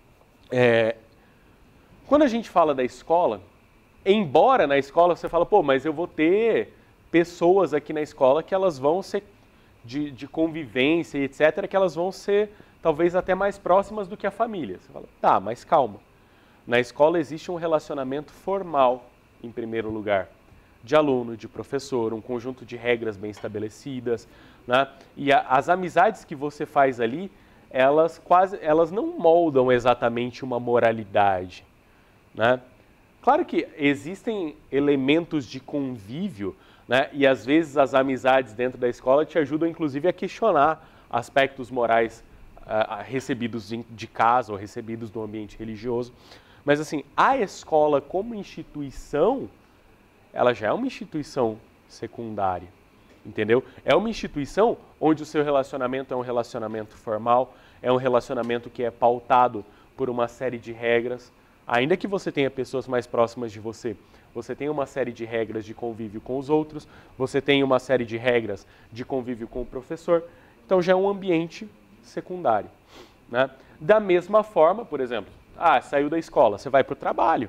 [SPEAKER 2] é, quando a gente fala da escola, embora na escola você fala, pô, mas eu vou ter pessoas aqui na escola que elas vão ser de, de convivência e etcétera, que elas vão ser talvez até mais próximas do que a família. Você fala, tá, mas calma. Na escola existe um relacionamento formal, em primeiro lugar, de aluno, de professor, um conjunto de regras bem estabelecidas, né? E a, as amizades que você faz ali, elas quase, elas não moldam exatamente uma moralidade, né? Claro que existem elementos de convívio, né? E às vezes as amizades dentro da escola te ajudam, inclusive, a questionar aspectos morais uh, recebidos de, de casa ou recebidos do ambiente religioso. Mas, assim, a escola como instituição, ela já é uma instituição secundária, entendeu? É uma instituição onde o seu relacionamento é um relacionamento formal, é um relacionamento que é pautado por uma série de regras. Ainda que você tenha pessoas mais próximas de você, você tem uma série de regras de convívio com os outros, você tem uma série de regras de convívio com o professor, então já é um ambiente secundário, né? Da mesma forma, por exemplo, ah, saiu da escola, você vai para o trabalho,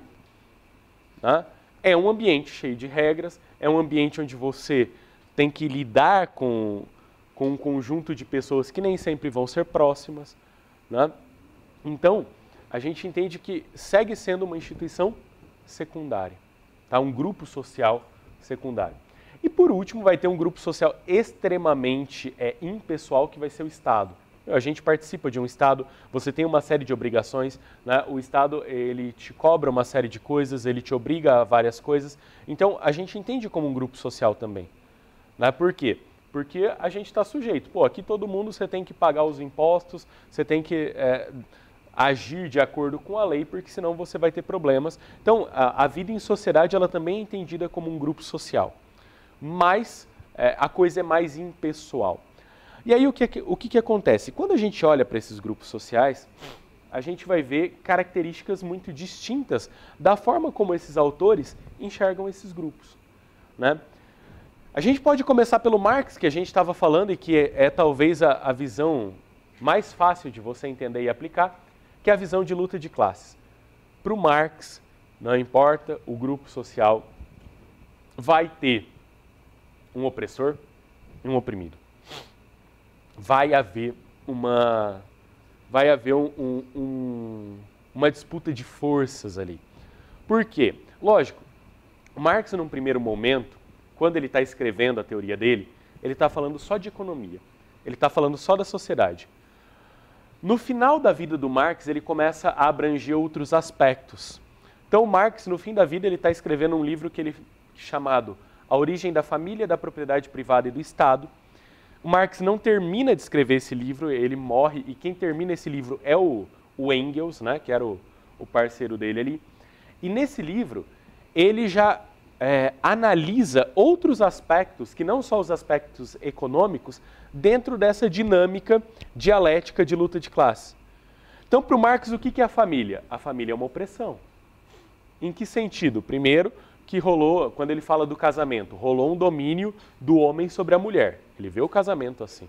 [SPEAKER 2] né? É um ambiente cheio de regras, é um ambiente onde você tem que lidar com, com um conjunto de pessoas que nem sempre vão ser próximas, né? Então, a gente entende que segue sendo uma instituição secundária, tá? Um grupo social secundário. E por último, vai ter um grupo social extremamente é, impessoal, que vai ser o Estado. A gente participa de um Estado, você tem uma série de obrigações, né? O Estado, ele te cobra uma série de coisas, ele te obriga a várias coisas. Então, a gente entende como um grupo social também, né? Por quê? Porque a gente está sujeito. Pô, aqui todo mundo você tem que pagar os impostos, você tem que é, agir de acordo com a lei, porque senão você vai ter problemas. Então, a, a vida em sociedade, ela também é entendida como um grupo social. Mas é, a coisa é mais impessoal. E aí o que, o que, que acontece? Quando a gente olha para esses grupos sociais, a gente vai ver características muito distintas da forma como esses autores enxergam esses grupos, né? A gente pode começar pelo Marx, que a gente estava falando e que é, é talvez a, a visão mais fácil de você entender e aplicar, que é a visão de luta de classes. Para o Marx, não importa o grupo social, vai ter um opressor e um oprimido. Vai haver uma, vai haver um, um, um, uma disputa de forças ali. Por quê? Lógico, o Marx, num primeiro momento, quando ele está escrevendo a teoria dele, ele está falando só de economia. Ele está falando só da sociedade. No final da vida do Marx, ele começa a abranger outros aspectos. Então, o Marx, no fim da vida, ele está escrevendo um livro que ele, chamado A Origem da Família, da Propriedade Privada e do Estado. O Marx não termina de escrever esse livro, ele morre, e quem termina esse livro é o, o Engels, né, que era o, o parceiro dele ali. E nesse livro, ele já é, analisa outros aspectos, que não só os aspectos econômicos, dentro dessa dinâmica dialética de luta de classe. Então, para o Marx, o que é a família? A família é uma opressão. Em que sentido? Primeiro, que rolou, quando ele fala do casamento, rolou um domínio do homem sobre a mulher. Ele vê o casamento assim.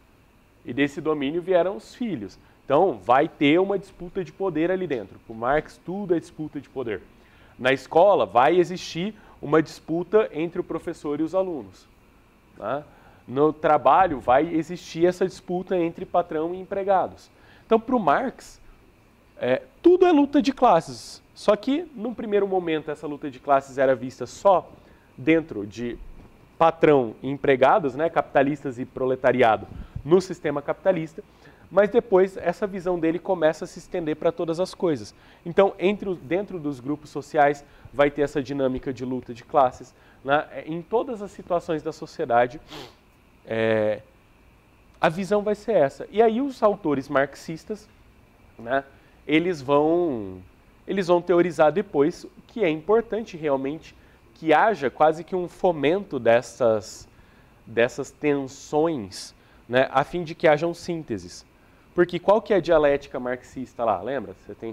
[SPEAKER 2] E desse domínio vieram os filhos. Então, vai ter uma disputa de poder ali dentro. Para o Marx, tudo é disputa de poder. Na escola, vai existir uma disputa entre o professor e os alunos. Tá? No trabalho, vai existir essa disputa entre patrão e empregados. Então, para o Marx, é, tudo é luta de classes. Só que, num primeiro momento, essa luta de classes era vista só dentro de patrão e empregados, né, capitalistas e proletariado, no sistema capitalista, mas depois essa visão dele começa a se estender para todas as coisas. Então, entre, dentro dos grupos sociais, vai ter essa dinâmica de luta de classes, né, em todas as situações da sociedade, é, a visão vai ser essa. E aí os autores marxistas, né, eles vão... eles vão teorizar depois que é importante realmente que haja quase que um fomento dessas, dessas tensões, né, a fim de que hajam sínteses. Porque qual que é a dialética marxista lá? Lembra? Você tem,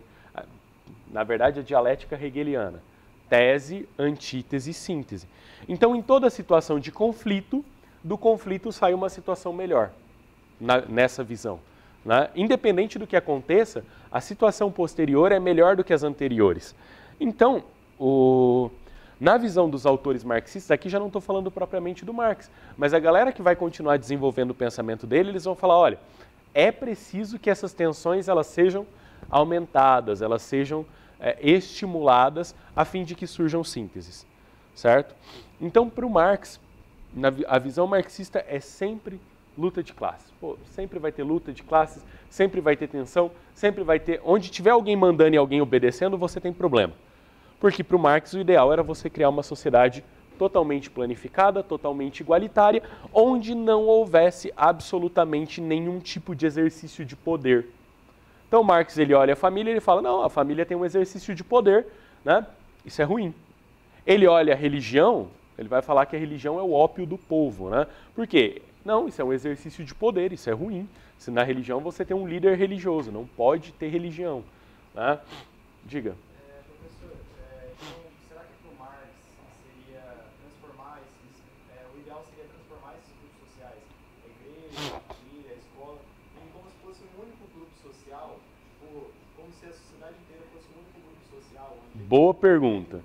[SPEAKER 2] na verdade, a dialética hegeliana. Tese, antítese e síntese. Então, em toda situação de conflito, do conflito sai uma situação melhor, na, nessa visão. Né? Independente do que aconteça, a situação posterior é melhor do que as anteriores. Então, o, na visão dos autores marxistas, aqui já não estou falando propriamente do Marx, mas a galera que vai continuar desenvolvendo o pensamento dele, eles vão falar, olha, é preciso que essas tensões elas sejam aumentadas, elas sejam é, estimuladas, a fim de que surjam sínteses, certo? Então, para o Marx, na, a visão marxista é sempre luta de classes. Pô, sempre vai ter luta de classes, sempre vai ter tensão, sempre vai ter... Onde tiver alguém mandando e alguém obedecendo, você tem problema. Porque para o Marx o ideal era você criar uma sociedade totalmente planificada, totalmente igualitária, onde não houvesse absolutamente nenhum tipo de exercício de poder. Então Marx ele olha a família e ele fala, não, a família tem um exercício de poder, né? Isso é ruim. Ele olha a religião, ele vai falar que a religião é o ópio do povo, né? Por quê? Não, isso é um exercício de poder, isso é ruim. Se na religião você tem um líder religioso, não pode ter religião. Né? Diga.
[SPEAKER 4] É, professor, é, então, será que para o Marx seria transformar esses, é, o ideal seria transformar esses grupos sociais, a igreja, a família, a escola, em como se fosse um único grupo social, tipo, como se a sociedade inteira fosse um único grupo social?
[SPEAKER 2] Boa pergunta.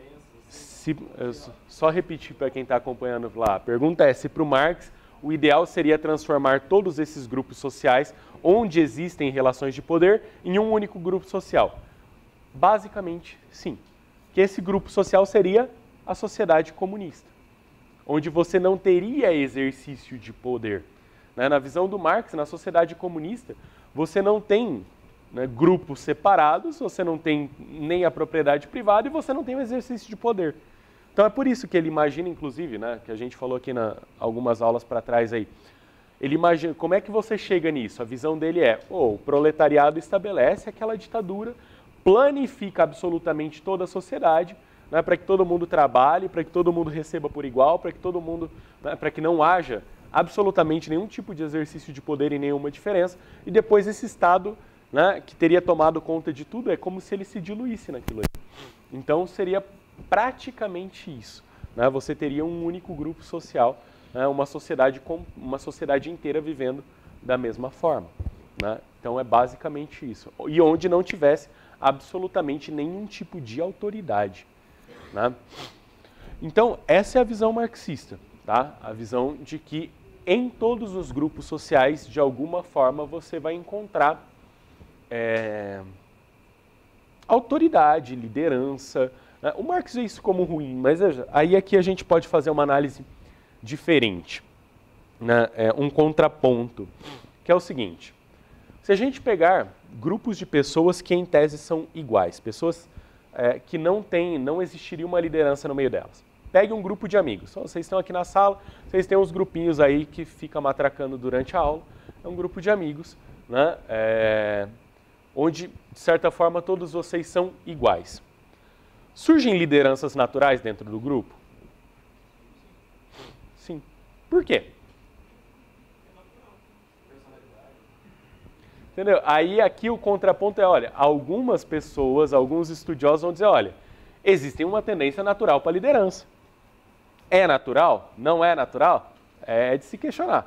[SPEAKER 2] Se, só repetir para quem está acompanhando lá, a pergunta é se para o Marx o ideal seria transformar todos esses grupos sociais, onde existem relações de poder, em um único grupo social. Basicamente, sim. Que esse grupo social seria a sociedade comunista, onde você não teria exercício de poder. Né? Na visão do Marx, na sociedade comunista, você não tem, né, grupos separados, você não tem nem a propriedade privada e você não tem o exercício de poder. Então é por isso que ele imagina, inclusive, né, que a gente falou aqui na algumas aulas para trás aí, ele imagina, como é que você chega nisso? A visão dele é, oh, o proletariado estabelece aquela ditadura, planifica absolutamente toda a sociedade, né, para que todo mundo trabalhe, para que todo mundo receba por igual, para que todo mundo, né, para que não haja absolutamente nenhum tipo de exercício de poder e nenhuma diferença, e depois esse Estado, né, que teria tomado conta de tudo, é como se ele se diluísse naquilo aí. Então seria praticamente isso. né, você teria um único grupo social, né, uma, sociedade com, uma sociedade inteira vivendo da mesma forma. Né? Então é basicamente isso. E onde não tivesse absolutamente nenhum tipo de autoridade. Né? Então essa é a visão marxista, tá? A visão de que em todos os grupos sociais, de alguma forma, você vai encontrar é, autoridade, liderança. Né? O Marx vê isso como ruim, mas veja, aí aqui a gente pode fazer uma análise diferente, né? É, um contraponto, que é o seguinte. Se a gente pegar grupos de pessoas que em tese são iguais, pessoas é, que não tem, não existiria uma liderança no meio delas. Pegue um grupo de amigos. Vocês estão aqui na sala, vocês têm uns grupinhos aí que ficam matracando durante a aula. É um grupo de amigos, né? É, onde, de certa forma, todos vocês são iguais. Surgem lideranças naturais dentro do grupo? Sim. Por quê? Entendeu? Aí aqui o contraponto é, olha, algumas pessoas, alguns estudiosos vão dizer, olha, existe uma tendência natural para a liderança. É natural? Não é natural? É de se questionar.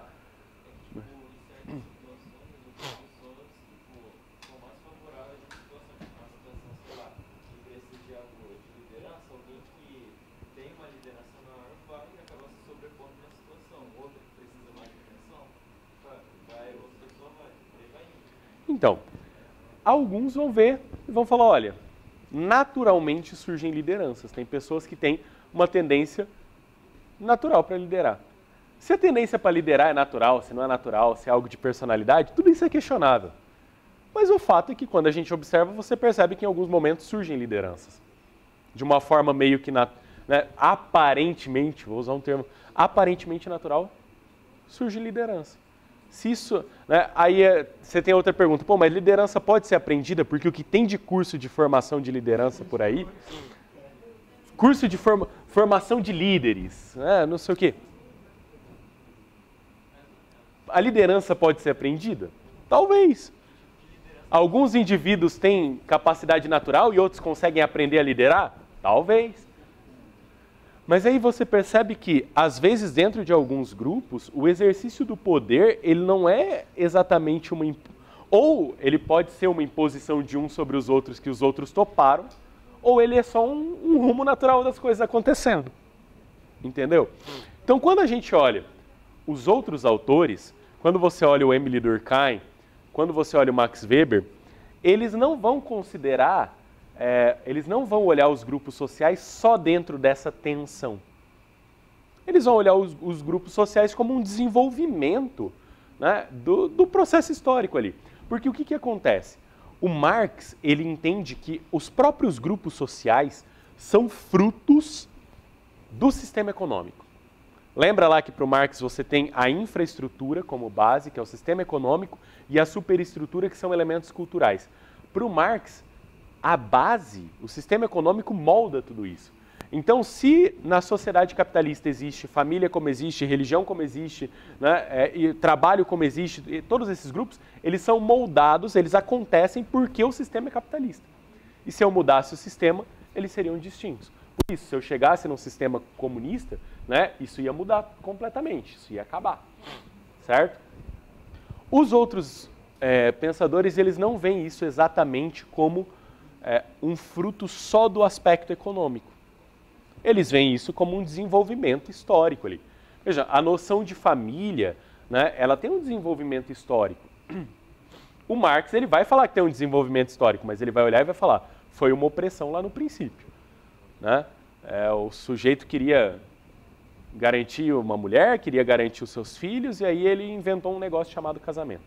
[SPEAKER 2] Então, alguns vão ver e vão falar, olha, naturalmente surgem lideranças. Tem pessoas que têm uma tendência natural para liderar. Se a tendência para liderar é natural, se não é natural, se é algo de personalidade, tudo isso é questionável. Mas o fato é que quando a gente observa, você percebe que em alguns momentos surgem lideranças. De uma forma meio que, na, né, aparentemente, vou usar um termo, aparentemente natural, surge liderança. Se isso, né, aí é, você tem outra pergunta, pô, mas liderança pode ser aprendida? Porque o que tem de curso de formação de liderança por aí, curso de forma, formação de líderes, né, não sei o quê. A liderança pode ser aprendida? Talvez. Alguns indivíduos têm capacidade natural e outros conseguem aprender a liderar? Talvez. Mas aí você percebe que, às vezes, dentro de alguns grupos, o exercício do poder, ele não é exatamente uma... Imp... Ou ele pode ser uma imposição de um sobre os outros que os outros toparam, ou ele é só um, um rumo natural das coisas acontecendo. Entendeu? Então, quando a gente olha os outros autores, quando você olha o Émile Durkheim, quando você olha o Max Weber, eles não vão considerar... É, eles não vão olhar os grupos sociais só dentro dessa tensão. Eles vão olhar os, os grupos sociais como um desenvolvimento, né, do, do processo histórico ali. Porque o que, que acontece? O Marx, ele entende que os próprios grupos sociais são frutos do sistema econômico. Lembra lá que para o Marx você tem a infraestrutura como base, que é o sistema econômico, e a superestrutura, que são elementos culturais. Para o Marx, a base, o sistema econômico molda tudo isso. Então, se na sociedade capitalista existe família como existe, religião como existe, né, é, e trabalho como existe, e todos esses grupos, eles são moldados, eles acontecem porque o sistema é capitalista. E se eu mudasse o sistema, eles seriam distintos. Por isso, se eu chegasse num sistema comunista, né, isso ia mudar completamente, isso ia acabar. Certo? Os outros é, pensadores, eles não veem isso exatamente como É, um fruto só do aspecto econômico. Eles veem isso como um desenvolvimento histórico ali. Veja, a noção de família, né, ela tem um desenvolvimento histórico. O Marx, ele vai falar que tem um desenvolvimento histórico, mas ele vai olhar e vai falar, foi uma opressão lá no princípio. Né? É, o sujeito queria garantir uma mulher, queria garantir os seus filhos, e aí ele inventou um negócio chamado casamento.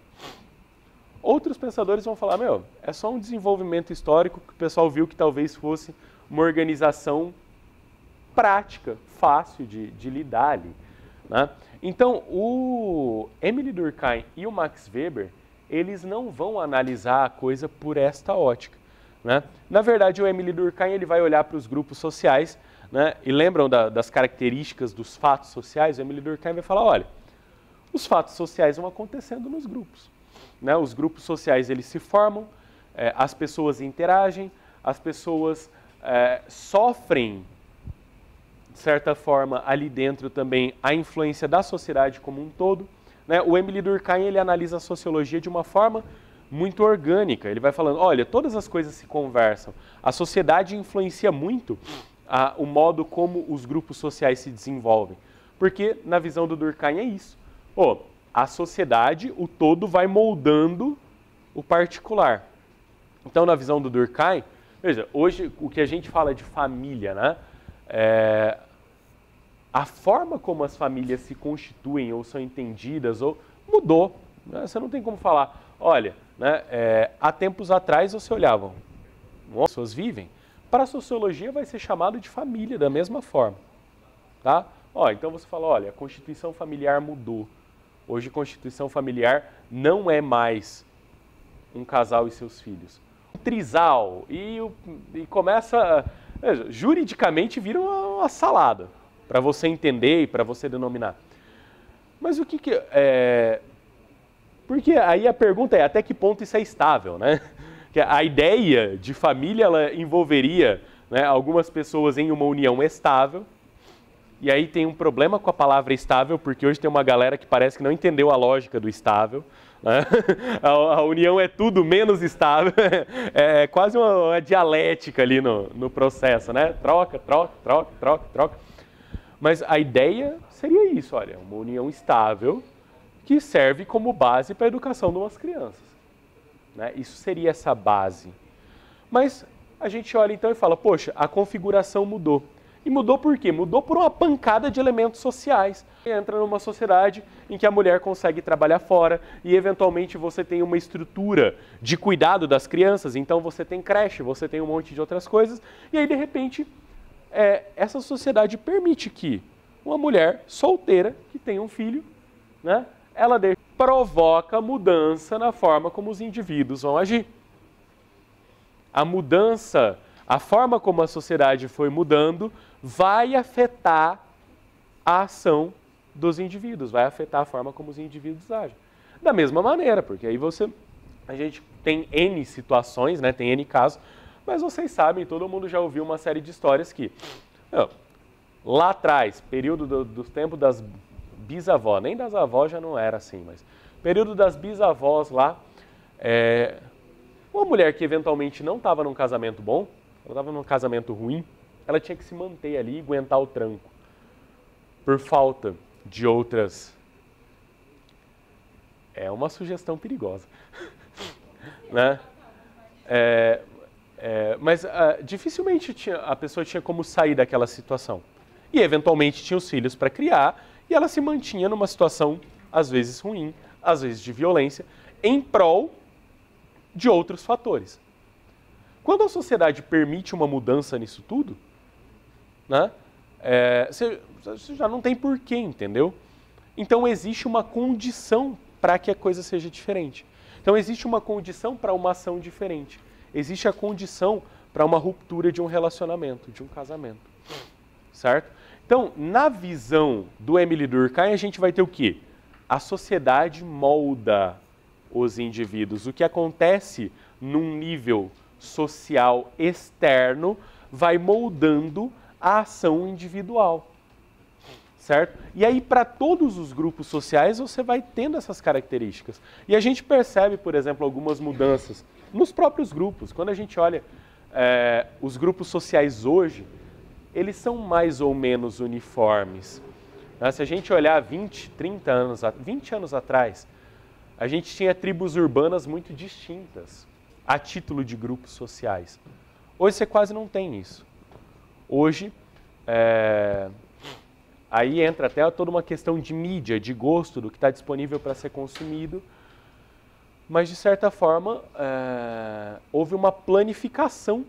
[SPEAKER 2] Outros pensadores vão falar, meu, é só um desenvolvimento histórico que o pessoal viu que talvez fosse uma organização prática, fácil de, de lidar ali. Né? Então, o Émile Durkheim e o Max Weber, eles não vão analisar a coisa por esta ótica. Né? Na verdade, o Émile Durkheim ele vai olhar para os grupos sociais, né? E lembram da, das características dos fatos sociais? O Émile Durkheim vai falar, olha, os fatos sociais vão acontecendo nos grupos. Né, os grupos sociais eles se formam, é, as pessoas interagem, as pessoas é, sofrem de certa forma, ali dentro também a influência da sociedade como um todo. Né? O Émile Durkheim, ele analisa a sociologia de uma forma muito orgânica. Ele vai falando, olha, todas as coisas se conversam. A sociedade influencia muito a, o modo como os grupos sociais se desenvolvem. Porque, na visão do Durkheim, é isso. Oh, a sociedade, o todo, vai moldando o particular. Então, na visão do Durkheim, veja, hoje o que a gente fala de família, né? É, a forma como as famílias se constituem ou são entendidas ou mudou. Né? Você não tem como falar, olha, né, é, há tempos atrás você olhava, as pessoas vivem, para a sociologia vai ser chamado de família da mesma forma. Tá? Ó, então você fala, olha, a constituição familiar mudou. Hoje a constituição familiar não é mais um casal e seus filhos. Um trisal, e, e começa, veja, juridicamente vira uma, uma salada, para você entender e para você denominar. Mas o que que... É... Porque aí a pergunta é até que ponto isso é estável, né? Que a ideia de família, ela envolveria, né, algumas pessoas em uma união estável, e aí tem um problema com a palavra estável, porque hoje tem uma galera que parece que não entendeu a lógica do estável. Né? A, a união é tudo menos estável, é, é quase uma, uma dialética ali no, no processo, né? Troca, troca, troca, troca, troca. Mas a ideia seria isso, olha, uma união estável que serve como base para a educação de umas crianças. Né? Isso seria essa base. Mas a gente olha então e fala, poxa, a configuração mudou. E mudou por quê? Mudou por uma pancada de elementos sociais. Entra numa sociedade em que a mulher consegue trabalhar fora e, eventualmente, você tem uma estrutura de cuidado das crianças. Então, você tem creche, você tem um monte de outras coisas. E aí, de repente, é, essa sociedade permite que uma mulher solteira que tem um filho, né, ela deixa, provoca mudança na forma como os indivíduos vão agir. A mudança, a forma como a sociedade foi mudando, vai afetar a ação dos indivíduos, vai afetar a forma como os indivíduos agem. Da mesma maneira, porque aí você, a gente tem N situações, né, tem N casos, mas vocês sabem, todo mundo já ouviu uma série de histórias que, não, lá atrás, período do, dos tempos das bisavós, nem das avós já não era assim, mas período das bisavós lá, é, uma mulher que eventualmente não estava num casamento bom, ela estava num casamento ruim, ela tinha que se manter ali e aguentar o tranco. Por falta de outras... É uma sugestão perigosa. Né? É, é, mas uh, dificilmente tinha, a pessoa tinha como sair daquela situação. E eventualmente tinha os filhos para criar e ela se mantinha numa situação, às vezes ruim, às vezes de violência, em prol de outros fatores. Quando a sociedade permite uma mudança nisso tudo, né, é, você, você já não tem porquê, entendeu? Então existe uma condição para que a coisa seja diferente. Então existe uma condição para uma ação diferente. Existe a condição para uma ruptura de um relacionamento, de um casamento. Certo? Então, na visão do Émile Durkheim, a gente vai ter o quê? A sociedade molda os indivíduos. O que acontece num nível social externo vai moldando a ação individual, certo? E aí, para todos os grupos sociais, você vai tendo essas características. E a gente percebe, por exemplo, algumas mudanças nos próprios grupos. Quando a gente olha é, os grupos sociais hoje, eles são mais ou menos uniformes. Né? Se a gente olhar vinte, trinta anos, vinte anos atrás, a gente tinha tribos urbanas muito distintas a título de grupos sociais. Hoje você quase não tem isso. Hoje, é... aí entra até toda uma questão de mídia, de gosto, do que está disponível para ser consumido, mas de certa forma é... houve uma planificação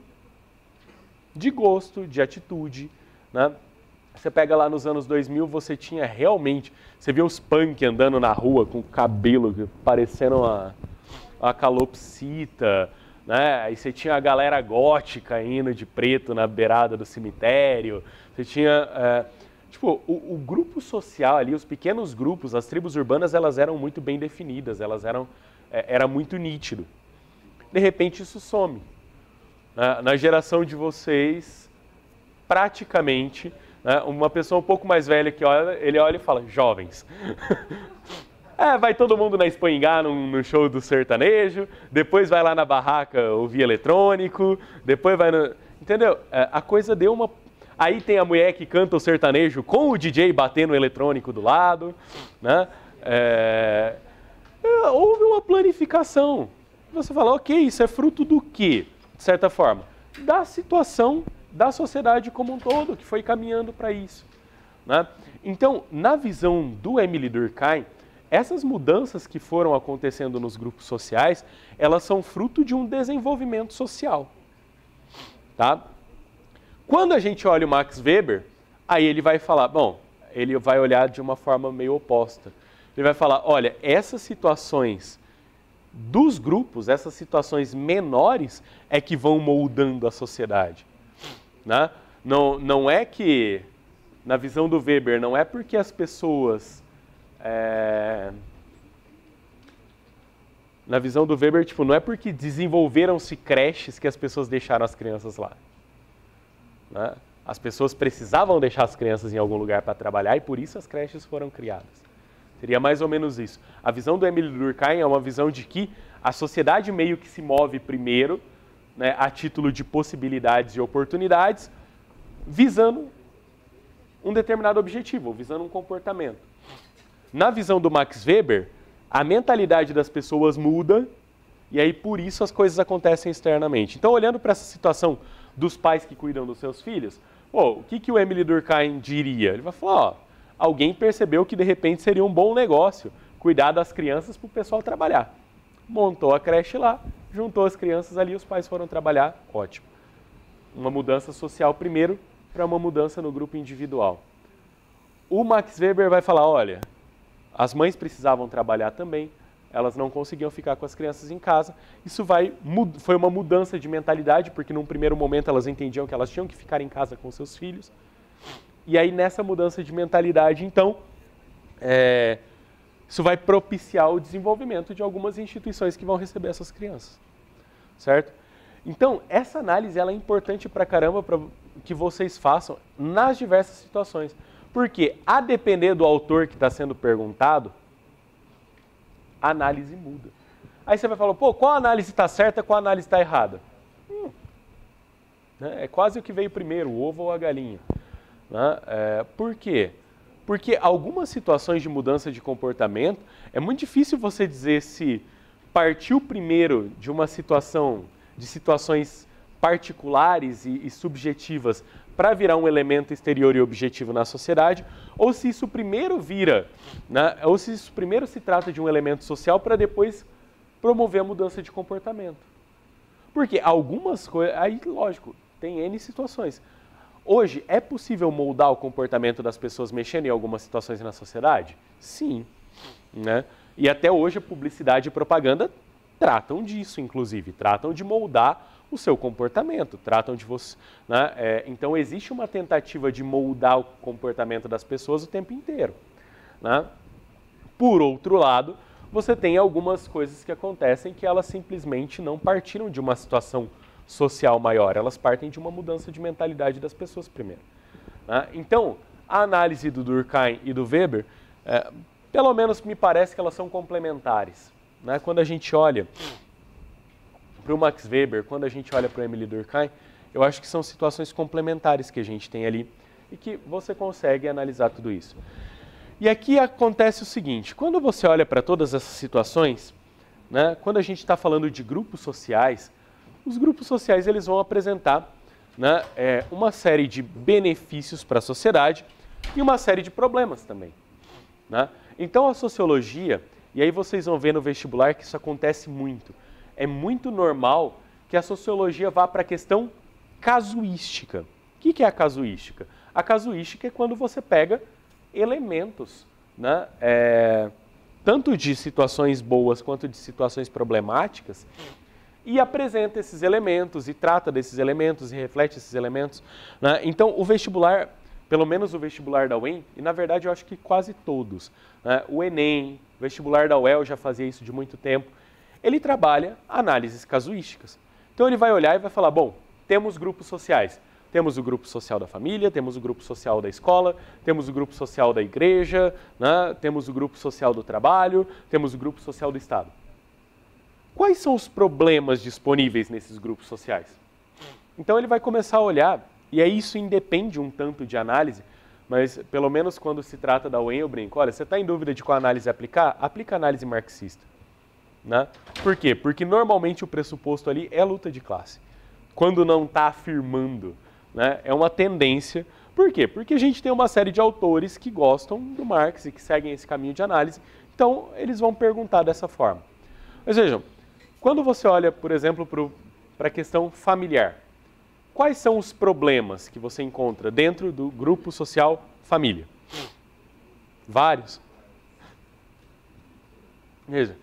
[SPEAKER 2] de gosto, de atitude, né? Você pega lá nos anos dois mil, você tinha realmente, você via os punk andando na rua com o cabelo parecendo uma, uma calopsita, né? Aí você tinha a galera gótica indo de preto na beirada do cemitério, você tinha, é, tipo, o, o grupo social ali, os pequenos grupos, as tribos urbanas, elas eram muito bem definidas, elas eram, é, era muito nítido. De repente isso some. Na, na geração de vocês, praticamente Né? Uma pessoa um pouco mais velha que olha, ele olha e fala, jovens. É, vai todo mundo na Espanhangá no, no show do sertanejo, depois vai lá na barraca ouvir eletrônico, depois vai no... Entendeu? É, a coisa deu uma... Aí tem a mulher que canta o sertanejo com o D J batendo o eletrônico do lado, né? É... É, houve uma planificação. Você fala, ok, isso é fruto do quê? De certa forma, da situação da sociedade como um todo, que foi caminhando para isso. Né? Então, na visão do Émile Durkheim, essas mudanças que foram acontecendo nos grupos sociais, elas são fruto de um desenvolvimento social. Tá? Quando a gente olha o Max Weber, aí ele vai falar, bom, ele vai olhar de uma forma meio oposta. Ele vai falar, olha, essas situações dos grupos, essas situações menores, é que vão moldando a sociedade. Né? Não, não é que, na visão do Weber, não é porque as pessoas... É... Na visão do Weber, tipo, não é porque desenvolveram-se creches que as pessoas deixaram as crianças lá. Né? As pessoas precisavam deixar as crianças em algum lugar para trabalhar e por isso as creches foram criadas. Seria mais ou menos isso. A visão do Émile Durkheim é uma visão de que a sociedade meio que se move primeiro, né, a título de possibilidades e oportunidades, visando um determinado objetivo, visando um comportamento. Na visão do Max Weber, a mentalidade das pessoas muda e aí por isso as coisas acontecem externamente. Então, olhando para essa situação dos pais que cuidam dos seus filhos, pô, o que, que o Émile Durkheim diria? Ele vai falar, ó, alguém percebeu que de repente seria um bom negócio cuidar das crianças para o pessoal trabalhar. Montou a creche lá, juntou as crianças ali, os pais foram trabalhar, ótimo. Uma mudança social primeiro para uma mudança no grupo individual. O Max Weber vai falar, olha, as mães precisavam trabalhar também, elas não conseguiam ficar com as crianças em casa. Isso vai, foi uma mudança de mentalidade, porque num primeiro momento elas entendiam que elas tinham que ficar em casa com seus filhos. E aí nessa mudança de mentalidade, então, é, isso vai propiciar o desenvolvimento de algumas instituições que vão receber essas crianças, certo? Então, essa análise ela é importante pra caramba para que vocês façam nas diversas situações. Porque, a depender do autor que está sendo perguntado, a análise muda. Aí você vai falar, pô, qual análise está certa, qual análise está errada? Hum, né? É quase o que veio primeiro, o ovo ou a galinha. Né? É, por quê? Porque algumas situações de mudança de comportamento, é muito difícil você dizer se partiu primeiro de uma situação, de situações particulares e, e subjetivas para virar um elemento exterior e objetivo na sociedade, ou se isso primeiro vira, né, ou se isso primeiro se trata de um elemento social para depois promover a mudança de comportamento. Porque algumas coisas, aí lógico, tem N situações. Hoje, é possível moldar o comportamento das pessoas mexendo em algumas situações na sociedade? Sim. Né? E até hoje a publicidade e propaganda tratam disso, inclusive, tratam de moldar o seu comportamento, tratam de você. Né? É, então, existe uma tentativa de moldar o comportamento das pessoas o tempo inteiro. Né? Por outro lado, você tem algumas coisas que acontecem que elas simplesmente não partiram de uma situação social maior, elas partem de uma mudança de mentalidade das pessoas primeiro. Né? Então, a análise do Durkheim e do Weber, é, pelo menos me parece que elas são complementares. Né? Quando a gente olha para o Max Weber, quando a gente olha para o Émile Durkheim, eu acho que são situações complementares que a gente tem ali e que você consegue analisar tudo isso. E aqui acontece o seguinte, quando você olha para todas essas situações, né, quando a gente está falando de grupos sociais, os grupos sociais eles vão apresentar, né, é, uma série de benefícios para a sociedade e uma série de problemas também. Né? Então a sociologia, e aí vocês vão ver no vestibular que isso acontece muito, é muito normal que a sociologia vá para a questão casuística. O que, que é a casuística? A casuística é quando você pega elementos, né, é, tanto de situações boas quanto de situações problemáticas, e apresenta esses elementos, e trata desses elementos, e reflete esses elementos. Né? Então, o vestibular, pelo menos o vestibular da U E M, e na verdade eu acho que quase todos, né? O Enem, o vestibular da U E L já fazia isso de muito tempo, ele trabalha análises casuísticas. Então ele vai olhar e vai falar, bom, temos grupos sociais. Temos o grupo social da família, temos o grupo social da escola, temos o grupo social da igreja, né? Temos o grupo social do trabalho, temos o grupo social do Estado. Quais são os problemas disponíveis nesses grupos sociais? Então ele vai começar a olhar, e aí isso independe um tanto de análise, mas pelo menos quando se trata da U E M, eu brinco, olha, você está em dúvida de qual análise aplicar? Aplica a análise marxista. Né? Por quê? Porque normalmente o pressuposto ali é luta de classe. Quando não está afirmando, né, é uma tendência. Por quê? Porque a gente tem uma série de autores que gostam do Marx e que seguem esse caminho de análise, então eles vão perguntar dessa forma. Mas vejam, quando você olha, por exemplo, para a questão familiar, quais são os problemas que você encontra dentro do grupo social família? Vários. Veja.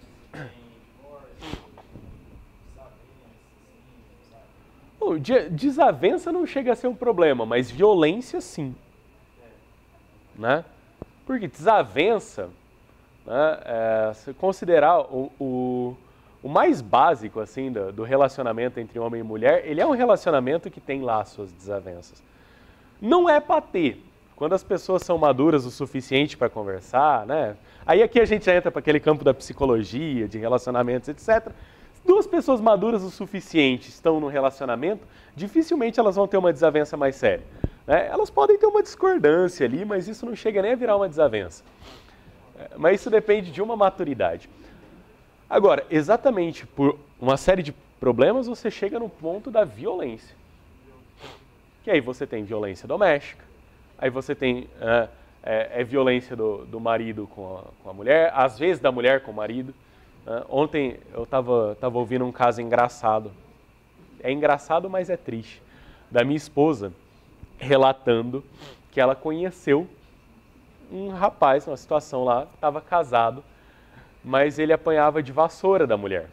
[SPEAKER 2] Bom, desavença não chega a ser um problema, mas violência sim. Né? Porque desavença, né, é, se considerar o, o, o mais básico assim, do, do relacionamento entre homem e mulher, ele é um relacionamento que tem lá suas desavenças. Não é para ter. Quando as pessoas são maduras o suficiente para conversar, né? Aí aqui a gente já entra para aquele campo da psicologia, de relacionamentos, etcétera. Se duas pessoas maduras o suficiente estão no relacionamento, dificilmente elas vão ter uma desavença mais séria. Né? Elas podem ter uma discordância ali, mas isso não chega nem a virar uma desavença. Mas isso depende de uma maturidade. Agora, exatamente por uma série de problemas, você chega no ponto da violência. Que aí você tem violência doméstica, aí você tem é, é, é violência do, do marido com a, com a mulher, às vezes da mulher com o marido. É, ontem eu estava tava ouvindo um caso engraçado. É engraçado, mas é triste. Da minha esposa relatando que ela conheceu um rapaz, numa situação lá, estava casado, mas ele apanhava de vassoura da mulher.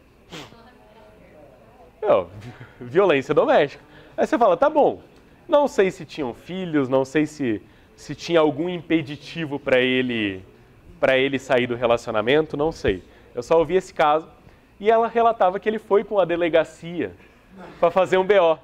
[SPEAKER 2] Meu, violência doméstica. Aí você fala, tá bom, não sei se tinham filhos, não sei se, se tinha algum impeditivo para ele, para ele sair do relacionamento, não sei. Eu só ouvi esse caso e ela relatava que ele foi para uma delegacia para fazer um B O.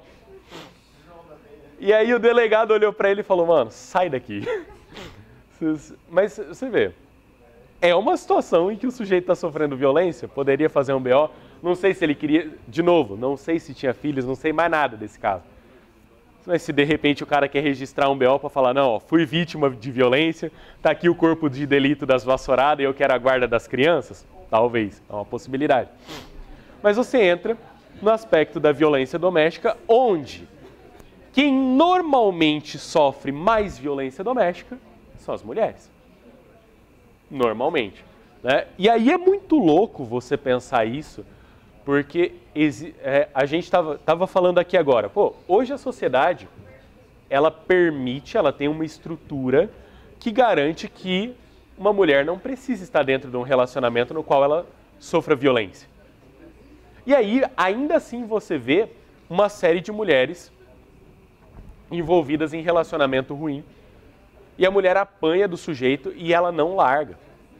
[SPEAKER 2] E aí o delegado olhou para ele e falou, mano, sai daqui. Mas você vê, é uma situação em que o sujeito está sofrendo violência, poderia fazer um B O, não sei se ele queria, de novo, não sei se tinha filhos, não sei mais nada desse caso. Mas se de repente o cara quer registrar um B O para falar, não, ó, fui vítima de violência, tá aqui o corpo de delito das vassouradas e eu quero a guarda das crianças, talvez, é uma possibilidade. Mas você entra no aspecto da violência doméstica, onde quem normalmente sofre mais violência doméstica são as mulheres. Normalmente. Né? E aí é muito louco você pensar isso, porque é, a gente estava tava falando aqui agora, pô, hoje a sociedade, ela permite, ela tem uma estrutura que garante que uma mulher não precisa estar dentro de um relacionamento no qual ela sofra violência. E aí, ainda assim, você vê uma série de mulheres envolvidas em relacionamento ruim, e a mulher apanha do sujeito e ela não larga.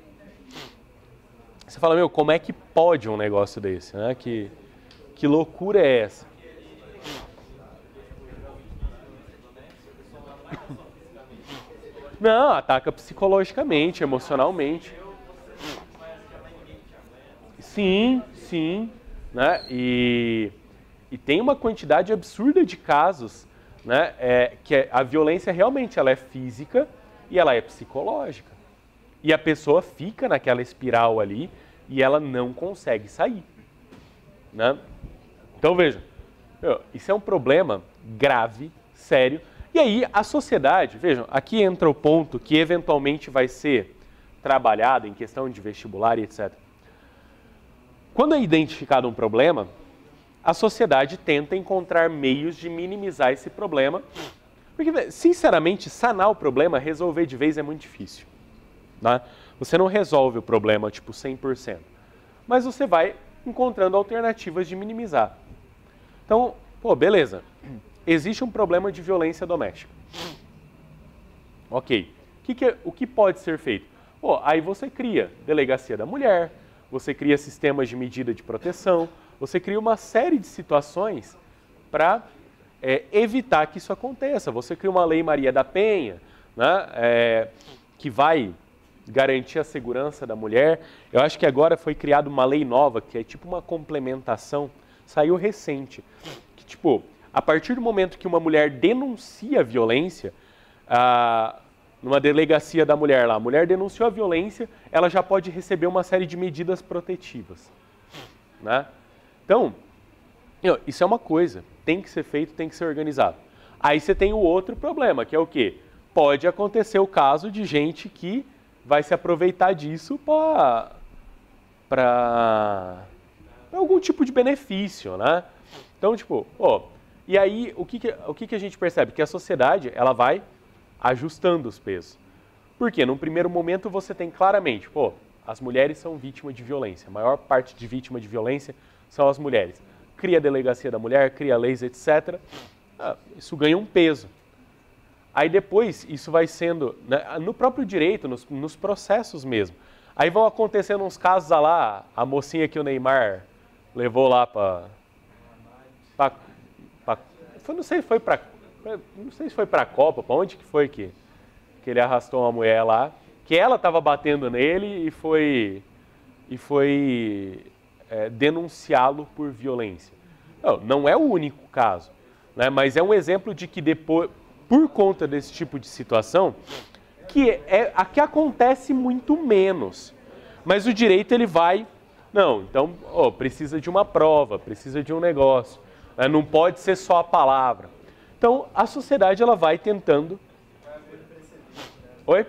[SPEAKER 2] Você fala, meu, como é que pode um negócio desse? Né? Que, que loucura é essa? Não, ataca psicologicamente, emocionalmente. Sim, sim. Né? E, e tem uma quantidade absurda de casos, né, é, que a violência realmente ela é física e ela é psicológica. E a pessoa fica naquela espiral ali e ela não consegue sair. Né? Então veja, isso é um problema grave, sério. E aí a sociedade, vejam, aqui entra o ponto que eventualmente vai ser trabalhado em questão de vestibular e etcétera. Quando é identificado um problema, a sociedade tenta encontrar meios de minimizar esse problema, porque, sinceramente, sanar o problema, resolver de vez é muito difícil. Né? Você não resolve o problema, tipo, cem por cento, mas você vai encontrando alternativas de minimizar. Então, pô, beleza, existe um problema de violência doméstica. Ok, o que, que, é, o que pode ser feito? Pô, aí você cria delegacia da mulher, você cria sistemas de medida de proteção, você cria uma série de situações para é, evitar que isso aconteça. Você cria uma lei Maria da Penha, né, é, que vai garantir a segurança da mulher. Eu acho que agora foi criada uma lei nova, que é tipo uma complementação, saiu recente, que tipo, a partir do momento que uma mulher denuncia a violência, ah, numa delegacia da mulher lá, a mulher denunciou a violência, ela já pode receber uma série de medidas protetivas, né? Então, isso é uma coisa, tem que ser feito, tem que ser organizado. Aí você tem o outro problema, que é o quê? Pode acontecer o caso de gente que vai se aproveitar disso para para algum tipo de benefício, né? Então, tipo, ó, e aí o que que, o que que a gente percebe? Que a sociedade, ela vai ajustando os pesos. Por quê? Num primeiro momento você tem claramente, pô, as mulheres são vítimas de violência. A maior parte de vítima de violência são as mulheres. Cria a delegacia da mulher, cria leis, etcétera. Ah, isso ganha um peso. Aí depois isso vai sendo, né, no próprio direito, nos, nos processos mesmo. Aí vão acontecendo uns casos ah lá, a mocinha que o Neymar levou lá para... Não sei se foi para não sei se foi para a Copa, para onde que foi que, que ele arrastou uma mulher lá, que ela estava batendo nele e foi, e foi é, denunciá-lo por violência. Não, não é o único caso, né, mas é um exemplo de que depois, por conta desse tipo de situação, que é a que acontece muito menos. Mas o direito ele vai, não, então oh, precisa de uma prova, precisa de um negócio, né, não pode ser só a palavra. Então a sociedade ela vai tentando. Oi?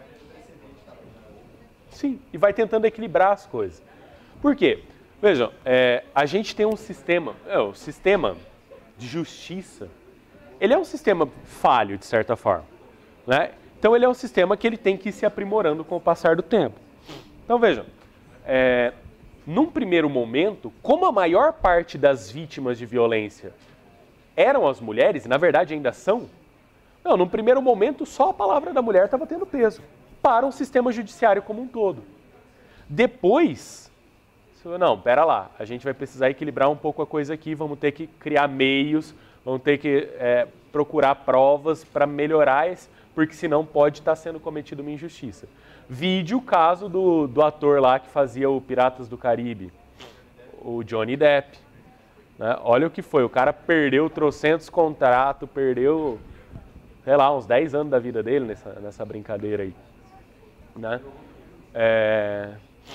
[SPEAKER 2] Sim, e vai tentando equilibrar as coisas. Por quê? Vejam, é, a gente tem um sistema, é, o sistema de justiça, ele é um sistema falho, de certa forma, né? Então ele é um sistema que ele tem que ir se aprimorando com o passar do tempo. Então vejam, é, num primeiro momento, como a maior parte das vítimas de violência eram as mulheres, e na verdade ainda são, não, num primeiro momento só a palavra da mulher estava tendo peso para o sistema judiciário como um todo. Depois, não, pera lá, a gente vai precisar equilibrar um pouco a coisa aqui, vamos ter que criar meios, vamos ter que é, procurar provas para melhorar esse, porque senão pode estar sendo cometida uma injustiça. Vide o caso do, do ator lá que fazia o Piratas do Caribe, o Johnny Depp. Né? Olha o que foi, o cara perdeu trocentos contratos, perdeu, sei lá, uns dez anos da vida dele nessa, nessa brincadeira aí. Né? É...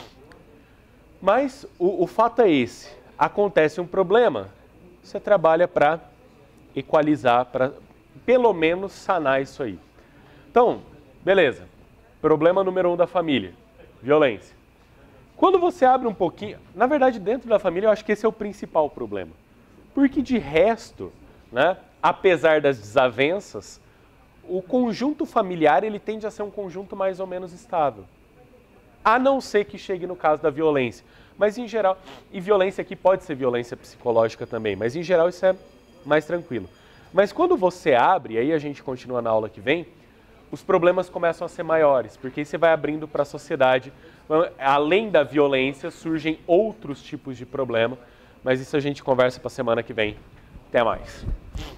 [SPEAKER 2] Mas o, o fato é esse, acontece um problema, você trabalha para equalizar, para pelo menos sanar isso aí. Então, beleza, problema número um da família, violência. Quando você abre um pouquinho, na verdade dentro da família eu acho que esse é o principal problema. Porque de resto, né, apesar das desavenças, o conjunto familiar ele tende a ser um conjunto mais ou menos estável. A não ser que chegue no caso da violência. Mas em geral, e violência aqui pode ser violência psicológica também, mas em geral isso é mais tranquilo. Mas quando você abre, e aí a gente continua na aula que vem, os problemas começam a ser maiores, porque aí você vai abrindo para a sociedade, além da violência, surgem outros tipos de problema, mas isso a gente conversa para a semana que vem. Até mais.